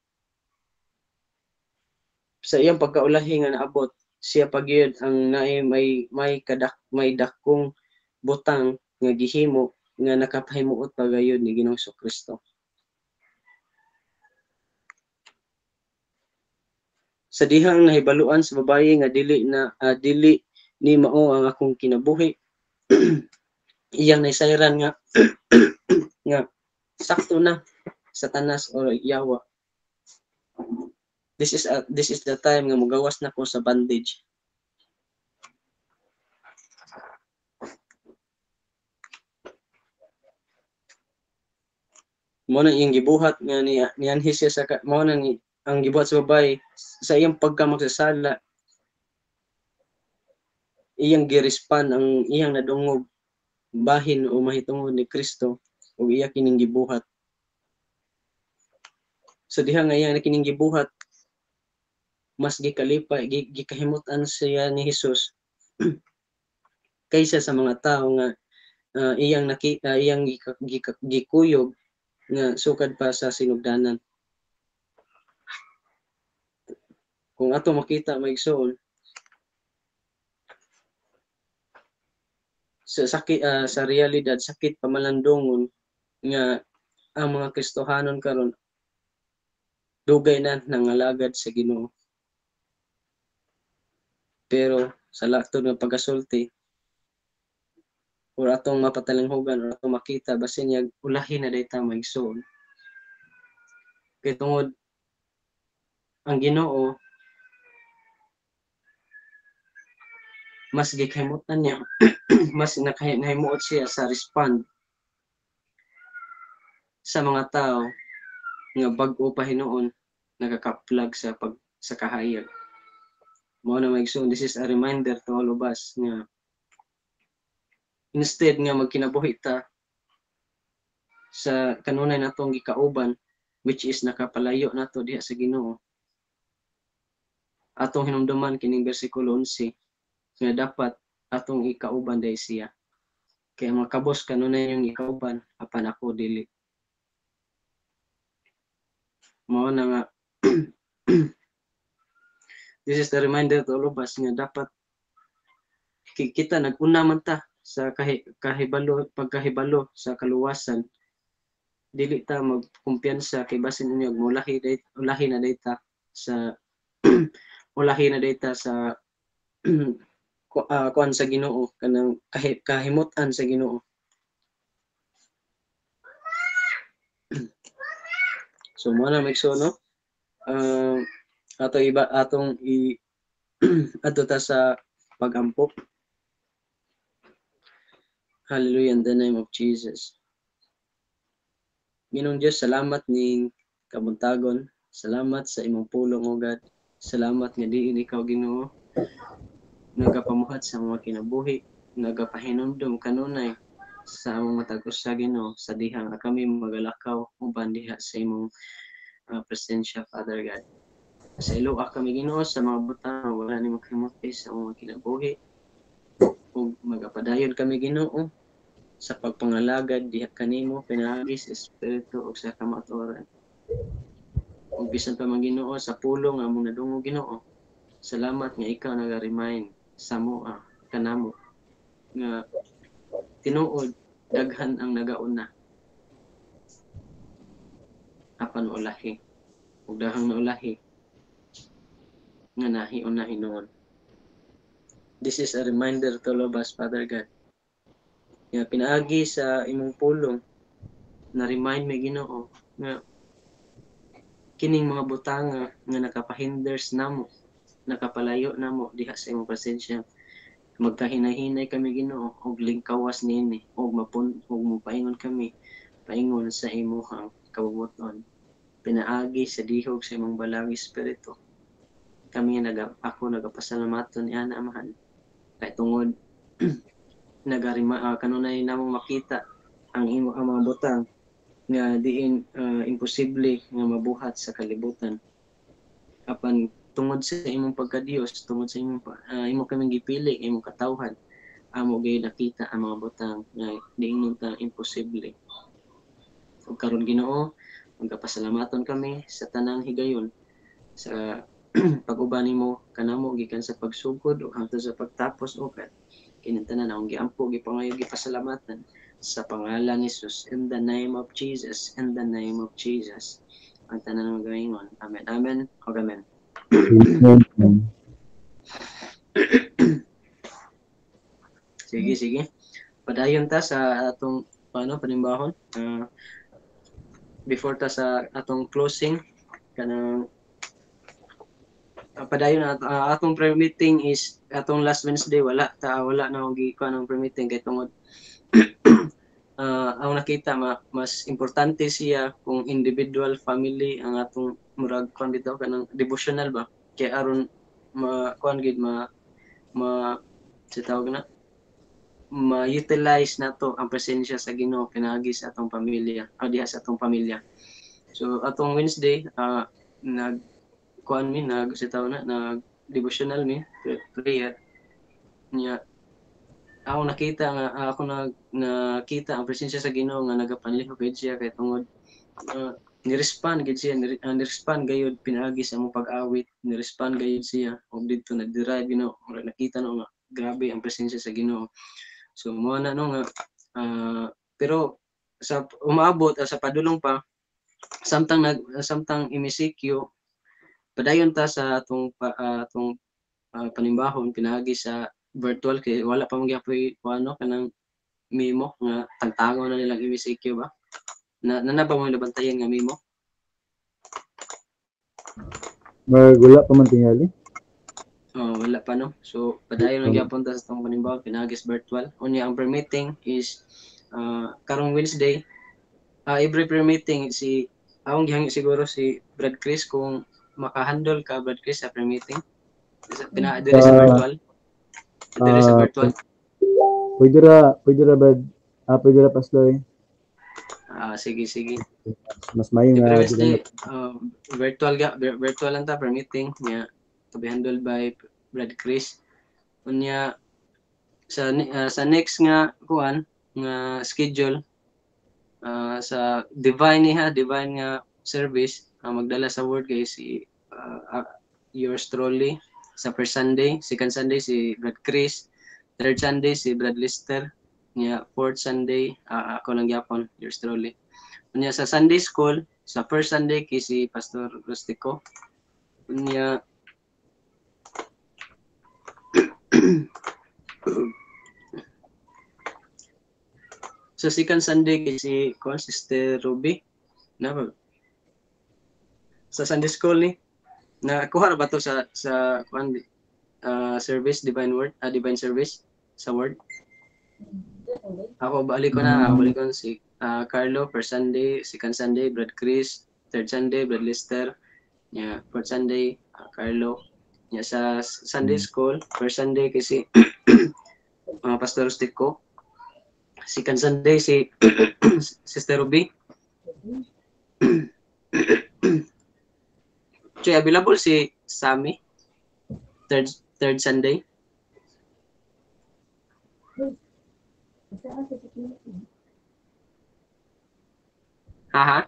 Sa iyang pagkaulahi nga naabot, siya pagyud ang naay may may kadak may dakong butang nga gihimo nga nakapahimuot pagayod ni Ginoong Hesukristo. Sa dihang nahibaluan sa babaye nga dili na uh, dili ni mao ang akong kinabuhi iyang naisayran nga nga sakto na Satanas o yawa. This is a, this is the time nga mugawas na ko sa bandage. Mo na iyang gibuhat nga ni nianhi siya sa mo na ni ang gibuhat sa babae sa iyang pagkamagsasala, iyang girespan ang iyang nadungog bahin o mahitungod ni Kristo ug iya kining gibuhat. Sa diha nga iyang kining gibuhat, mas gikalipay, gikahimutan siya ni Hesus kaysa sa mga tao nga uh, iyang nakita, uh, iyang gikuyog nga sukad pa sa sinugdanan. Kung ato makita maigsoon sa sakit uh, sa realidad, sakit pamalandungon nga ang mga Kristohanon karon dugay na nangalagad sa Ginoo. Pero sa laktod nga pagasulti o atong mapatalinghugan o atong makita basin niya ulahi na dayta maigsoon. Kay tungod ang Ginoo mas gikahimutan niya mas nakahimuot siya sa respond sa mga tao nga bag-o pa hinuon nagaka-plug sa pag sa kahayag. Mao na maigsoon, this is a reminder to all of us nga instead nga magkinabuhi ta sa kanunay natong gikauban, which is nakapalayo nato diha sa Ginoo, atong hinumduman kining bersikulo eleven nga dapat atong ikauban day siya. Kaya mga kabos kanunay yung ikauban apan ako dili. Mao na nga this is the reminder to all of us nga dapat kita nag-una man ta sa kahi, kahibalo pagkahibalo sa kaluwasan, dili ta magkumpiyansa kay basin unyag mulahi day ulahi na dayta sa ulahi na dayta sa uh, kuan sa Ginoo, kanang kahi, kahimutan sa Ginoo. So mo na maigso no, uh, ato iba atong i ato ta sa pag-ampok. Hallelujah, in the name of Jesus. Ginong Diyos, salamat ning kabuntagon. Salamat sa imong pulong, O God. Salamat nga diin ikaw Ginoo nagapamuhat sa mga kinabuhi, nagapahinumdum kanunay sa among matag usa Ginoo sa diha nga kami magalakaw uban diha sa imong uh, presensya, Father God. Sa iloa kami Ginoo sa mga butang wala ni makahimuti sa mga kinabuhi ug magapadayon kami Ginoo sa pagpangalagad diha kanimo pinaagi sa espiritu ug sa kamatuoran. Ug bisan pa man Ginoo sa pulong nga among nadungog Ginoo, salamat nga ikaw naga-remind sa moa kanamo nga tinuod daghan ang nagauna apan ulahi ug dahang naulahi nga nahiun na hinuon. This is a reminder to all of us, Father God. Nga pinaagi sa imong pulong na remind me Ginoo nga kining mga butanga nga nakapahinders namo, nakapalayo namo diha sa imong presensya, magkahinay-hinay kami Ginoo og lingkawas niini og mapun og mopaingon kami paingon sa imong kabubuton. Pinaagi sa dihog sa imong balang espiritu. Kami naga ako nagapasalamaton ni ana amahan kay tungod nagarima uh, kanunay namong makita ang imo ang mga butang nga diin uh, imposible nga mabuhat sa kalibutan. Apan tungod sa imong pagka-Dios, tungod sa imong uh, imo kaming gipili, imong katawhan, amo gay nakita ang mga butang nga diin ta imposible. Ug karon Ginoo, magpasalamaton kami sa tanang higayon sa pag-uban nimo kanamo gikan sa pagsugod o hangtod sa pagtapos o kat kining tanan akong giampo gipangayo gipasalamatan sa pangalan ni Jesus, in the name of Jesus, in the name of Jesus. Ang tanan ng gaingon. Amen. Amen. O amen. Sige, sige. Padayon ta sa atong paano panimbahon. Uh, before ta sa atong closing kanang uh, padayon at uh, atong prayer meeting is atong last Wednesday wala ta wala na og gikuan ang prayer meeting kay tungod uh, ang nakita ma, mas importante siya kung individual family ang atong murag kon bitaw kanang devotional ba kay aron ma kuan gid ma ma sa tawag na ma-utilize nato ang presensya sa Ginoo pinaagi sa atong pamilya o diha sa atong pamilya. So atong Wednesday uh, nag kuan mi nag sa tawag na nag devotional mi prayer niya ako nakita nga ako nag nakita ang presensya sa Ginoo nga nagapanliho gid siya kay tungod uh, ni-respond gid siya ni, uh, ni-respond gayud pinaagi sa among pag-awit ni-respond gayud siya og didto nag-derive Ginoo nakita no nga grabe ang presensya sa Ginoo. So mo na no nga uh, pero sa umaabot uh, sa padulong pa samtang nag samtang imisikyo padayon ta sa atong pa, uh, atong uh, panimbahon pinaagi sa virtual kay wala pa magyapoy ano kanang memo nga tagtango na nilang M C Q ba na nanaba mo nabantayan nga memo Magula pa man tingali. oh wala pa no so padayon na gyapon ta sa atong panimbahon pinaagi sa virtual unya ang pre-meeting is uh, karong Wednesday uh, every pre-meeting si akong gihangi siguro si Brad Chris kung maka-handle ka Brad Chris sa pre-meeting pina dire sa virtual dire sa virtual Pwede ra, pwede ra bad. Ah, pwede ra pasloy. ah sige sige Mas mayo nga. Wednesday uh, virtual ga virtual lang ta per meeting nya to be handled by Brad Chris unya sa uh, sa next nga kuan nga schedule uh, sa divine niha divine nga service uh, magdala sa word kay si uh, uh, yours truly sa first Sunday, second Sunday si Brad Chris, third Sunday si Brad Lister, niya fourth Sunday uh, ako lang gyapon yours truly. Unya sa Sunday school, sa first Sunday kay si Pastor Rustico. Unya sa second Sunday kay si Con Sister Ruby. Na sa Sunday school ni na kuha ba to sa sa kuan uh, service divine word uh, divine service sa word. Ako balik ko na, balik ko si uh, Carlo first Sunday, second Sunday Brad Chris, third Sunday Brad Lister, yeah, fourth Sunday uh, Carlo. Yeah, sa Sunday school, first Sunday kasi uh, Pastor Rustico. Second Sunday si Sister Ruby. So available si Sammy third third Sunday. Haha.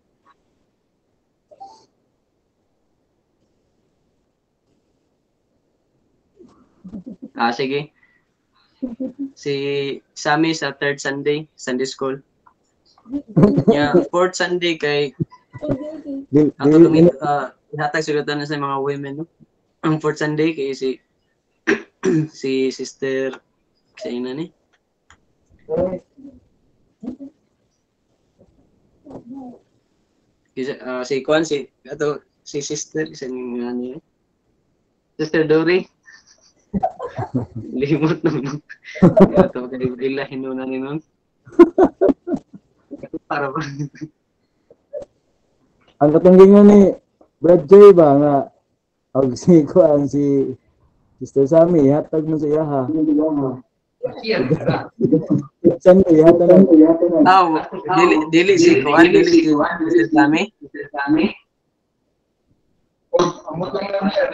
Ah, sige. Si Sammy sa third Sunday, Sunday school. Yeah, fourth Sunday kay ato tumi uh, hatag sugatan na sa mga women no. Ang fourth Sunday kay si si Sister sa ina ni. Isa uh, si Kwan si ato si Sister isa ni ano Sister Dory. Limot naman. Ito kay ila hinuna ni nun. Para ba? Ang katunggingan ni Brad J ba nga og si ko ang si Sister Sammy hatag mo sa iya ha. Sunday hatag mo. Ah, dili dili si Kwan dili si Sister Sammy. Sister Sammy. Oh, amo lang lang siya.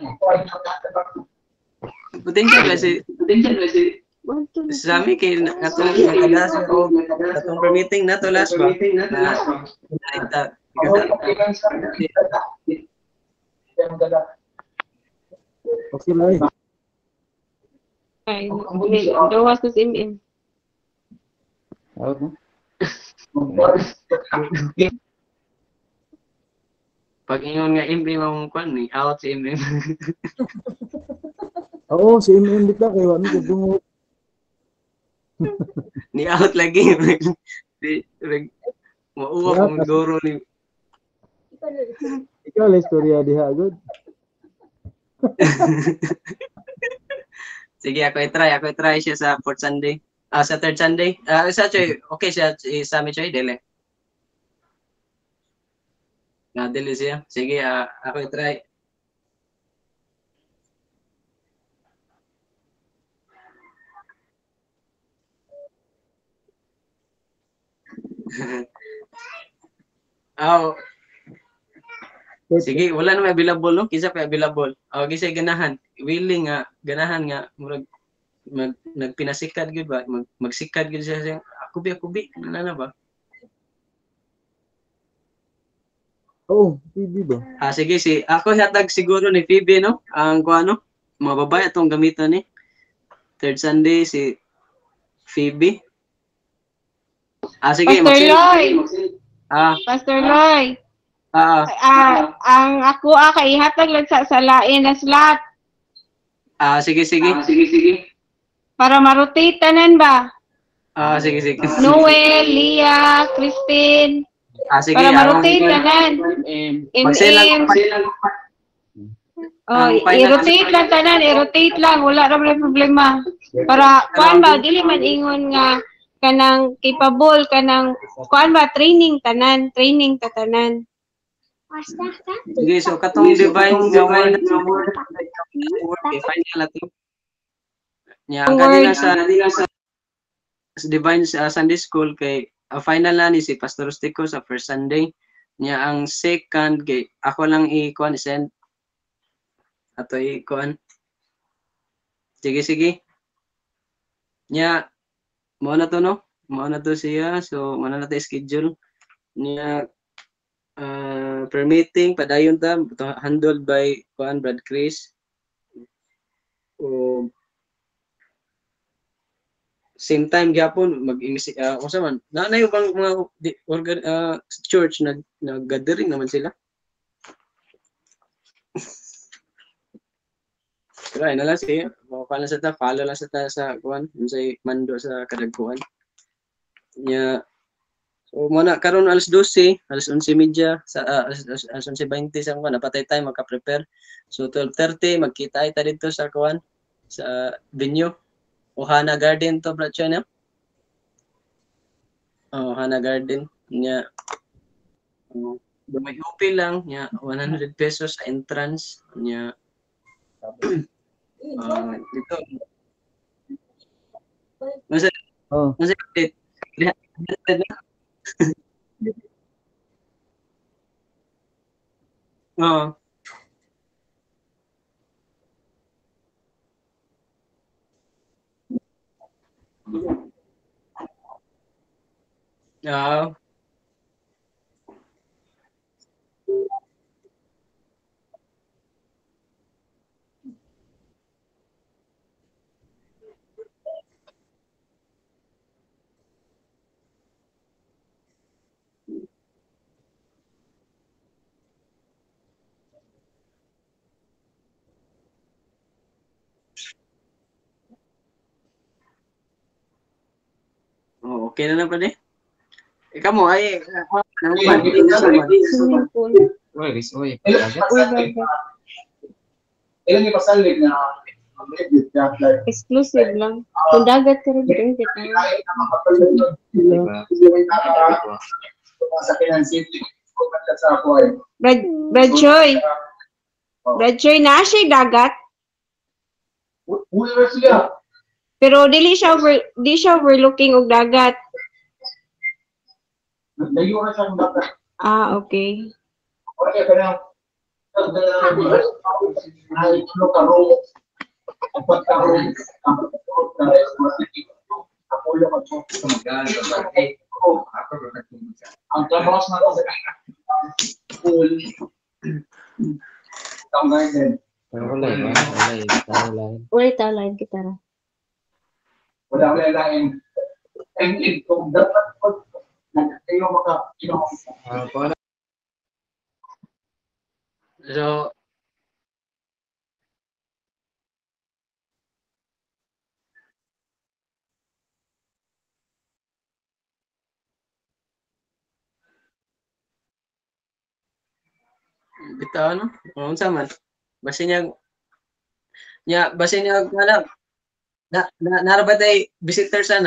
Potential kasi potential kasi Sammy kay katulad ng kadas o katong permitting na to last ba? Ita Okay lang. Ay, gawas ko si M M. Okay. pag ingon nga M M ang kwan ni out si M M. Oo, si M M bitaw kay wa mi kadungog. Ni out lagi. Di reg mauwa pa mo guro ni Ikaw la istorya diha good. sige ako i-try ako i-try siya sa fourth Sunday Ah, sa third Sunday. Ah, sa Choy, okay siya si sa mi Choy dili. Na dili siya. Sige, ah, ako i-try. Oh, sige, wala na may available no. Kisa pa available. Oh, kisa ganahan. Willing nga, ganahan nga murag mag nagpinasikat gud ba? Mag magsikat gud siya siya. Ako bi ako bi. Ano na ba? Oo, Phoebe ba? Ah, sige, si ako hatag siguro ni Phoebe no. Ang kuano, mga babae atong gamiton ni. Third Sunday si Phoebe. Ah, sige, Pastor mag-send. Loy, Ah, Pastor Loy. ah, Ah, ang ako ah kay ihatag lang sa sa lain na slot ah, sige, sige. para ma-rotate tanan ba? Ah, sige, sige. Noel, Leah, Christine, Ah, sige, para ah, ma-rotate tanan. mag-send lang. M M. Oh, Ang final- i-rotate lang tanan, i-rotate lang, wala ra may problema. Para kuan ba dili man ingon nga kanang capable kanang kuan ba training tanan, training ta tanan. Sige, so katong divine gawin na sa word kay final na to. Nya ang kanina sa sa sa divine sa Sunday school kay ang final na ni si Pastor Rustico sa first Sunday. Nya ang second kay ako lang i-kuan send ato i-kuan. Sige, sige. Nya mo na to no. Mo na to siya. So mo na nato schedule. Nya uh, permitting padayon ta handled by kuan Brad Chris. O same time gyapon mag uh, unsa man na na yung bang mga di- organ uh, church nag nag-gathering naman sila. Pero ay na lang siya. Maka lang sa ta, follow lang sa ta sa kuan, unsay mando sa kadagkuan. Nya so mo na karon alas dose, alas onse media sa uh, alas, alas, alas onse twenty sa kuan napatay time magka-prepare. So twelve thirty magkita ta dito sa kuan sa venue. Ohana Garden to bro siya na. Oh, Ohana Garden nya uh, may U P lang nya one hundred pesos sa entrance nya uh, dito. Masa Oh. masa Oo. Oo. Oh, okay na lang pala eh. Ikaw mo, ay, ako, nang pandi na sa man. Swimming pool. Uy, ris, uy. Uy, bagat. Ilan yung pasalig na Exclusive lang. Kung dagat ka rin, rin kita. Diba? Brad, Brad Choy. Brad Choy, na siya dagat. Pero dili siya over, di siya overlooking og dagat. Ah, okay. Ang trabaho na to pool ang garden Wala yun, wala yun, wala yun. Ulit lain kita ra. wala wala lain and it kung dapat ko nagtayo maka you know Ah, para So, bitaw ano? Unsa man? Basin niya nya basin niya wala Na, na, narabat ay visitor sana.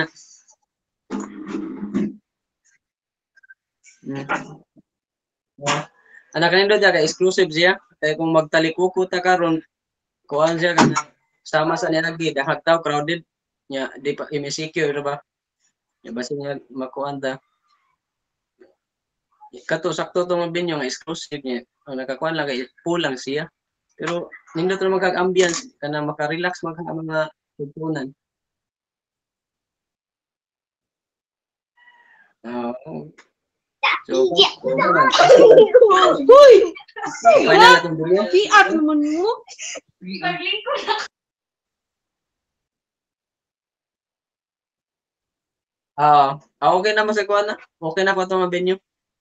Hmm. Uh, anak kanindot ka exclusive siya. Kaya kung magtalikuko ta karon, kuan siya kana sama sa niya lagi dahag taw crowded nya di pa insecure ba. Ya basi niya makuan ta. Kato sakto to nga binyo nga exclusive niya. Ang nakakuan lang kay full lang siya. Pero nindot na magkag-ambience kana maka-relax man ka mga tutunan. Uh, so, Uy! final na itong video. P R naman mo. Ah, ah, okay na sa kuan na. Okay na ko itong venue.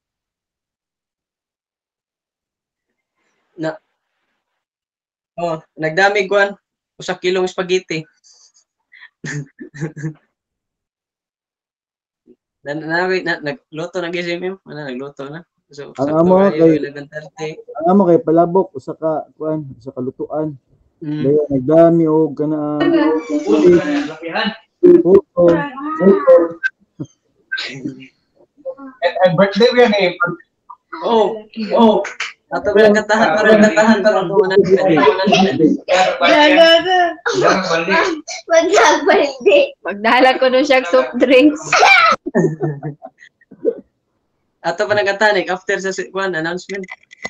Na Oh, nagdami kuan. Usa kilong spaghetti. na, na, na, nagluto na gisim mo. Ano, nagluto na. So, Ang sakto amo kayo, kay- eleven thirty. Ang amo kay palabok usa ka kuan, usa ka lutuan. Mm. Daya nagdami og kana puto. And, and birthday yan eh. Oh, oh. Ato ba katahan para katahan para to na Magdagbalde. Magdala ko nun siya soft drinks. Ato pa nagkatahan eh, after sa kuan announcement.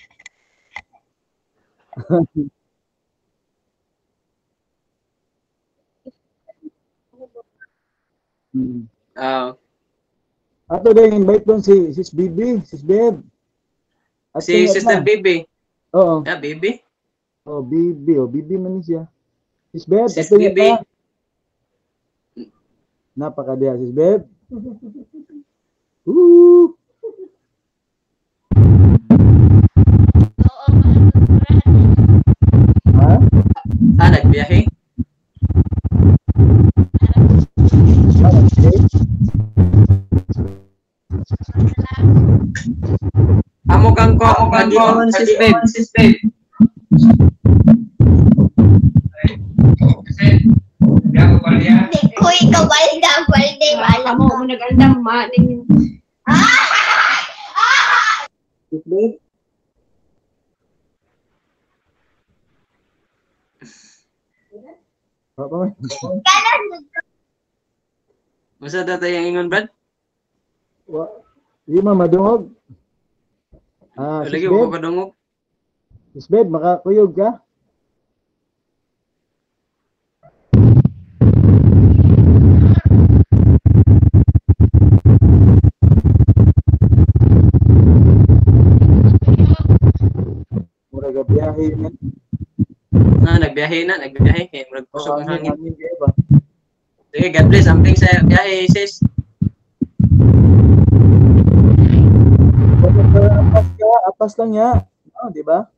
Hmm. Ah, Ato din invite doon si Sis Bibi, Sis Beb. At si kaya Sister na. Baby. Oo. Yeah, Baby. Oh, Bibi, oh, Bibi man ni siya. Sis Beb, Sis ato niya Bibi. pa. Napakadiya, Sis Beb. Woo! Ha? Ah, nagbiyahe. Ah, okay. Amo kang ko, amo kang ko, sis Babe. Sis Babe. Ko ikaw balda balde wala Amo mo nag-andam ma ning Sis Babe. Apa man? Masa data yung ingon, Brad? Wa, di man madungog. Ah, Sis Lagi ko Beb, kadungog. Sis Beb, makakuyog ka? Mura ka biyahe man. Na, nagbiyahe na, nagbiyahe. Kaya murag kusog ang hangin. Amin kayo ba? Sige, God bless. Amping sa biyahe, sis. Apas ka, apas lang ya. Oh, di ba?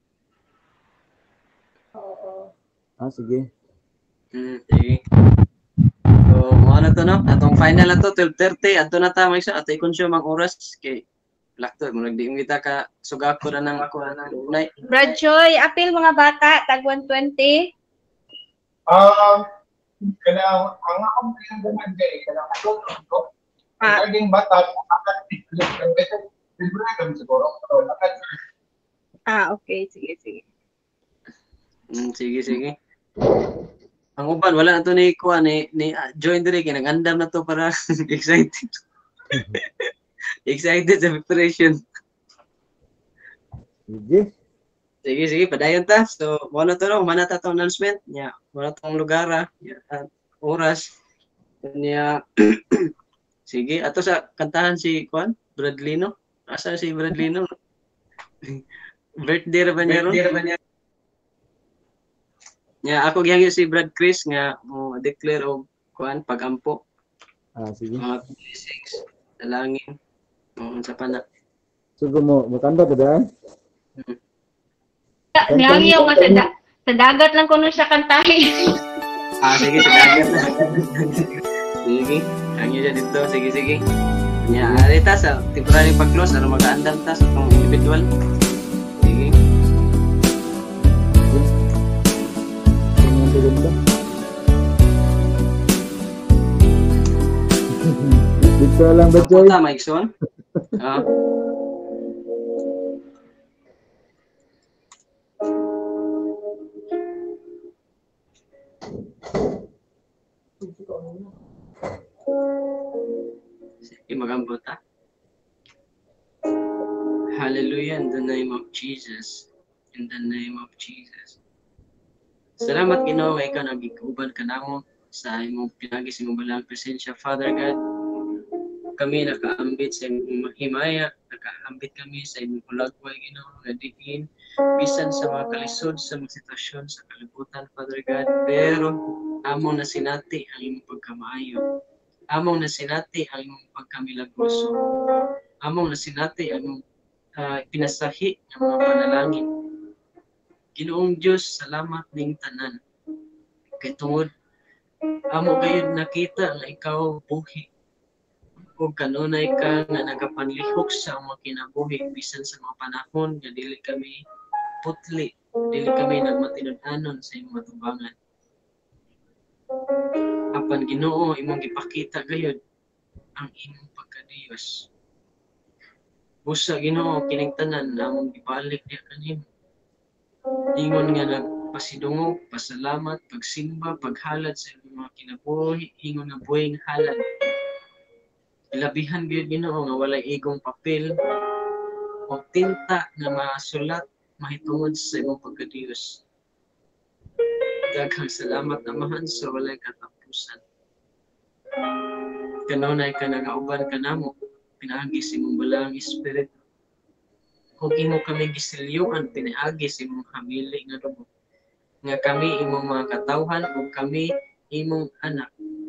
Ah, sige. Hmm, sige. So, ano to, no? Atong final na to, twelve thirty. Ato na ta, may isa. Ato i-consume ang oras. Kay, lakto. Murag di kita ka sugako na ng ako na ng unay. Brad Choy, apil mga bata tag one twenty. Um, kana ang akong pinanggaman kay kana ako ko. Ah. Regarding bata, akat ng beto. Libre kami siguro. Pero akat Ah, okay, sige, sige. Hmm, sige, sige. Ang uban, wala na to ni Kuan, ni, ni uh, join dire kay nag-andam na to para excited. Excited sa preparation. Sige. Sige, sige, padayon ta. So, wala to no, mana ta tong announcement. Nya, wala tong lugar ah. Ya, at oras. Nya, sige, ato sa kantahan si Kuan, Bradlino. Asa si Bradlino? Birthday ra ba niya ron? Nya, ako gihangyo si Brad Chris nga mo declare og Kuan pagampo. Ah, sige. Mga twenty-six dalangin. Oo, sa pana. Sugo mo, makanda ba daan? Niangyaw nga sa, da- sa dagat lang kuno siya kantahin. Ah, sige, sa dagat na. Sige, hangyo siya dito. Sige, sige. Nya, arita sa temporary pag-close, ano mag-aandam ta sa itong individual. Sige. Ang ganda. Dito lang ba, Sa Choy? puta, Maikson? Ah. Sige, magambot ha. Hallelujah in the name of Jesus. In the name of Jesus. Salamat Ginoo kay ikaw nagiguban ka namo sa imong pinagi sa imong balang presensya, Father God. Kami nakaambit sa imong himaya, nakaambit kami sa imong kulagway Ginoo nga diin bisan sa mga kalisod sa mga sitwasyon sa kalibutan, Father God. Pero among nasinati ang imong pagkamaayo. Among nasinati ang imong pagkamilagroso. Among nasinati ang imong uh, pinasahi ng mga panalangin. Ginoong Diyos, salamat ning tanan. Kay tungod amo gayud nakita nga ikaw buhi. O kanunay ka nga nagapanlihok sa mga kinabuhi bisan sa mga panahon nga dili kami putli, dili kami nagmatinud-anon sa imong matubangan. Apan Ginoo imong gipakita gayud ang imong pagkadiyos. Busa Ginoo kining tanan among gibalik diha kanimo. Ingon nga nagpasidungog, pasalamat, pagsimba, paghalad sa mga kinabuhi, ingon nga buhing halad. Ilabihan gyud Ginoo nga walay igong papel o tinta nga masulat mahitungod sa imong pagkadiyos. Daghang salamat Amahan sa walay katapusan. Kanunay ka nagauban ka namo, pinaagi sa imong balang espiritu. Kung imo kami gisilyuan, pinaagi sa imong hamili nga dugo. Nga kami imong mga katawhan o kami imong anak.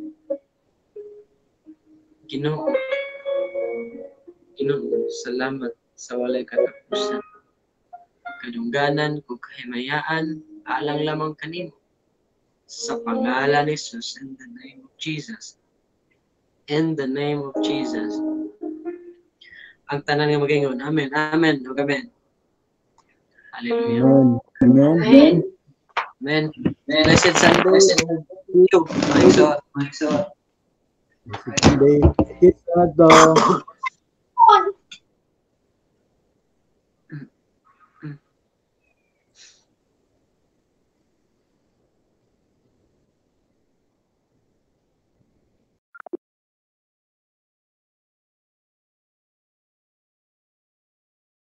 Ginoo, Ginoo, salamat sa walay katapusan. Kadungganan o kahimayaan, alang lamang kanimo. Sa pangalan ni Jesus, in the name of Jesus. In the name of Jesus. Ang tanan nga magingon. Amen. Amen. O amen. Hallelujah. Amen. Amen. Amen. Amen. Blessed Sunday. Thank you. Maikso. Maikso. Sunday. Kiss na to.